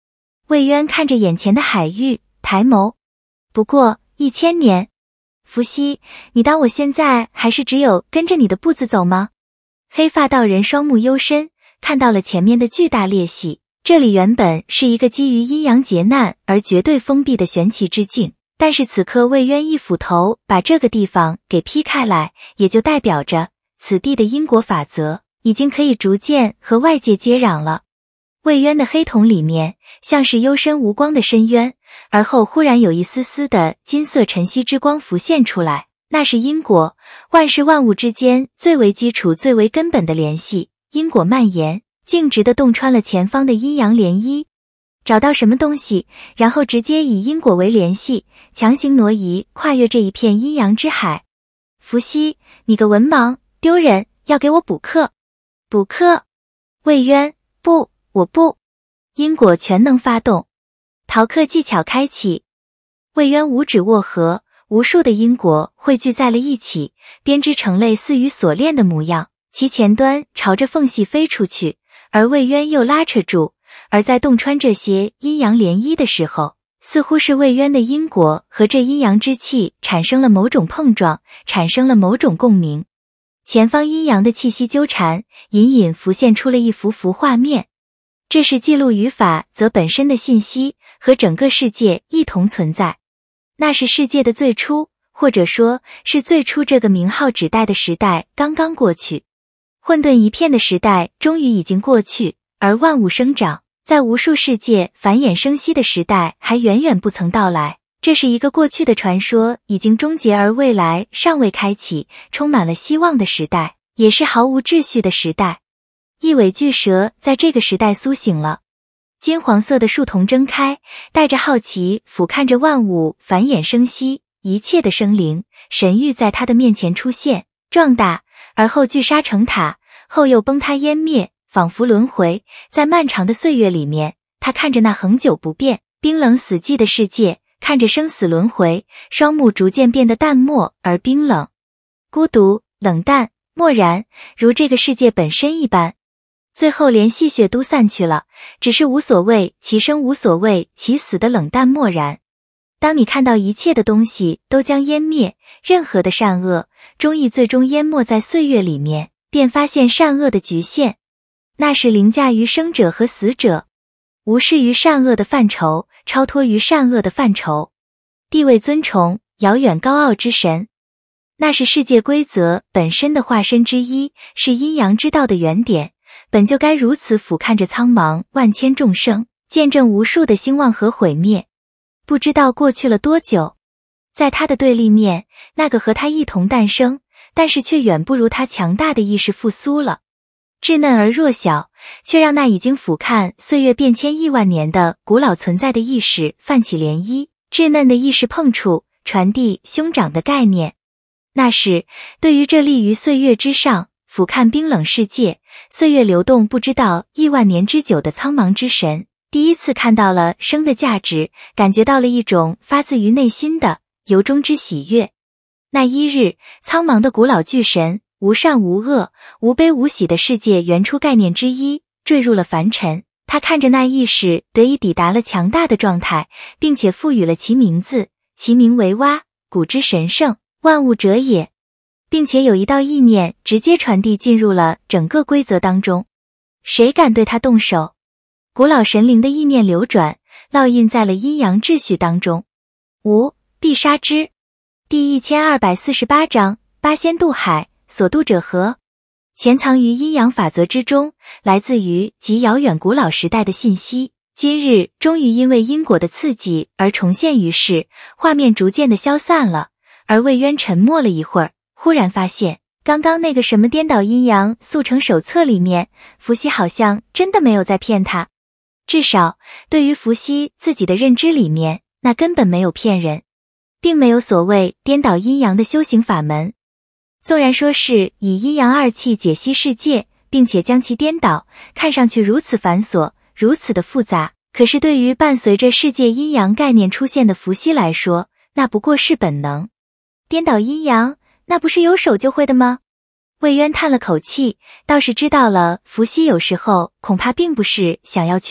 魏渊看着眼前的海域，抬眸。不过一千年。伏羲，你当我现在还是只有跟着你的步子走吗？黑发道人双目幽深，看到了前面的巨大裂隙。这里原本是一个基于阴阳劫难而绝对封闭的玄奇之境，但是此刻魏渊一斧头把这个地方给劈开来，也就代表着此地的因果法则已经可以逐渐和外界接壤了。魏渊的黑瞳里面像是幽深无光的深渊，而后忽然有一丝丝的金色晨曦之光浮现出来，那是因果，万事万物之间最为基础最为根本的联系，因果蔓延，径直地洞穿了前方的阴阳涟漪。找到什么东西，然后直接以因果为联系，强行挪移跨越这一片阴阳之海。伏羲，你个文盲，丢人，要给我补课。补课。魏渊，不，我不。因果全能发动，逃课技巧开启。魏渊五指握合，无数的因果汇聚在了一起，编织成类似于锁链的模样，其前端朝着缝隙飞出去，而魏渊又拉扯住。而在洞穿这些阴阳涟漪的时候，似乎是魏渊的因果和这阴阳之气产生了某种碰撞，产生了某种共鸣。前方阴阳的气息纠缠，隐隐浮现出了一幅幅画面。这是记录语法则本身的信息，和整个世界一同存在。那是世界的最初，或者说是最初这个名号指代的时代刚刚过去。混沌一片的时代终于已经过去，而万物生长，在无数世界繁衍生息的时代还远远不曾到来。这是一个过去的传说已经终结而未来尚未开启，充满了希望的时代，也是毫无秩序的时代。一尾巨蛇在这个时代苏醒了，金黄色的树瞳睁开，带着好奇俯瞰着万物繁衍生息，一切的生灵神域在他的面前出现壮大，而后聚沙成塔，后又崩塌湮灭，仿佛轮回。在漫长的岁月里面，他看着那恒久不变冰冷死寂的世界，看着生死轮回，双目逐渐变得淡漠而冰冷，孤独、冷淡、漠然，如这个世界本身一般。最后连戏谑都散去了，只是无所谓其生无所谓其死的冷淡漠然。当你看到一切的东西都将湮灭，任何的善恶终亦最终淹没在岁月里面，便发现善恶的局限。那是凌驾于生者和死者，无视于善恶的范畴，超脱于善恶的范畴，地位尊崇，遥远高傲之神。那是世界规则本身的化身之一，是阴阳之道的原点，本就该如此俯瞰着苍茫万千众生，见证无数的兴旺和毁灭。不知道过去了多久，在他的对立面，那个和他一同诞生，但是却远不如他强大的意识复苏了。稚嫩而弱小，却让那已经俯瞰岁月变迁亿万年的古老存在的意识泛起涟漪。稚嫩的意识碰触，传递兄长的概念。那是对于这立于岁月之上，俯瞰冰冷世界，岁月流动不知道亿万年之久的苍茫之神，第一次看到了生的价值，感觉到了一种发自于内心的由衷之喜悦。那一日，苍茫的古老巨神，无善无恶，无悲无喜的世界原初概念之一，坠入了凡尘。他看着那意识得以抵达了强大的状态，并且赋予了其名字，其名为蛙，古之神圣，万物者也。并且有一道意念直接传递进入了整个规则当中。谁敢对他动手？古老神灵的意念流转，烙印在了阴阳秩序当中。无，必杀之。第一千二百四十八章，八仙渡海，所渡者何？潜藏于阴阳法则之中，来自于极遥远古老时代的信息，今日终于因为因果的刺激而重现于世，画面逐渐的消散了。而魏渊沉默了一会儿，忽然发现刚刚那个什么颠倒阴阳速成手册里面，伏羲好像真的没有在骗他。至少对于伏羲自己的认知里面，那根本没有骗人，并没有所谓颠倒阴阳的修行法门。纵然说是以阴阳二气解析世界，并且将其颠倒，看上去如此繁琐，如此的复杂，可是对于伴随着世界阴阳概念出现的伏羲来说，那不过是本能。颠倒阴阳，那不是有手就会的吗？魏渊叹了口气，倒是知道了伏羲有时候恐怕并不是想要去扎，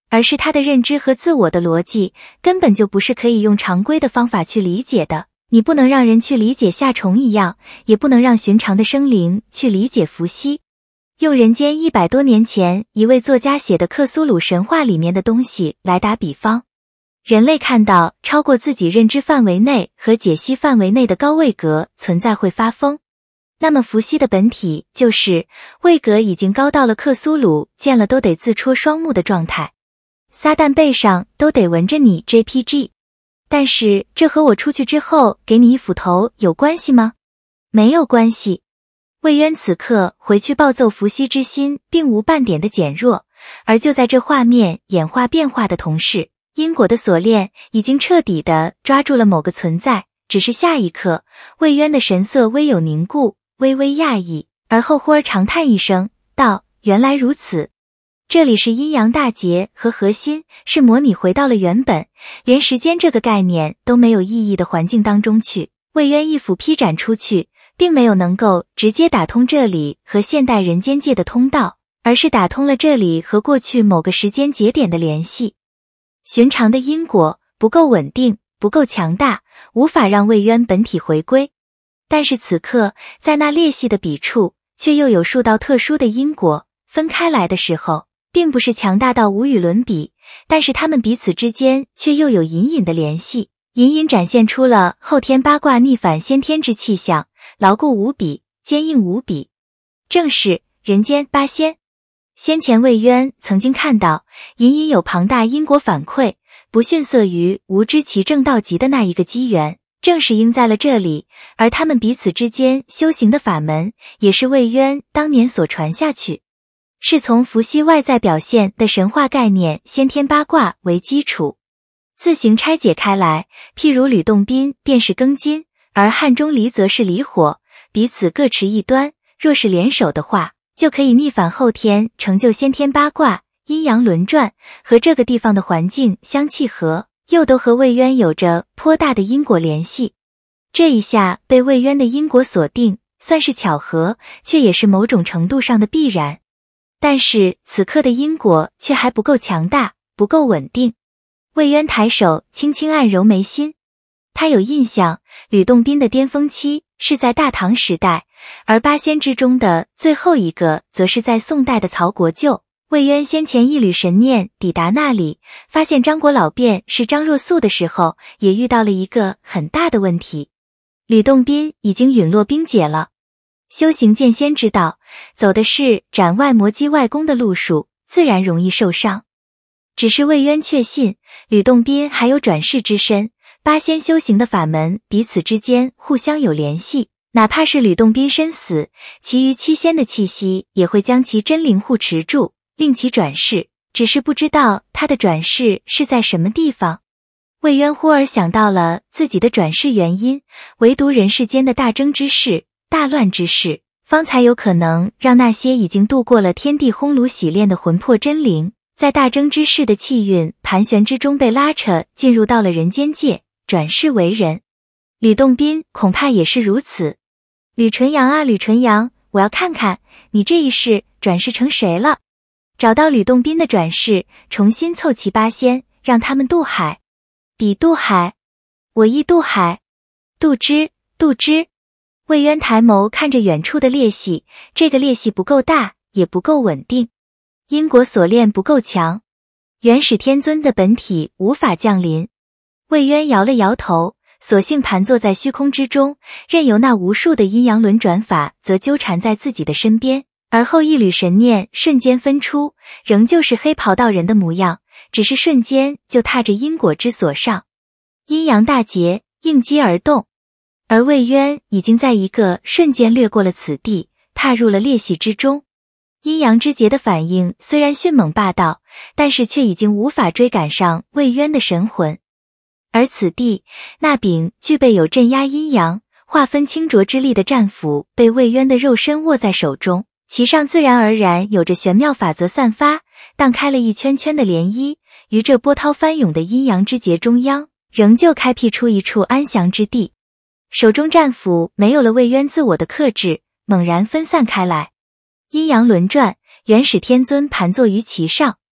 而是他的认知和自我的逻辑根本就不是可以用常规的方法去理解的。你不能让人去理解夏虫一样，也不能让寻常的生灵去理解伏羲。用人间一百多年前一位作家写的克苏鲁神话里面的东西来打比方，人类看到超过自己认知范围内和解析范围内的高位格存在会发疯。那么伏羲的本体就是位格已经高到了克苏鲁见了都得自戳双目的状态，撒旦背上都得纹着你 J P G。 但是这和我出去之后给你一斧头有关系吗？没有关系。魏渊此刻回去暴揍伏羲之心并无半点的减弱，而就在这画面演化变化的同时，因果的锁链已经彻底地抓住了某个存在。只是下一刻，魏渊的神色微有凝固，微微讶异，而后忽而长叹一声，道：原来如此。这里是阴阳大劫和核心，是模拟回到了原本连时间这个概念都没有意义的环境当中去。魏渊一斧劈斩出去，并没有能够直接打通这里和现代人间界的通道，而是打通了这里和过去某个时间节点的联系。寻常的因果不够稳定，不够强大，无法让魏渊本体回归。但是此刻在那裂隙的彼处，却又有数道特殊的因果分开来的时候，并不是强大到无与伦比，但是他们彼此之间却又有隐隐的联系，隐隐展现出了后天八卦逆反先天之气象，牢固无比，坚硬无比，正是人间八仙。先前魏渊曾经看到隐隐有庞大因果反馈，不逊色于无知其正道极的那一个机缘，正是应在了这里，而他们彼此之间修行的法门，也是魏渊当年所传下去，是从伏羲外在表现的神话概念先天八卦为基础，自行拆解开来。譬如吕洞宾便是庚金，而汉钟离则是离火，彼此各持一端，若是联手的话，就可以逆反后天，成就先天八卦，阴阳轮转，和这个地方的环境相契合，又都和魏渊有着颇大的因果联系。这一下被魏渊的因果锁定，算是巧合，却也是某种程度上的必然。但是此刻的因果却还不够强大，不够稳定。魏渊抬手轻轻按揉眉心，他有印象，吕洞宾的巅峰期是在大唐时代，而八仙之中的最后一个则是在宋代的曹国舅。魏渊先前一缕神念抵达那里，发现张国老便是张若素的时候，也遇到了一个很大的问题。吕洞宾已经陨落冰解了，修行剑仙之道，走的是斩外魔击外功的路数，自然容易受伤。只是魏渊确信吕洞宾还有转世之身，八仙修行的法门彼此之间互相有联系，哪怕是吕洞宾身死，其余七仙的气息也会将其真灵护持住，令其转世，只是不知道他的转世是在什么地方。魏渊忽而想到了自己的转世原因，唯独人世间的大争之事、大乱之事，方才有可能让那些已经度过了天地烘炉洗炼的魂魄真灵，在大争之事的气运盘旋之中被拉扯进入到了人间界，转世为人。吕洞宾恐怕也是如此。吕纯阳啊吕纯阳，我要看看你这一世转世成谁了。找到吕洞宾的转世，重新凑齐八仙，让他们渡海。比渡海，我亦渡海。渡之，渡之。魏渊抬眸看着远处的裂隙，这个裂隙不够大，也不够稳定，因果锁链不够强，元始天尊的本体无法降临。魏渊摇了摇头，索性盘坐在虚空之中，任由那无数的阴阳轮转法则纠缠在自己的身边。而后一缕神念瞬间分出，仍旧是黑袍道人的模样，只是瞬间就踏着因果之锁上，阴阳大劫应机而动。而魏渊已经在一个瞬间掠过了此地，踏入了裂隙之中。阴阳之劫的反应虽然迅猛霸道，但是却已经无法追赶上魏渊的神魂。而此地那柄具备有镇压阴阳、划分清浊之力的战斧被魏渊的肉身握在手中，其上自然而然有着玄妙法则散发，荡开了一圈圈的涟漪，于这波涛翻涌的阴阳之劫中央，仍旧开辟出一处安详之地。手中战斧没有了魏渊自我的克制，猛然分散开来，阴阳轮转，元始天尊盘坐于其上。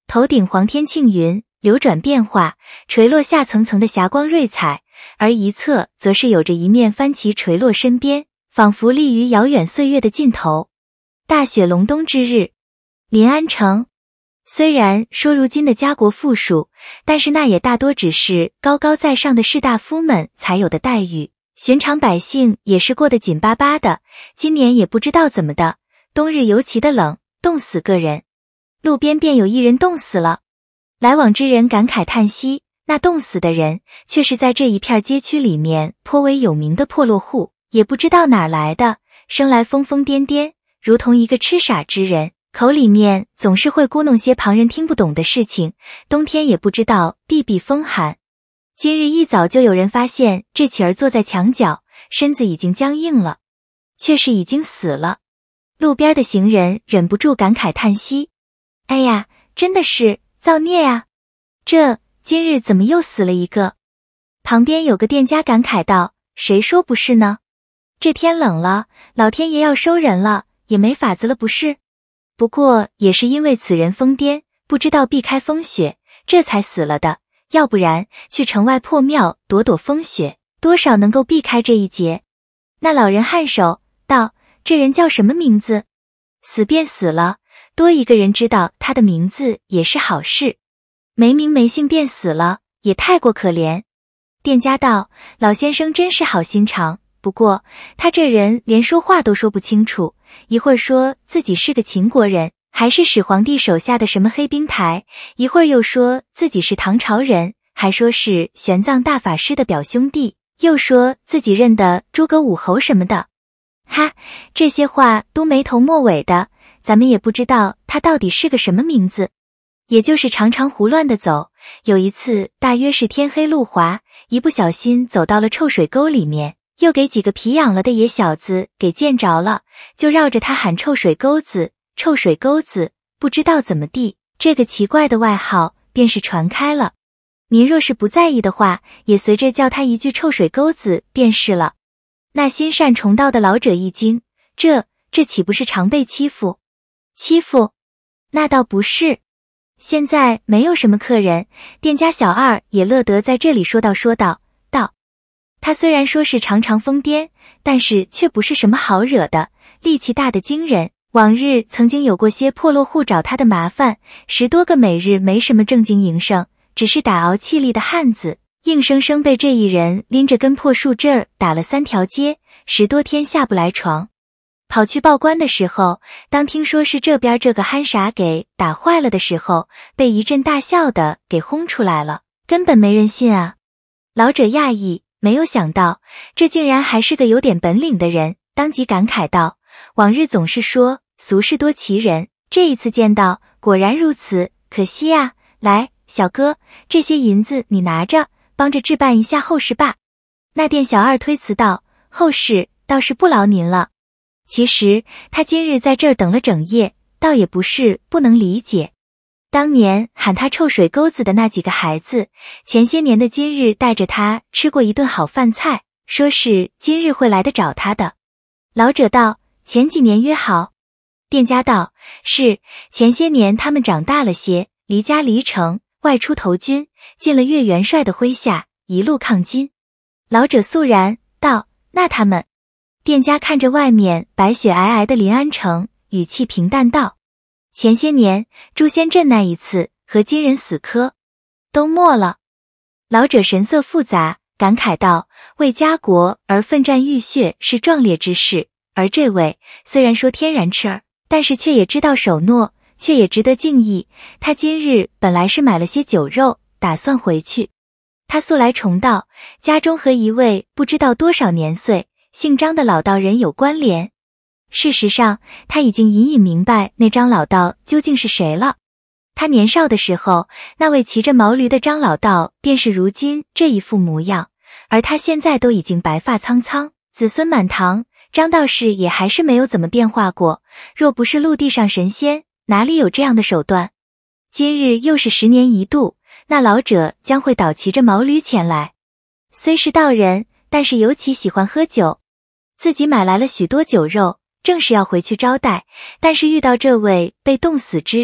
头顶黄天庆云，流转变化，垂落下层层的霞光瑞彩，而一侧则是有着一面帆旗垂落身边，仿佛立于遥远岁月的尽头。大雪隆冬之日，临安城。虽然说如今的家国富庶，但是那也大多只是高高在上的士大夫们才有的待遇，寻常百姓也是过得紧巴巴的。今年也不知道怎么的，冬日尤其的冷，冻死个人。路边便有一人冻死了，来往之人感慨叹息，那冻死的人却是在这一片街区里面颇为有名的破落户，也不知道哪儿来的，生来疯疯癫癫，如同一个痴傻之人，口里面总是会咕哝些旁人听不懂的事情，冬天也不知道避避风寒。今日一早就有人发现这乞儿坐在墙角，身子已经僵硬了，却是已经死了。路边的行人忍不住感慨叹息，哎呀，真的是造孽啊，这今日怎么又死了一个？旁边有个店家感慨道，谁说不是呢？这天冷了，老天爷要收人了，也没法子了不是？不过也是因为此人疯癫，不知道避开风雪，这才死了的，要不然去城外破庙躲躲风雪，多少能够避开这一劫。那老人颔首道，这人叫什么名字？死便死了，多一个人知道他的名字也是好事，没名没姓便死了，也太过可怜。店家道，老先生真是好心肠，不过他这人连说话都说不清楚，一会儿说自己是个秦国人，还是始皇帝手下的什么黑兵台，一会儿又说自己是唐朝人，还说是玄奘大法师的表兄弟，又说自己认得诸葛武侯什么的。哈，这些话都没头没尾的，咱们也不知道他到底是个什么名字，也就是常常胡乱的走。有一次大约是天黑路滑，一不小心走到了臭水沟里面，又给几个皮痒了的野小子给见着了，就绕着他喊臭水沟子，臭水沟子。不知道怎么地，这个奇怪的外号便是传开了。您若是不在意的话，也随着叫他一句臭水沟子便是了。那心善重道的老者一惊，这这岂不是常被欺负？欺负？那倒不是。现在没有什么客人，店家小二也乐得在这里说道说道道。他虽然说是常常疯癫，但是却不是什么好惹的，力气大得惊人。往日曾经有过些破落户找他的麻烦，十多个每日没什么正经营生，只是打熬气力的汉子，硬生生被这一人拎着根破树枝儿打了三条街，十多天下不来床。跑去报官的时候，当听说是这边这个憨傻给打坏了的时候，被一阵大笑的给轰出来了，根本没人信啊。老者讶异，没有想到这竟然还是个有点本领的人，当即感慨道，往日总是说俗事多奇人，这一次见到果然如此，可惜啊。来，小哥，这些银子你拿着，帮着置办一下后事吧。那店小二推辞道，后事倒是不劳您了。其实他今日在这儿等了整夜，倒也不是不能理解。当年喊他臭水沟子的那几个孩子，前些年的今日带着他吃过一顿好饭菜，说是今日会来的找他的。老者道，前几年约好。店家道，是，前些年他们长大了些，离家离城，外出投军，进了岳元帅的麾下，一路抗金。老者肃然道，那他们？店家看着外面白雪皑皑的临安城，语气平淡道，前些年诛仙阵那一次和金人死磕都没了。老者神色复杂，感慨道，为家国而奋战浴血是壮烈之事，而这位虽然说天然痴儿，但是却也知道守诺，却也值得敬意。他今日本来是买了些酒肉，打算回去。他素来重道，家中和一位不知道多少年岁姓张的老道人有关联。事实上他已经隐隐明白那张老道究竟是谁了。他年少的时候，那位骑着毛驴的张老道便是如今这一副模样，而他现在都已经白发苍苍，子孙满堂，张道士也还是没有怎么变化过。若不是陆地上神仙，哪里有这样的手段？今日又是十年一度，那老者将会倒骑着毛驴前来。虽是道人，但是尤其喜欢喝酒，自己买来了许多酒肉，正是要回去招待，但是遇到这位被冻死之人，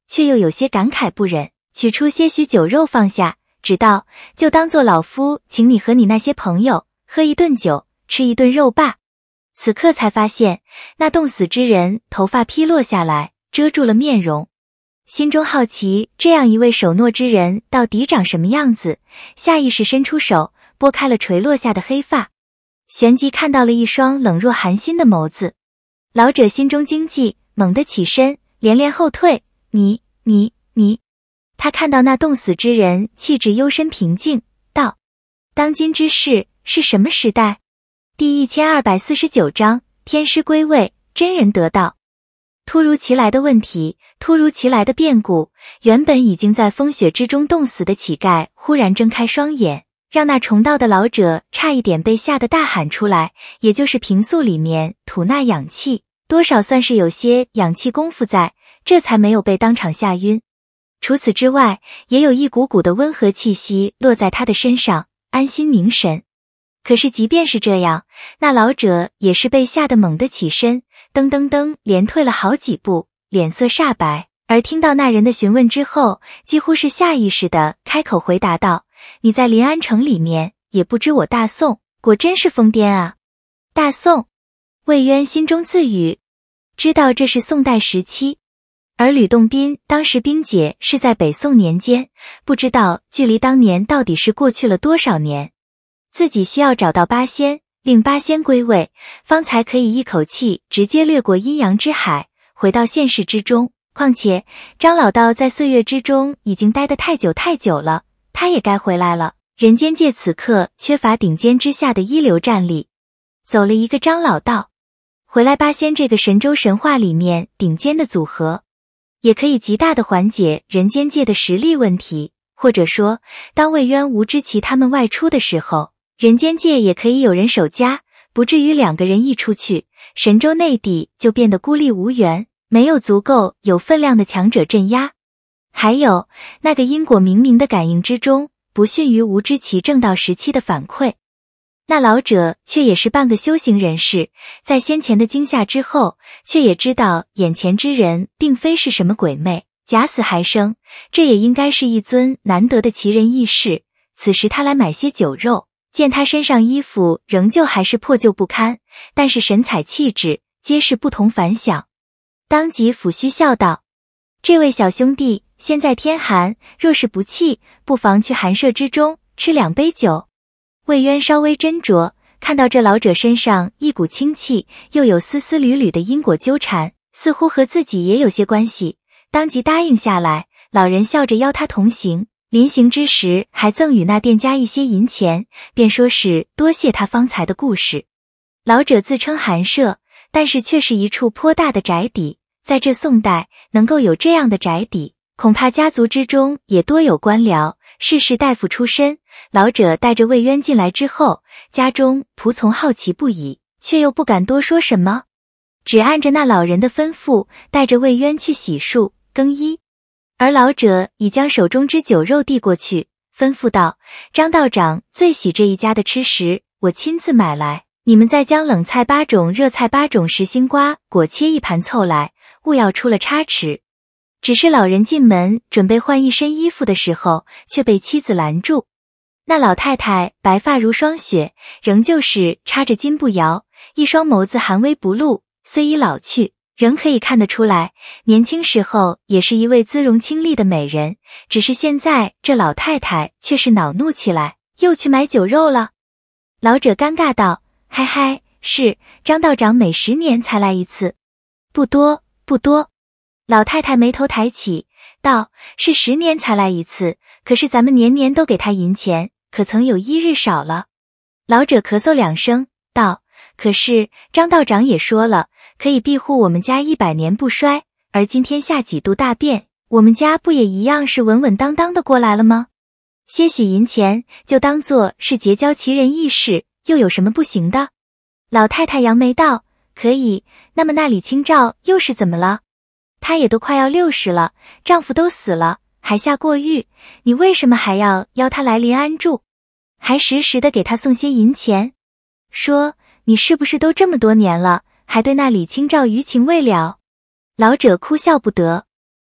却又有些感慨不忍，取出些许酒肉放下，只道就当做老夫请你和你那些朋友喝一顿酒，吃一顿肉罢。此刻才发现，那冻死之人头发披落下来，遮住了面容。心中好奇这样一位守诺之人到底长什么样子，下意识伸出手拨开了垂落下的黑发，旋即看到了一双冷若寒心的眸子。老者心中惊悸，猛地起身，连连后退。你你你他看到那冻死之人气质幽深平静，道：当今之世是什么时代？第一千二百四十九章天师归位，真人得道。突如其来的问题，突如其来的变故，原本已经在风雪之中冻死的乞丐忽然睁开双眼，让那重道的老者差一点被吓得大喊出来，也就是平素里面吐纳氧气，多少算是有些氧气功夫在，这才没有被当场吓晕。除此之外，也有一股股的温和气息落在他的身上，安心凝神。可是即便是这样，那老者也是被吓得猛地起身，噔噔噔连退了好几步，脸色煞白。而听到那人的询问之后，几乎是下意识地开口回答道：你在临安城里面也不知我大宋，果真是疯癫啊。大宋，魏渊心中自语，知道这是宋代时期，而吕洞宾当时兵解是在北宋年间，不知道距离当年到底是过去了多少年。自己需要找到八仙，令八仙归位，方才可以一口气直接掠过阴阳之海，回到现实之中。况且张老道在岁月之中已经待得太久太久了，他也该回来了。人间界此刻缺乏顶尖之下的一流战力，走了一个张老道，回来八仙这个神州神话里面顶尖的组合，也可以极大的缓解人间界的实力问题。或者说，当魏渊、吴知奇他们外出的时候，人间界也可以有人守家，不至于两个人一出去，神州内地就变得孤立无援，没有足够有分量的强者镇压。还有那个因果冥冥的感应之中，不逊于吴知奇正道时期的反馈。那老者却也是半个修行人士，在先前的惊吓之后，却也知道眼前之人并非是什么鬼魅，假死还生，这也应该是一尊难得的奇人异士。此时他来买些酒肉，见他身上衣服仍旧还是破旧不堪，但是神采气质皆是不同凡响，当即抚须笑道：这位小兄弟，现在天寒，若是不弃，不妨去寒舍之中吃两杯酒。魏渊稍微斟酌，看到这老者身上一股清气，又有丝丝缕缕的因果纠缠，似乎和自己也有些关系，当即答应下来。老人笑着邀他同行，临行之时还赠与那店家一些银钱，便说是多谢他方才的故事。老者自称寒舍，但是却是一处颇大的宅邸，在这宋代能够有这样的宅邸，恐怕家族之中也多有官僚，世世大夫出身。老者带着魏渊进来之后，家中仆从好奇不已，却又不敢多说什么，只按着那老人的吩咐，带着魏渊去洗漱更衣。而老者已将手中之酒肉递过去，吩咐道：张道长最喜这一家的吃食，我亲自买来，你们再将冷菜八种、热菜八种、实心瓜果切一盘凑来，勿要出了差池。只是老人进门准备换一身衣服的时候，却被妻子拦住。那老太太白发如霜雪，仍旧是插着金步摇，一双眸子寒微不露，虽已老去，仍可以看得出来，年轻时候也是一位姿容清丽的美人。只是现在这老太太却是恼怒起来，又去买酒肉了。老者尴尬道：嗨嗨，是，张道长每十年才来一次。不多不多。老太太眉头抬起道：是十年才来一次，可是咱们年年都给他银钱，可曾有一日少了？老者咳嗽两声道：可是张道长也说了，可以庇护我们家一百年不衰，而今天下几度大变，我们家不也一样是稳稳当当的过来了吗？些许银钱就当作是结交奇人异士，又有什么不行的？老太太扬眉道：可以，那么那李清照又是怎么了？她也都快要六十了，丈夫都死了，还下过狱，你为什么还要邀她来临安住，还时时的给她送些银钱？说你是不是都这么多年了，还对那李清照余情未了？老者哭笑不得。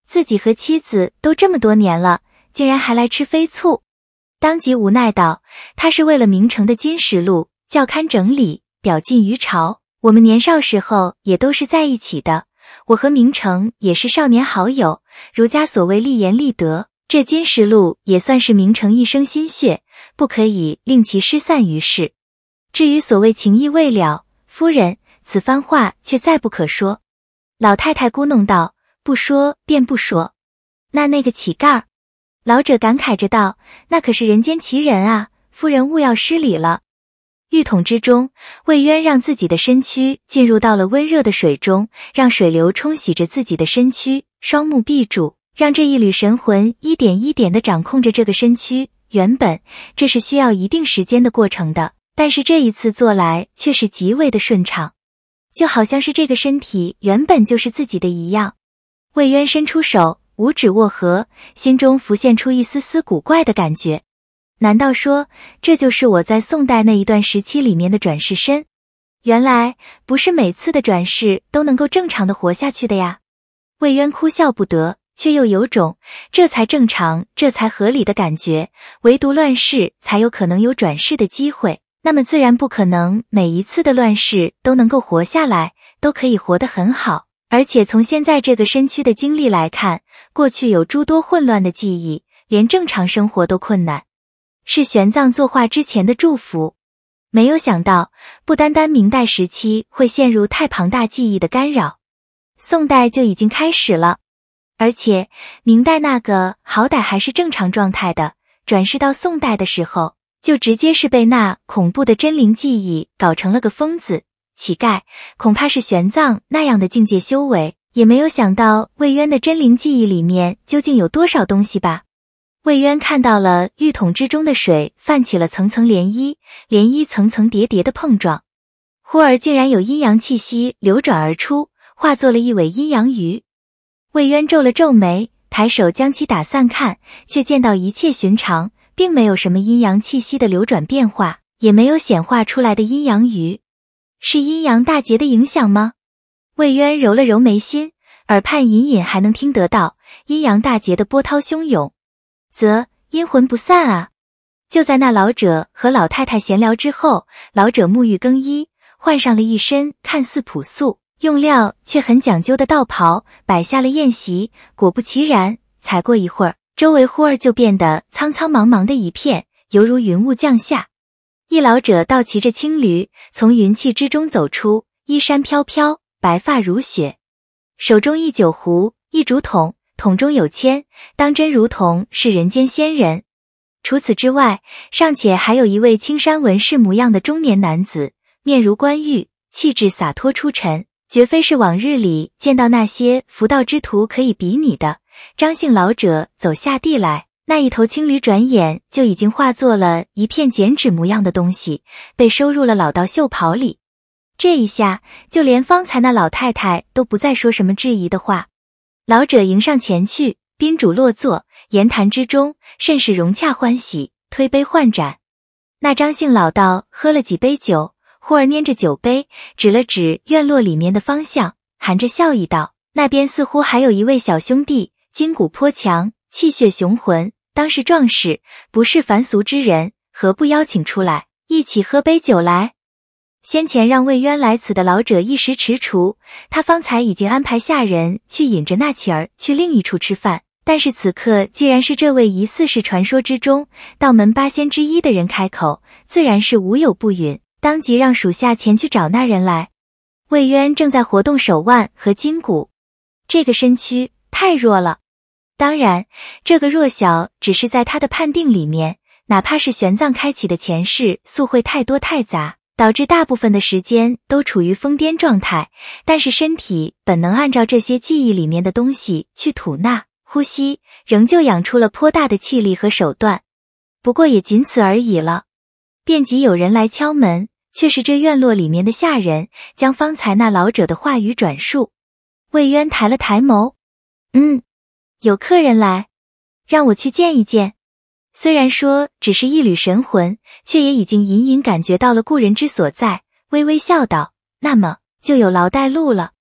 自己和妻子都这么多年了，竟然还来吃飞醋。当即无奈道，他是为了明城的金石录校勘整理，表进于朝。我们年少时候也都是在一起的，我和明城也是少年好友，儒家所谓立言立德，这金石录也算是明城一生心血，不可以令其失散于世。至于所谓情义未了，夫人，此番话却再不可说。老太太咕哝道，不说便不说。那那个乞丐，老者感慨着道，那可是人间奇人啊，夫人勿要失礼了。浴桶之中，魏渊让自己的身躯进入到了温热的水中，让水流冲洗着自己的身躯，双目闭住，让这一缕神魂一点一点地掌控着这个身躯。原本这是需要一定时间的过程的，但是这一次做来却是极为的顺畅，就好像是这个身体原本就是自己的一样。魏渊伸出手，五指握合，心中浮现出一丝丝古怪的感觉。难道说这就是我在宋代那一段时期里面的转世身？原来不是每次的转世都能够正常的活下去的呀。魏渊哭笑不得，却又有种这才正常，这才合理的感觉，唯独乱世才有可能有转世的机会，那么自然不可能每一次的乱世都能够活下来，都可以活得很好。而且从现在这个身躯的经历来看，过去有诸多混乱的记忆，连正常生活都困难，是玄奘作画之前的祝福。没有想到，不单单明代时期会陷入太庞大记忆的干扰，宋代就已经开始了。而且明代那个好歹还是正常状态的，转世到宋代的时候，就直接是被那恐怖的真灵记忆搞成了个疯子。乞丐恐怕是玄奘那样的境界修为，也没有想到魏渊的真灵记忆里面究竟有多少东西吧。魏渊看到了浴桶之中的水泛起了层层涟漪，涟漪层层叠叠的碰撞，忽而竟然有阴阳气息流转而出，化作了一尾阴阳鱼。魏渊皱了皱眉，抬手将其打散看，却见到一切寻常，并没有什么阴阳气息的流转变化，也没有显化出来的阴阳鱼。是阴阳大劫的影响吗？魏渊揉了揉眉心，耳畔隐隐还能听得到阴阳大劫的波涛汹涌，则阴魂不散啊。就在那老者和老太太闲聊之后，老者沐浴更衣，换上了一身看似朴素，用料却很讲究的道袍，摆下了宴席。果不其然，才过一会儿，周围忽而就变得苍苍茫茫的一片，犹如云雾降下。一老者倒骑着青驴，从云气之中走出，衣衫飘飘，白发如雪，手中一酒壶，一竹筒，桶中有签，当真如同是人间仙人。除此之外，尚且还有一位青衫文士模样的中年男子，面如冠玉，气质洒脱出尘，绝非是往日里见到那些佛道之徒可以比拟的。张姓老者走下地来，那一头青驴转眼就已经化作了一片剪纸模样的东西，被收入了老道袖袍里。这一下，就连方才那老太太都不再说什么质疑的话。老者迎上前去，宾主落座，言谈之中甚是融洽欢喜，推杯换盏。那张姓老道喝了几杯酒，忽而拈着酒杯，指了指院落里面的方向，含着笑意道，那边似乎还有一位小兄弟，筋骨颇强，气血雄浑，当是壮士，不是凡俗之人，何不邀请出来，一起喝杯酒来？先前让魏渊来此的老者一时踟蹰，他方才已经安排下人去引着那乞儿去另一处吃饭，但是此刻既然是这位疑似是传说之中道门八仙之一的人开口，自然是无有不允，当即让属下前去找那人来。魏渊正在活动手腕和筋骨，这个身躯太弱了。当然，这个弱小只是在他的判定里面，哪怕是玄奘开启的前世宿会太多太杂，导致大部分的时间都处于疯癫状态，但是身体本能按照这些记忆里面的东西去吐纳、呼吸，仍旧养出了颇大的气力和手段。不过也仅此而已了。便即有人来敲门，却是这院落里面的下人将方才那老者的话语转述。魏渊抬了抬眸，嗯，有客人来，让我去见一见。虽然说只是一缕神魂，却也已经隐隐感觉到了故人之所在，微微笑道，那么就有劳带路了。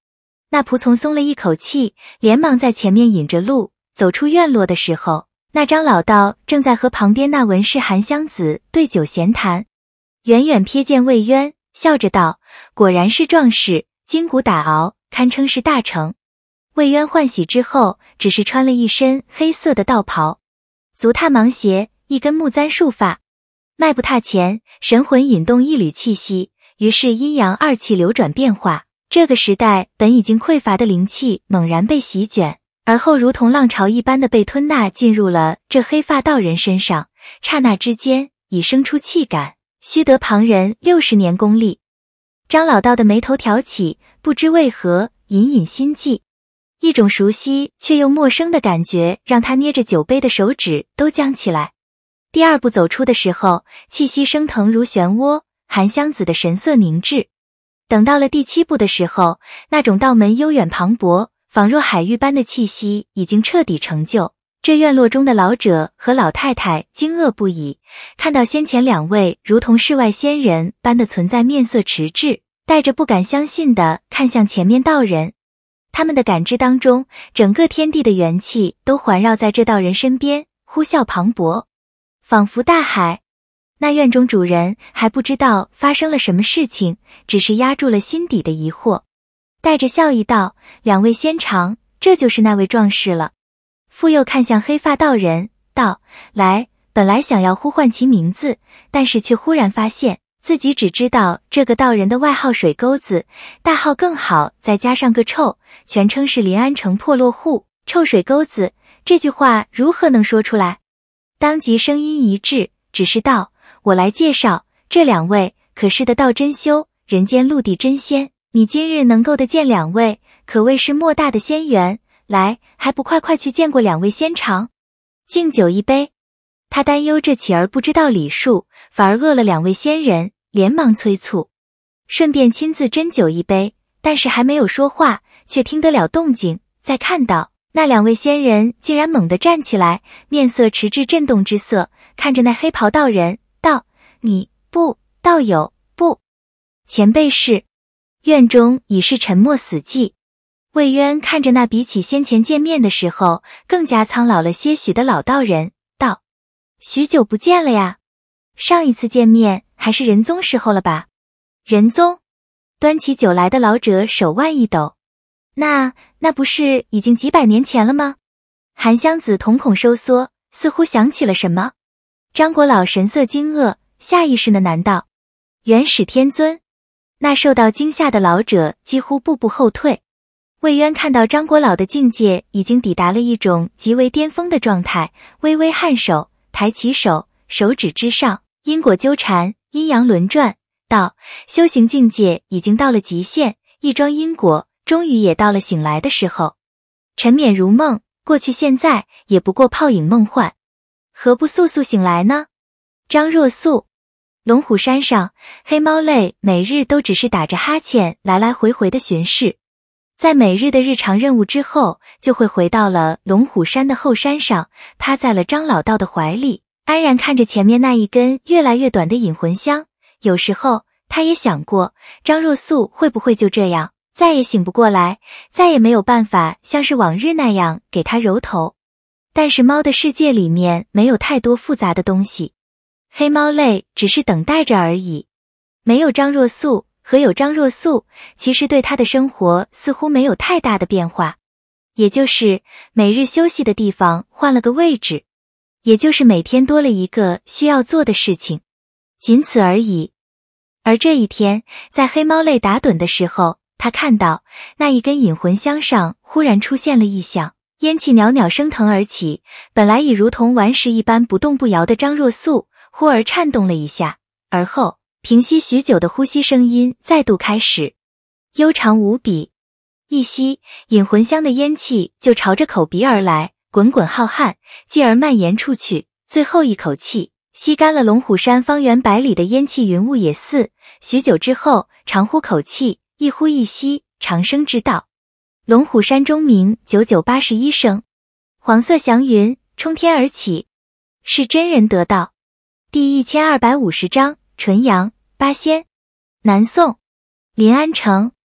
那仆从松了一口气，连忙在前面引着路，走出院落的时候，那张老道正在和旁边那文士韩湘子对酒闲谈。远远瞥见魏渊，笑着道：果然是壮士，筋骨打熬，堪称是大成。魏渊换洗之后，只是穿了一身黑色的道袍，足踏芒鞋，一根木簪束发，迈步踏前，神魂引动一缕气息，于是阴阳二气流转变化。这个时代本已经匮乏的灵气猛然被席卷，而后如同浪潮一般的被吞纳进入了这黑发道人身上，刹那之间已生出气感，须得旁人六十年功力。张老道的眉头挑起，不知为何隐隐心悸，一种熟悉却又陌生的感觉让他捏着酒杯的手指都僵起来。第二步走出的时候，气息升腾如漩涡，韩湘子的神色凝滞。等到了第七步的时候，那种道门悠远磅礴，仿若海域般的气息已经彻底成就。这院落中的老者和老太太惊愕不已，看到先前两位如同世外仙人般的存在，面色迟滞，带着不敢相信地看向前面道人。他们的感知当中，整个天地的元气都环绕在这道人身边，呼啸磅礴，仿佛大海。那院中主人还不知道发生了什么事情，只是压住了心底的疑惑，带着笑意道：两位仙长，这就是那位壮士了。复又看向黑发道人，道：来，本来想要呼唤其名字，但是却忽然发现自己只知道这个道人的外号水钩子，大号更好，再加上个臭，全称是临安城破落户，臭水钩子，这句话如何能说出来？当即声音一滞，只是道：我来介绍，这两位可是的道真修，人间陆地真仙，你今日能够得见两位，可谓是莫大的仙缘，来，还不快快去见过两位仙长，敬酒一杯。他担忧这起而不知道礼数，反而饿了两位仙人，连忙催促，顺便亲自斟酒一杯，但是还没有说话，却听得了动静，再看到那两位仙人竟然猛地站起来，面色迟滞震动之色，看着那黑袍道人道：你不，道友不，前辈是。院中已是沉默死寂。魏渊看着那比起先前见面的时候更加苍老了些许的老道人道：许久不见了呀，上一次见面还是仁宗时候了吧？仁宗？端起酒来的老者手腕一抖，那那不是已经几百年前了吗？韩湘子瞳孔收缩，似乎想起了什么。张国老神色惊愕，下意识的难道元始天尊？那受到惊吓的老者几乎步步后退。魏渊看到张国老的境界已经抵达了一种极为巅峰的状态，微微颔首，抬起手，手指之上因果纠缠，阴阳轮转，道：修行境界已经到了极限，一桩因果终于也到了醒来的时候。沉湎如梦，过去现在也不过泡影梦幻，何不速速醒来呢？张若素。龙虎山上，黑猫类每日都只是打着哈欠来来回回的巡视，在每日的日常任务之后，就会回到了龙虎山的后山上，趴在了张老道的怀里，安然看着前面那一根越来越短的引魂香。有时候他也想过，张若素会不会就这样再也醒不过来，再也没有办法像是往日那样给他揉头。但是猫的世界里面没有太多复杂的东西，黑猫类只是等待着而已。没有张若素和有张若素，其实对他的生活似乎没有太大的变化，也就是每日休息的地方换了个位置，也就是每天多了一个需要做的事情，仅此而已。而这一天，在黑猫类打盹的时候，他看到那一根引魂香上忽然出现了异象，烟气袅袅升腾而起，本来已如同顽石一般不动不摇的张若素忽而颤动了一下，而后平息许久的呼吸声音再度开始，悠长无比。一吸，引魂香的烟气就朝着口鼻而来，滚滚浩瀚，继而蔓延出去，最后一口气吸干了龙虎山方圆百里的烟气云雾也似。许久之后，长呼口气，一呼一吸，长声之道。龙虎山钟鸣九九八十一声，黄色祥云冲天而起，是真人得道。第一千二百五十章纯阳八仙。南宋临安城，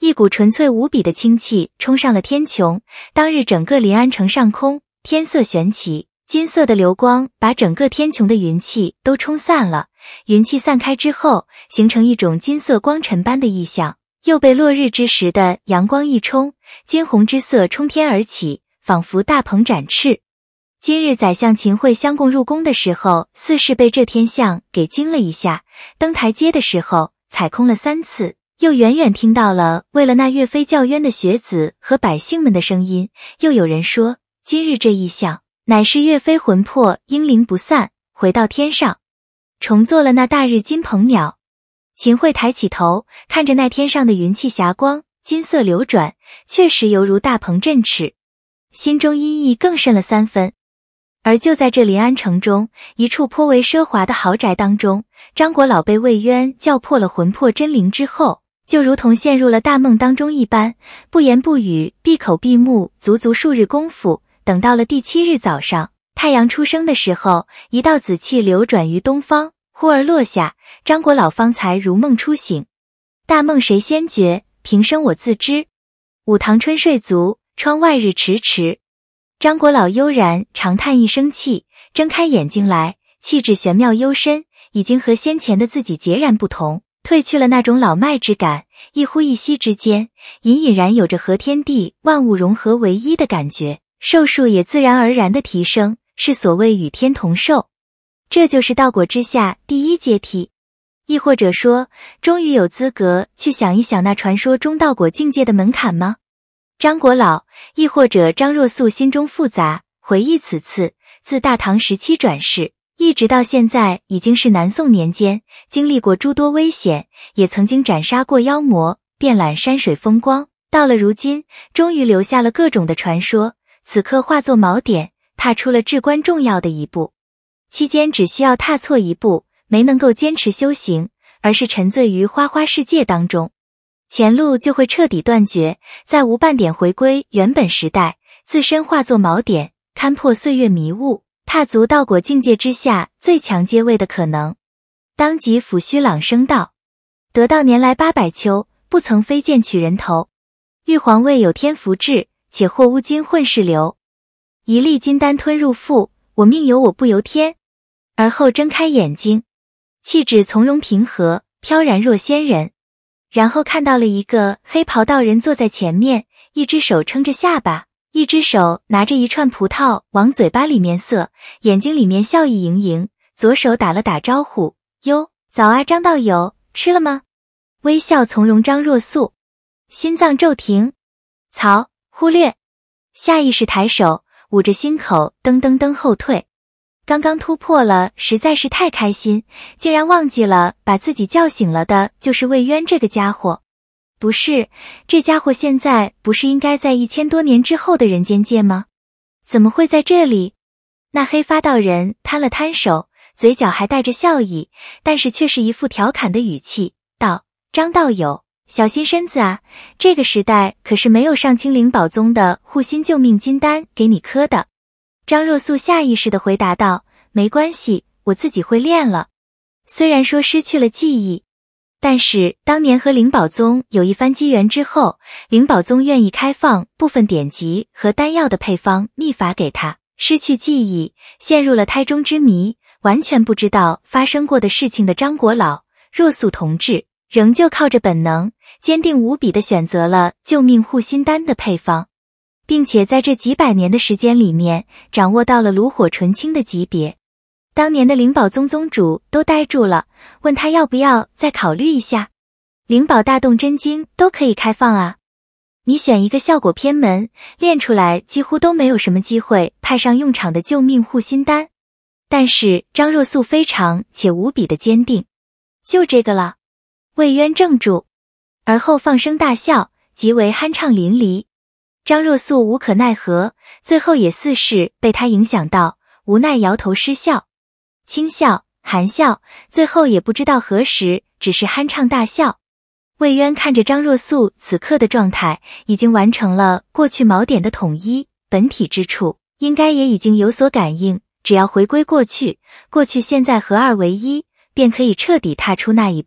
一股纯粹无比的清气冲上了天穹。当日整个临安城上空，天色玄奇，金色的流光把整个天穹的云气都冲散了。云气散开之后，形成一种金色光尘般的意象，又被落日之时的阳光一冲，金红之色冲天而起，仿佛大鹏展翅。今日宰相秦桧相公入宫的时候，似是被这天象给惊了一下，登台阶的时候踩空了三次，又远远听到了为了那岳飞叫冤的学子和百姓们的声音。又有人说，今日这异象乃是岳飞魂魄英灵不散，回到天上，重做了那大日金鹏鸟。秦桧抬起头，看着那天上的云气霞光，金色流转，确实犹如大鹏振翅，心中阴意更甚了三分。而就在这临安城中一处颇为奢华的豪宅当中，张国老被魏渊叫破了魂魄真灵之后，就如同陷入了大梦当中一般，不言不语，闭口闭目，足足数日功夫。等到了第七日早上，太阳出生的时候，一道紫气流转于东方，忽而落下，张国老方才如梦初醒。大梦谁先觉，平生我自知。午堂春睡足，窗外日迟迟。张国老悠然长叹一声气，睁开眼睛来，气质玄妙幽深，已经和先前的自己截然不同，褪去了那种老迈之感，一呼一吸之间，隐隐然有着和天地万物融合为一的感觉，寿数也自然而然的提升，是所谓与天同寿。这就是道果之下第一阶梯，亦或者说，终于有资格去想一想那传说中道果境界的门槛吗？张国老，亦或者张若素心中复杂，回忆此次自大唐时期转世，一直到现在已经是南宋年间，经历过诸多危险，也曾经斩杀过妖魔，遍览山水风光，到了如今，终于留下了各种的传说，此刻化作锚点，踏出了至关重要的一步。期间只需要踏错一步，没能够坚持修行，而是沉醉于花花世界当中，前路就会彻底断绝，再无半点回归原本时代，自身化作锚点，勘破岁月迷雾，踏足道果境界之下最强阶位的可能。当即抚须朗声道：得道年来八百秋，不曾飞剑取人头。玉皇位有天福至，且或乌金混世流。一粒金丹吞入腹，我命由我不由天。而后睁开眼睛，气质从容平和，飘然若仙人。然后看到了一个黑袍道人坐在前面，一只手撑着下巴，一只手拿着一串葡萄往嘴巴里面塞，眼睛里面笑意盈盈，左手打了打招呼：哟，早啊张道友，吃了吗？微笑从容张若素，心脏骤停，曹忽略，下意识抬手捂着心口，噔噔噔后退。刚刚突破了，实在是太开心，竟然忘记了把自己叫醒了的就是魏渊这个家伙。不是，这家伙现在不是应该在一千多年之后的人间界吗？怎么会在这里？那黑发道人摊了摊手，嘴角还带着笑意，但是却是一副调侃的语气，道：张道友，小心身子啊，这个时代可是没有上清灵宝宗的护心救命金丹给你磕的。张若素下意识地回答道：没关系，我自己会练了。虽然说失去了记忆，但是当年和灵宝宗有一番机缘之后，灵宝宗愿意开放部分典籍和丹药的配方秘法给他。失去记忆，陷入了胎中之迷，完全不知道发生过的事情的张国老，若素同志仍旧靠着本能，坚定无比地选择了救命护心丹的配方，并且在这几百年的时间里面，掌握到了炉火纯青的级别。当年的灵宝宗宗主都呆住了，问他要不要再考虑一下。灵宝大洞真经都可以开放啊，你选一个效果偏门，练出来几乎都没有什么机会派上用场的救命护心丹。但是张若素非常且无比的坚定，就这个了。魏渊怔住，而后放声大笑，极为酣畅淋漓。张若素无可奈何，最后也似是被他影响到，无奈摇头失笑，轻笑含笑，最后也不知道何时，只是酣畅大笑。魏渊看着张若素此刻的状态，已经完成了过去锚点的统一，本体之处应该也已经有所感应，只要回归过去，过去现在合二为一，便可以彻底踏出那一步，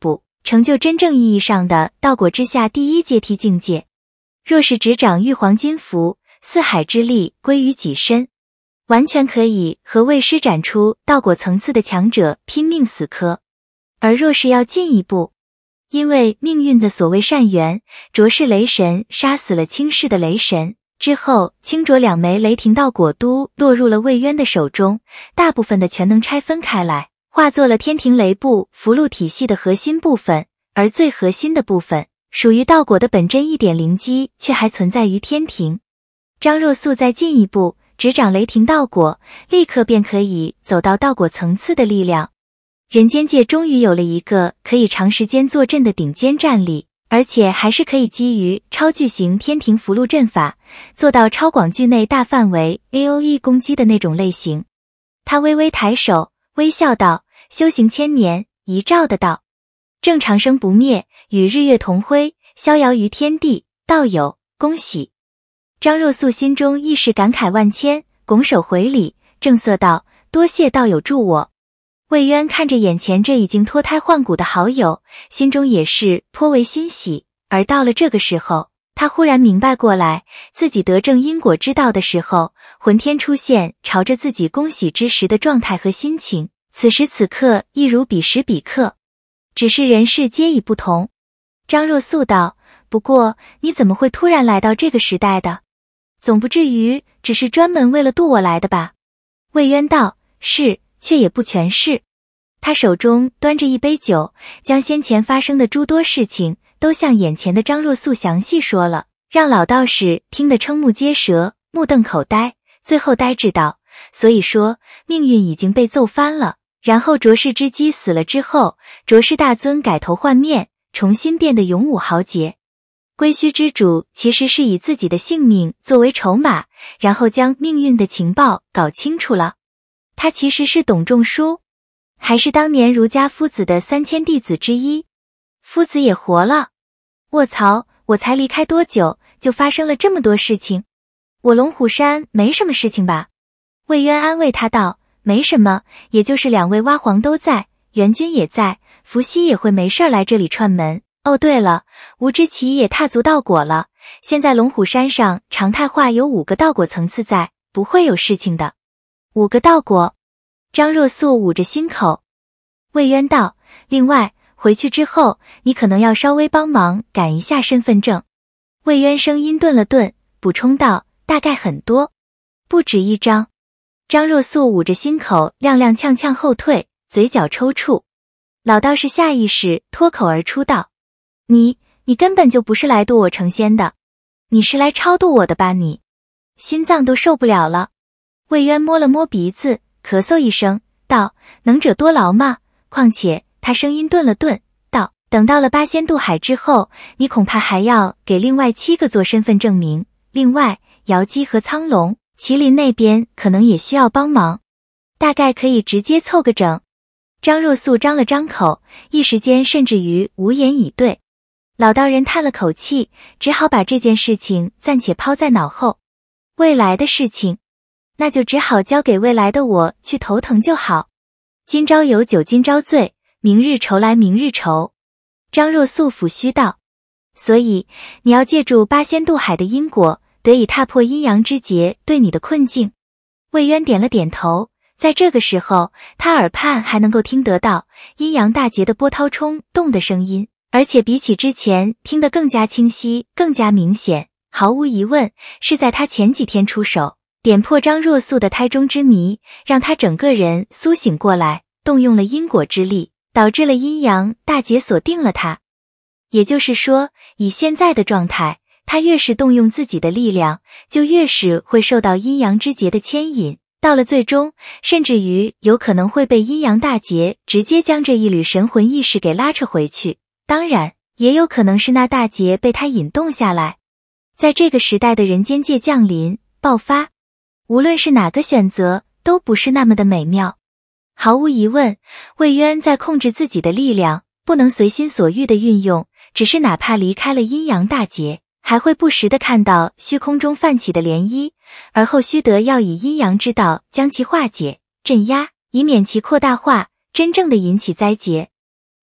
成就真正意义上的道果之下第一阶梯境界。若是执掌玉皇金符，四海之力归于己身，完全可以和未施展出道果层次的强者拼命死磕。而若是要进一步，因为命运的所谓善缘，卓氏雷神杀死了青氏的雷神之后，青卓两枚雷霆道果都落入了魏渊的手中，大部分的全能拆分开来，化作了天庭雷部符箓体系的核心部分，而最核心的部分属于道果的本真一点灵机却还存在于天庭。张若素再进一步执掌雷霆道果，立刻便可以走到道果层次的力量。人间界终于有了一个可以长时间坐镇的顶尖战力，而且还是可以基于超巨型天庭符箓阵法做到超广距内大范围 A O E 攻击的那种类型。他微微抬手，微笑道：修行千年，一照的道，正长生不灭，与日月同辉，逍遥于天地，道友恭喜。张若素心中一时感慨万千，拱手回礼，正色道：多谢道友助我。魏渊看着眼前这已经脱胎换骨的好友，心中也是颇为欣喜。而到了这个时候，他忽然明白过来，自己得证因果之道的时候，魂天出现朝着自己恭喜之时的状态和心情，此时此刻亦如彼时彼刻，只是人事皆已不同。张若素道：不过你怎么会突然来到这个时代的？总不至于只是专门为了渡我来的吧？魏渊道：是，却也不全是。他手中端着一杯酒，将先前发生的诸多事情都向眼前的张若素详细说了，让老道士听得瞠目结舌，目瞪口呆，最后呆滞道：所以说命运已经被揍翻了。然后卓氏之姬死了之后，卓氏大尊改头换面，重新变得勇武豪杰。归墟之主其实是以自己的性命作为筹码，然后将命运的情报搞清楚了。他其实是董仲舒，还是当年儒家夫子的三千弟子之一。夫子也活了。卧槽，我才离开多久，就发生了这么多事情？我龙虎山没什么事情吧？魏渊安慰他道：没什么，也就是两位蛙皇都在，元君也在，伏羲也会没事来这里串门。哦对了，吴之奇也踏足道果了，现在龙虎山上常态化有五个道果层次在，不会有事情的。五个道果？张若素捂着心口。魏渊道：另外回去之后，你可能要稍微帮忙赶一下身份证。魏渊声音顿了顿，补充道：大概很多，不止一张。张若素捂着心口，踉踉跄跄后退，嘴角抽搐。老道士下意识脱口而出道：你你根本就不是来渡我成仙的，你是来超度我的吧你？心脏都受不了了。魏渊摸了摸鼻子，咳嗽一声道：能者多劳嘛，况且他声音顿了顿道：等到了八仙渡海之后，你恐怕还要给另外七个做身份证明，另外瑶姬和苍龙、麒麟那边可能也需要帮忙，大概可以直接凑个整。张若素张了张口，一时间甚至于无言以对。老道人叹了口气，只好把这件事情暂且抛在脑后。未来的事情，那就只好交给未来的我去头疼就好。今朝有酒今朝醉，明日愁来明日愁。张若素抚须道：所以你要借助八仙渡海的因果，得以踏破阴阳之结对你的困境。魏渊点了点头，在这个时候，他耳畔还能够听得到阴阳大劫的波涛冲动的声音，而且比起之前听得更加清晰，更加明显。毫无疑问，是在他前几天出手，点破张若素的胎中之谜，让他整个人苏醒过来，动用了因果之力，导致了阴阳大劫锁定了他。也就是说，以现在的状态，他越是动用自己的力量，就越是会受到阴阳之劫的牵引，到了最终，甚至于有可能会被阴阳大劫直接将这一缕神魂意识给拉扯回去。当然，也有可能是那大劫被他引动下来。在这个时代的人间界降临、爆发，无论是哪个选择，都不是那么的美妙。毫无疑问，魏渊在控制自己的力量，不能随心所欲的运用，只是哪怕离开了阴阳大劫，还会不时的看到虚空中泛起的涟漪，而后须得要以阴阳之道将其化解、镇压，以免其扩大化，真正的引起灾劫。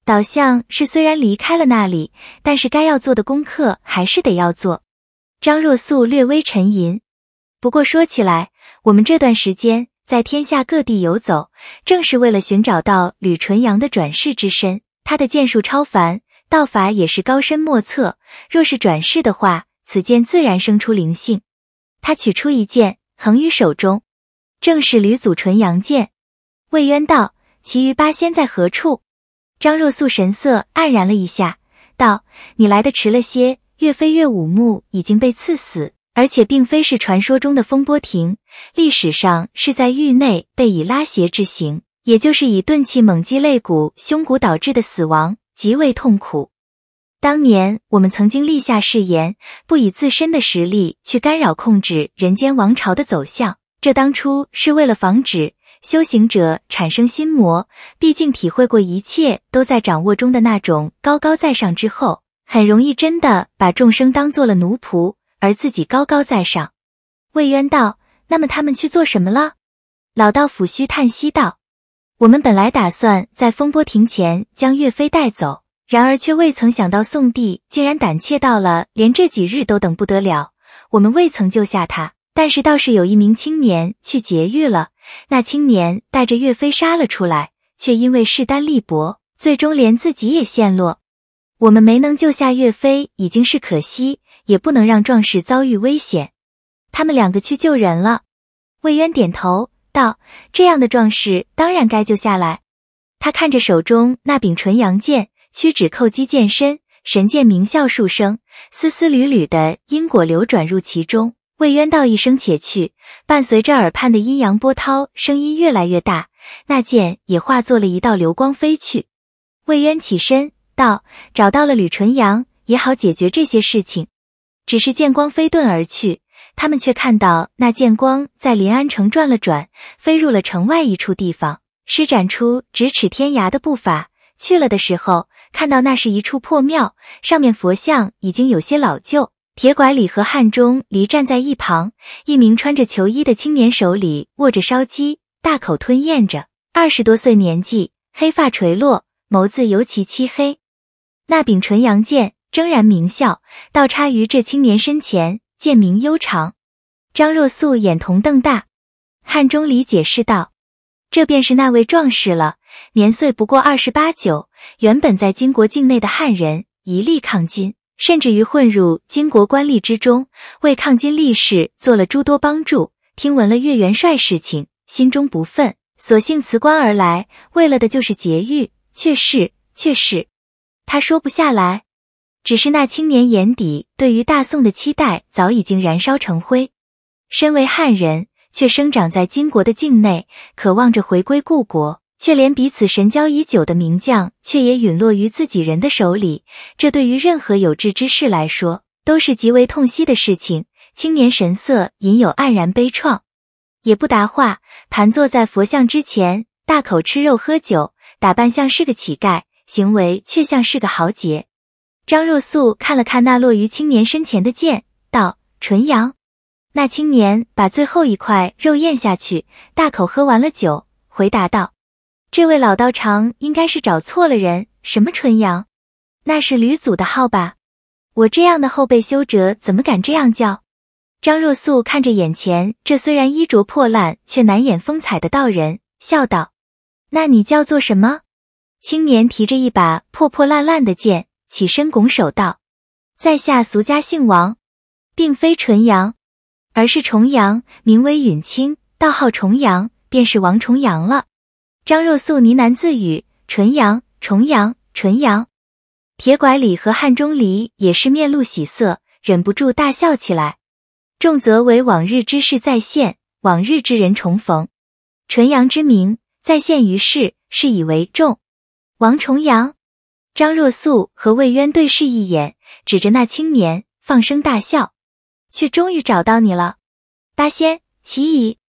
导向是虽然离开了那里，但是该要做的功课还是得要做。张若素略微沉吟。不过说起来，我们这段时间在天下各地游走，正是为了寻找到吕纯阳的转世之身。他的剑术超凡，道法也是高深莫测，若是转世的话，此剑自然生出灵性。他取出一剑，横于手中，正是吕祖纯阳剑。魏渊道：其余八仙在何处？张若素神色黯然了一下，道：你来的迟了些，岳飞岳武穆已经被刺死，而且并非是传说中的风波亭，历史上是在狱内被以拉斜致刑，也就是以钝器猛击肋骨、胸骨导致的死亡，极为痛苦。当年我们曾经立下誓言，不以自身的实力去干扰控制人间王朝的走向，这当初是为了防止修行者产生心魔，毕竟体会过一切都在掌握中的那种高高在上之后，很容易真的把众生当做了奴仆，而自己高高在上。魏渊道：那么他们去做什么了？老道抚须叹息道：我们本来打算在风波亭前将岳飞带走，然而却未曾想到宋帝竟然胆怯到了连这几日都等不得了。我们未曾救下他，但是倒是有一名青年去劫狱了，那青年带着岳飞杀了出来，却因为势单力薄，最终连自己也陷落。我们没能救下岳飞已经是可惜，也不能让壮士遭遇危险。他们两个去救人了。魏渊点头道：这样的壮士当然该救下来。他看着手中那柄纯阳剑，屈指扣击剑身，神剑鸣啸数声，丝丝缕缕的因果流转入其中。魏渊道一声且去，伴随着耳畔的阴阳波涛声音越来越大，那剑也化作了一道流光飞去。魏渊起身道：找到了吕纯阳，也好解决这些事情。只是剑光飞遁而去，他们却看到那剑光在临安城转了转，飞入了城外一处地方，施展出咫尺天涯的步伐。去了的时候，看到那是一处破庙，上面佛像已经有些老旧，铁拐李和汉钟离站在一旁，一名穿着裘衣的青年手里握着烧鸡，大口吞咽着，二十多岁年纪，黑发垂落，眸子尤其漆黑。那柄纯阳剑铮然明笑，倒插于这青年身前，剑鸣悠长。张若素眼瞳瞪大。汉钟离解释道：这便是那位壮士了，年岁不过二十八九，原本在金国境内的汉人，一力抗金，甚至于混入金国官吏之中，为抗金立事做了诸多帮助。听闻了岳元帅事情，心中不忿，索性辞官而来，为了的就是劫狱。却是却是他说不下来，只是那青年眼底对于大宋的期待早已经燃烧成灰。身为汉人，却生长在金国的境内，渴望着回归故国，却连彼此神交已久的名将却也陨落于自己人的手里，这对于任何有志之士来说都是极为痛惜的事情。青年神色隐有黯然悲怆，也不答话，盘坐在佛像之前，大口吃肉喝酒，打扮像是个乞丐，行为却像是个豪杰。张若素看了看那落于青年身前的剑，道：纯阳。那青年把最后一块肉咽下去，大口喝完了酒，回答道：这位老道长应该是找错了人，什么纯阳？那是吕祖的号吧？我这样的后辈修者怎么敢这样叫？张若素看着眼前这虽然衣着破烂却难掩风采的道人，笑道：那你叫做什么？青年提着一把破破烂烂的剑，起身拱手道：在下俗家姓王，并非纯阳，而是重阳，名为允清，道号重阳，便是王重阳了。张若素呢喃自语：纯阳，重阳，纯阳。铁拐李和汉钟离也是面露喜色，忍不住大笑起来。重则为往日之事再现，往日之人重逢。纯阳之名再现于世，是以为重。王重阳。张若素和魏渊对视一眼，指着那青年放声大笑：却终于找到你了，八仙，奇矣。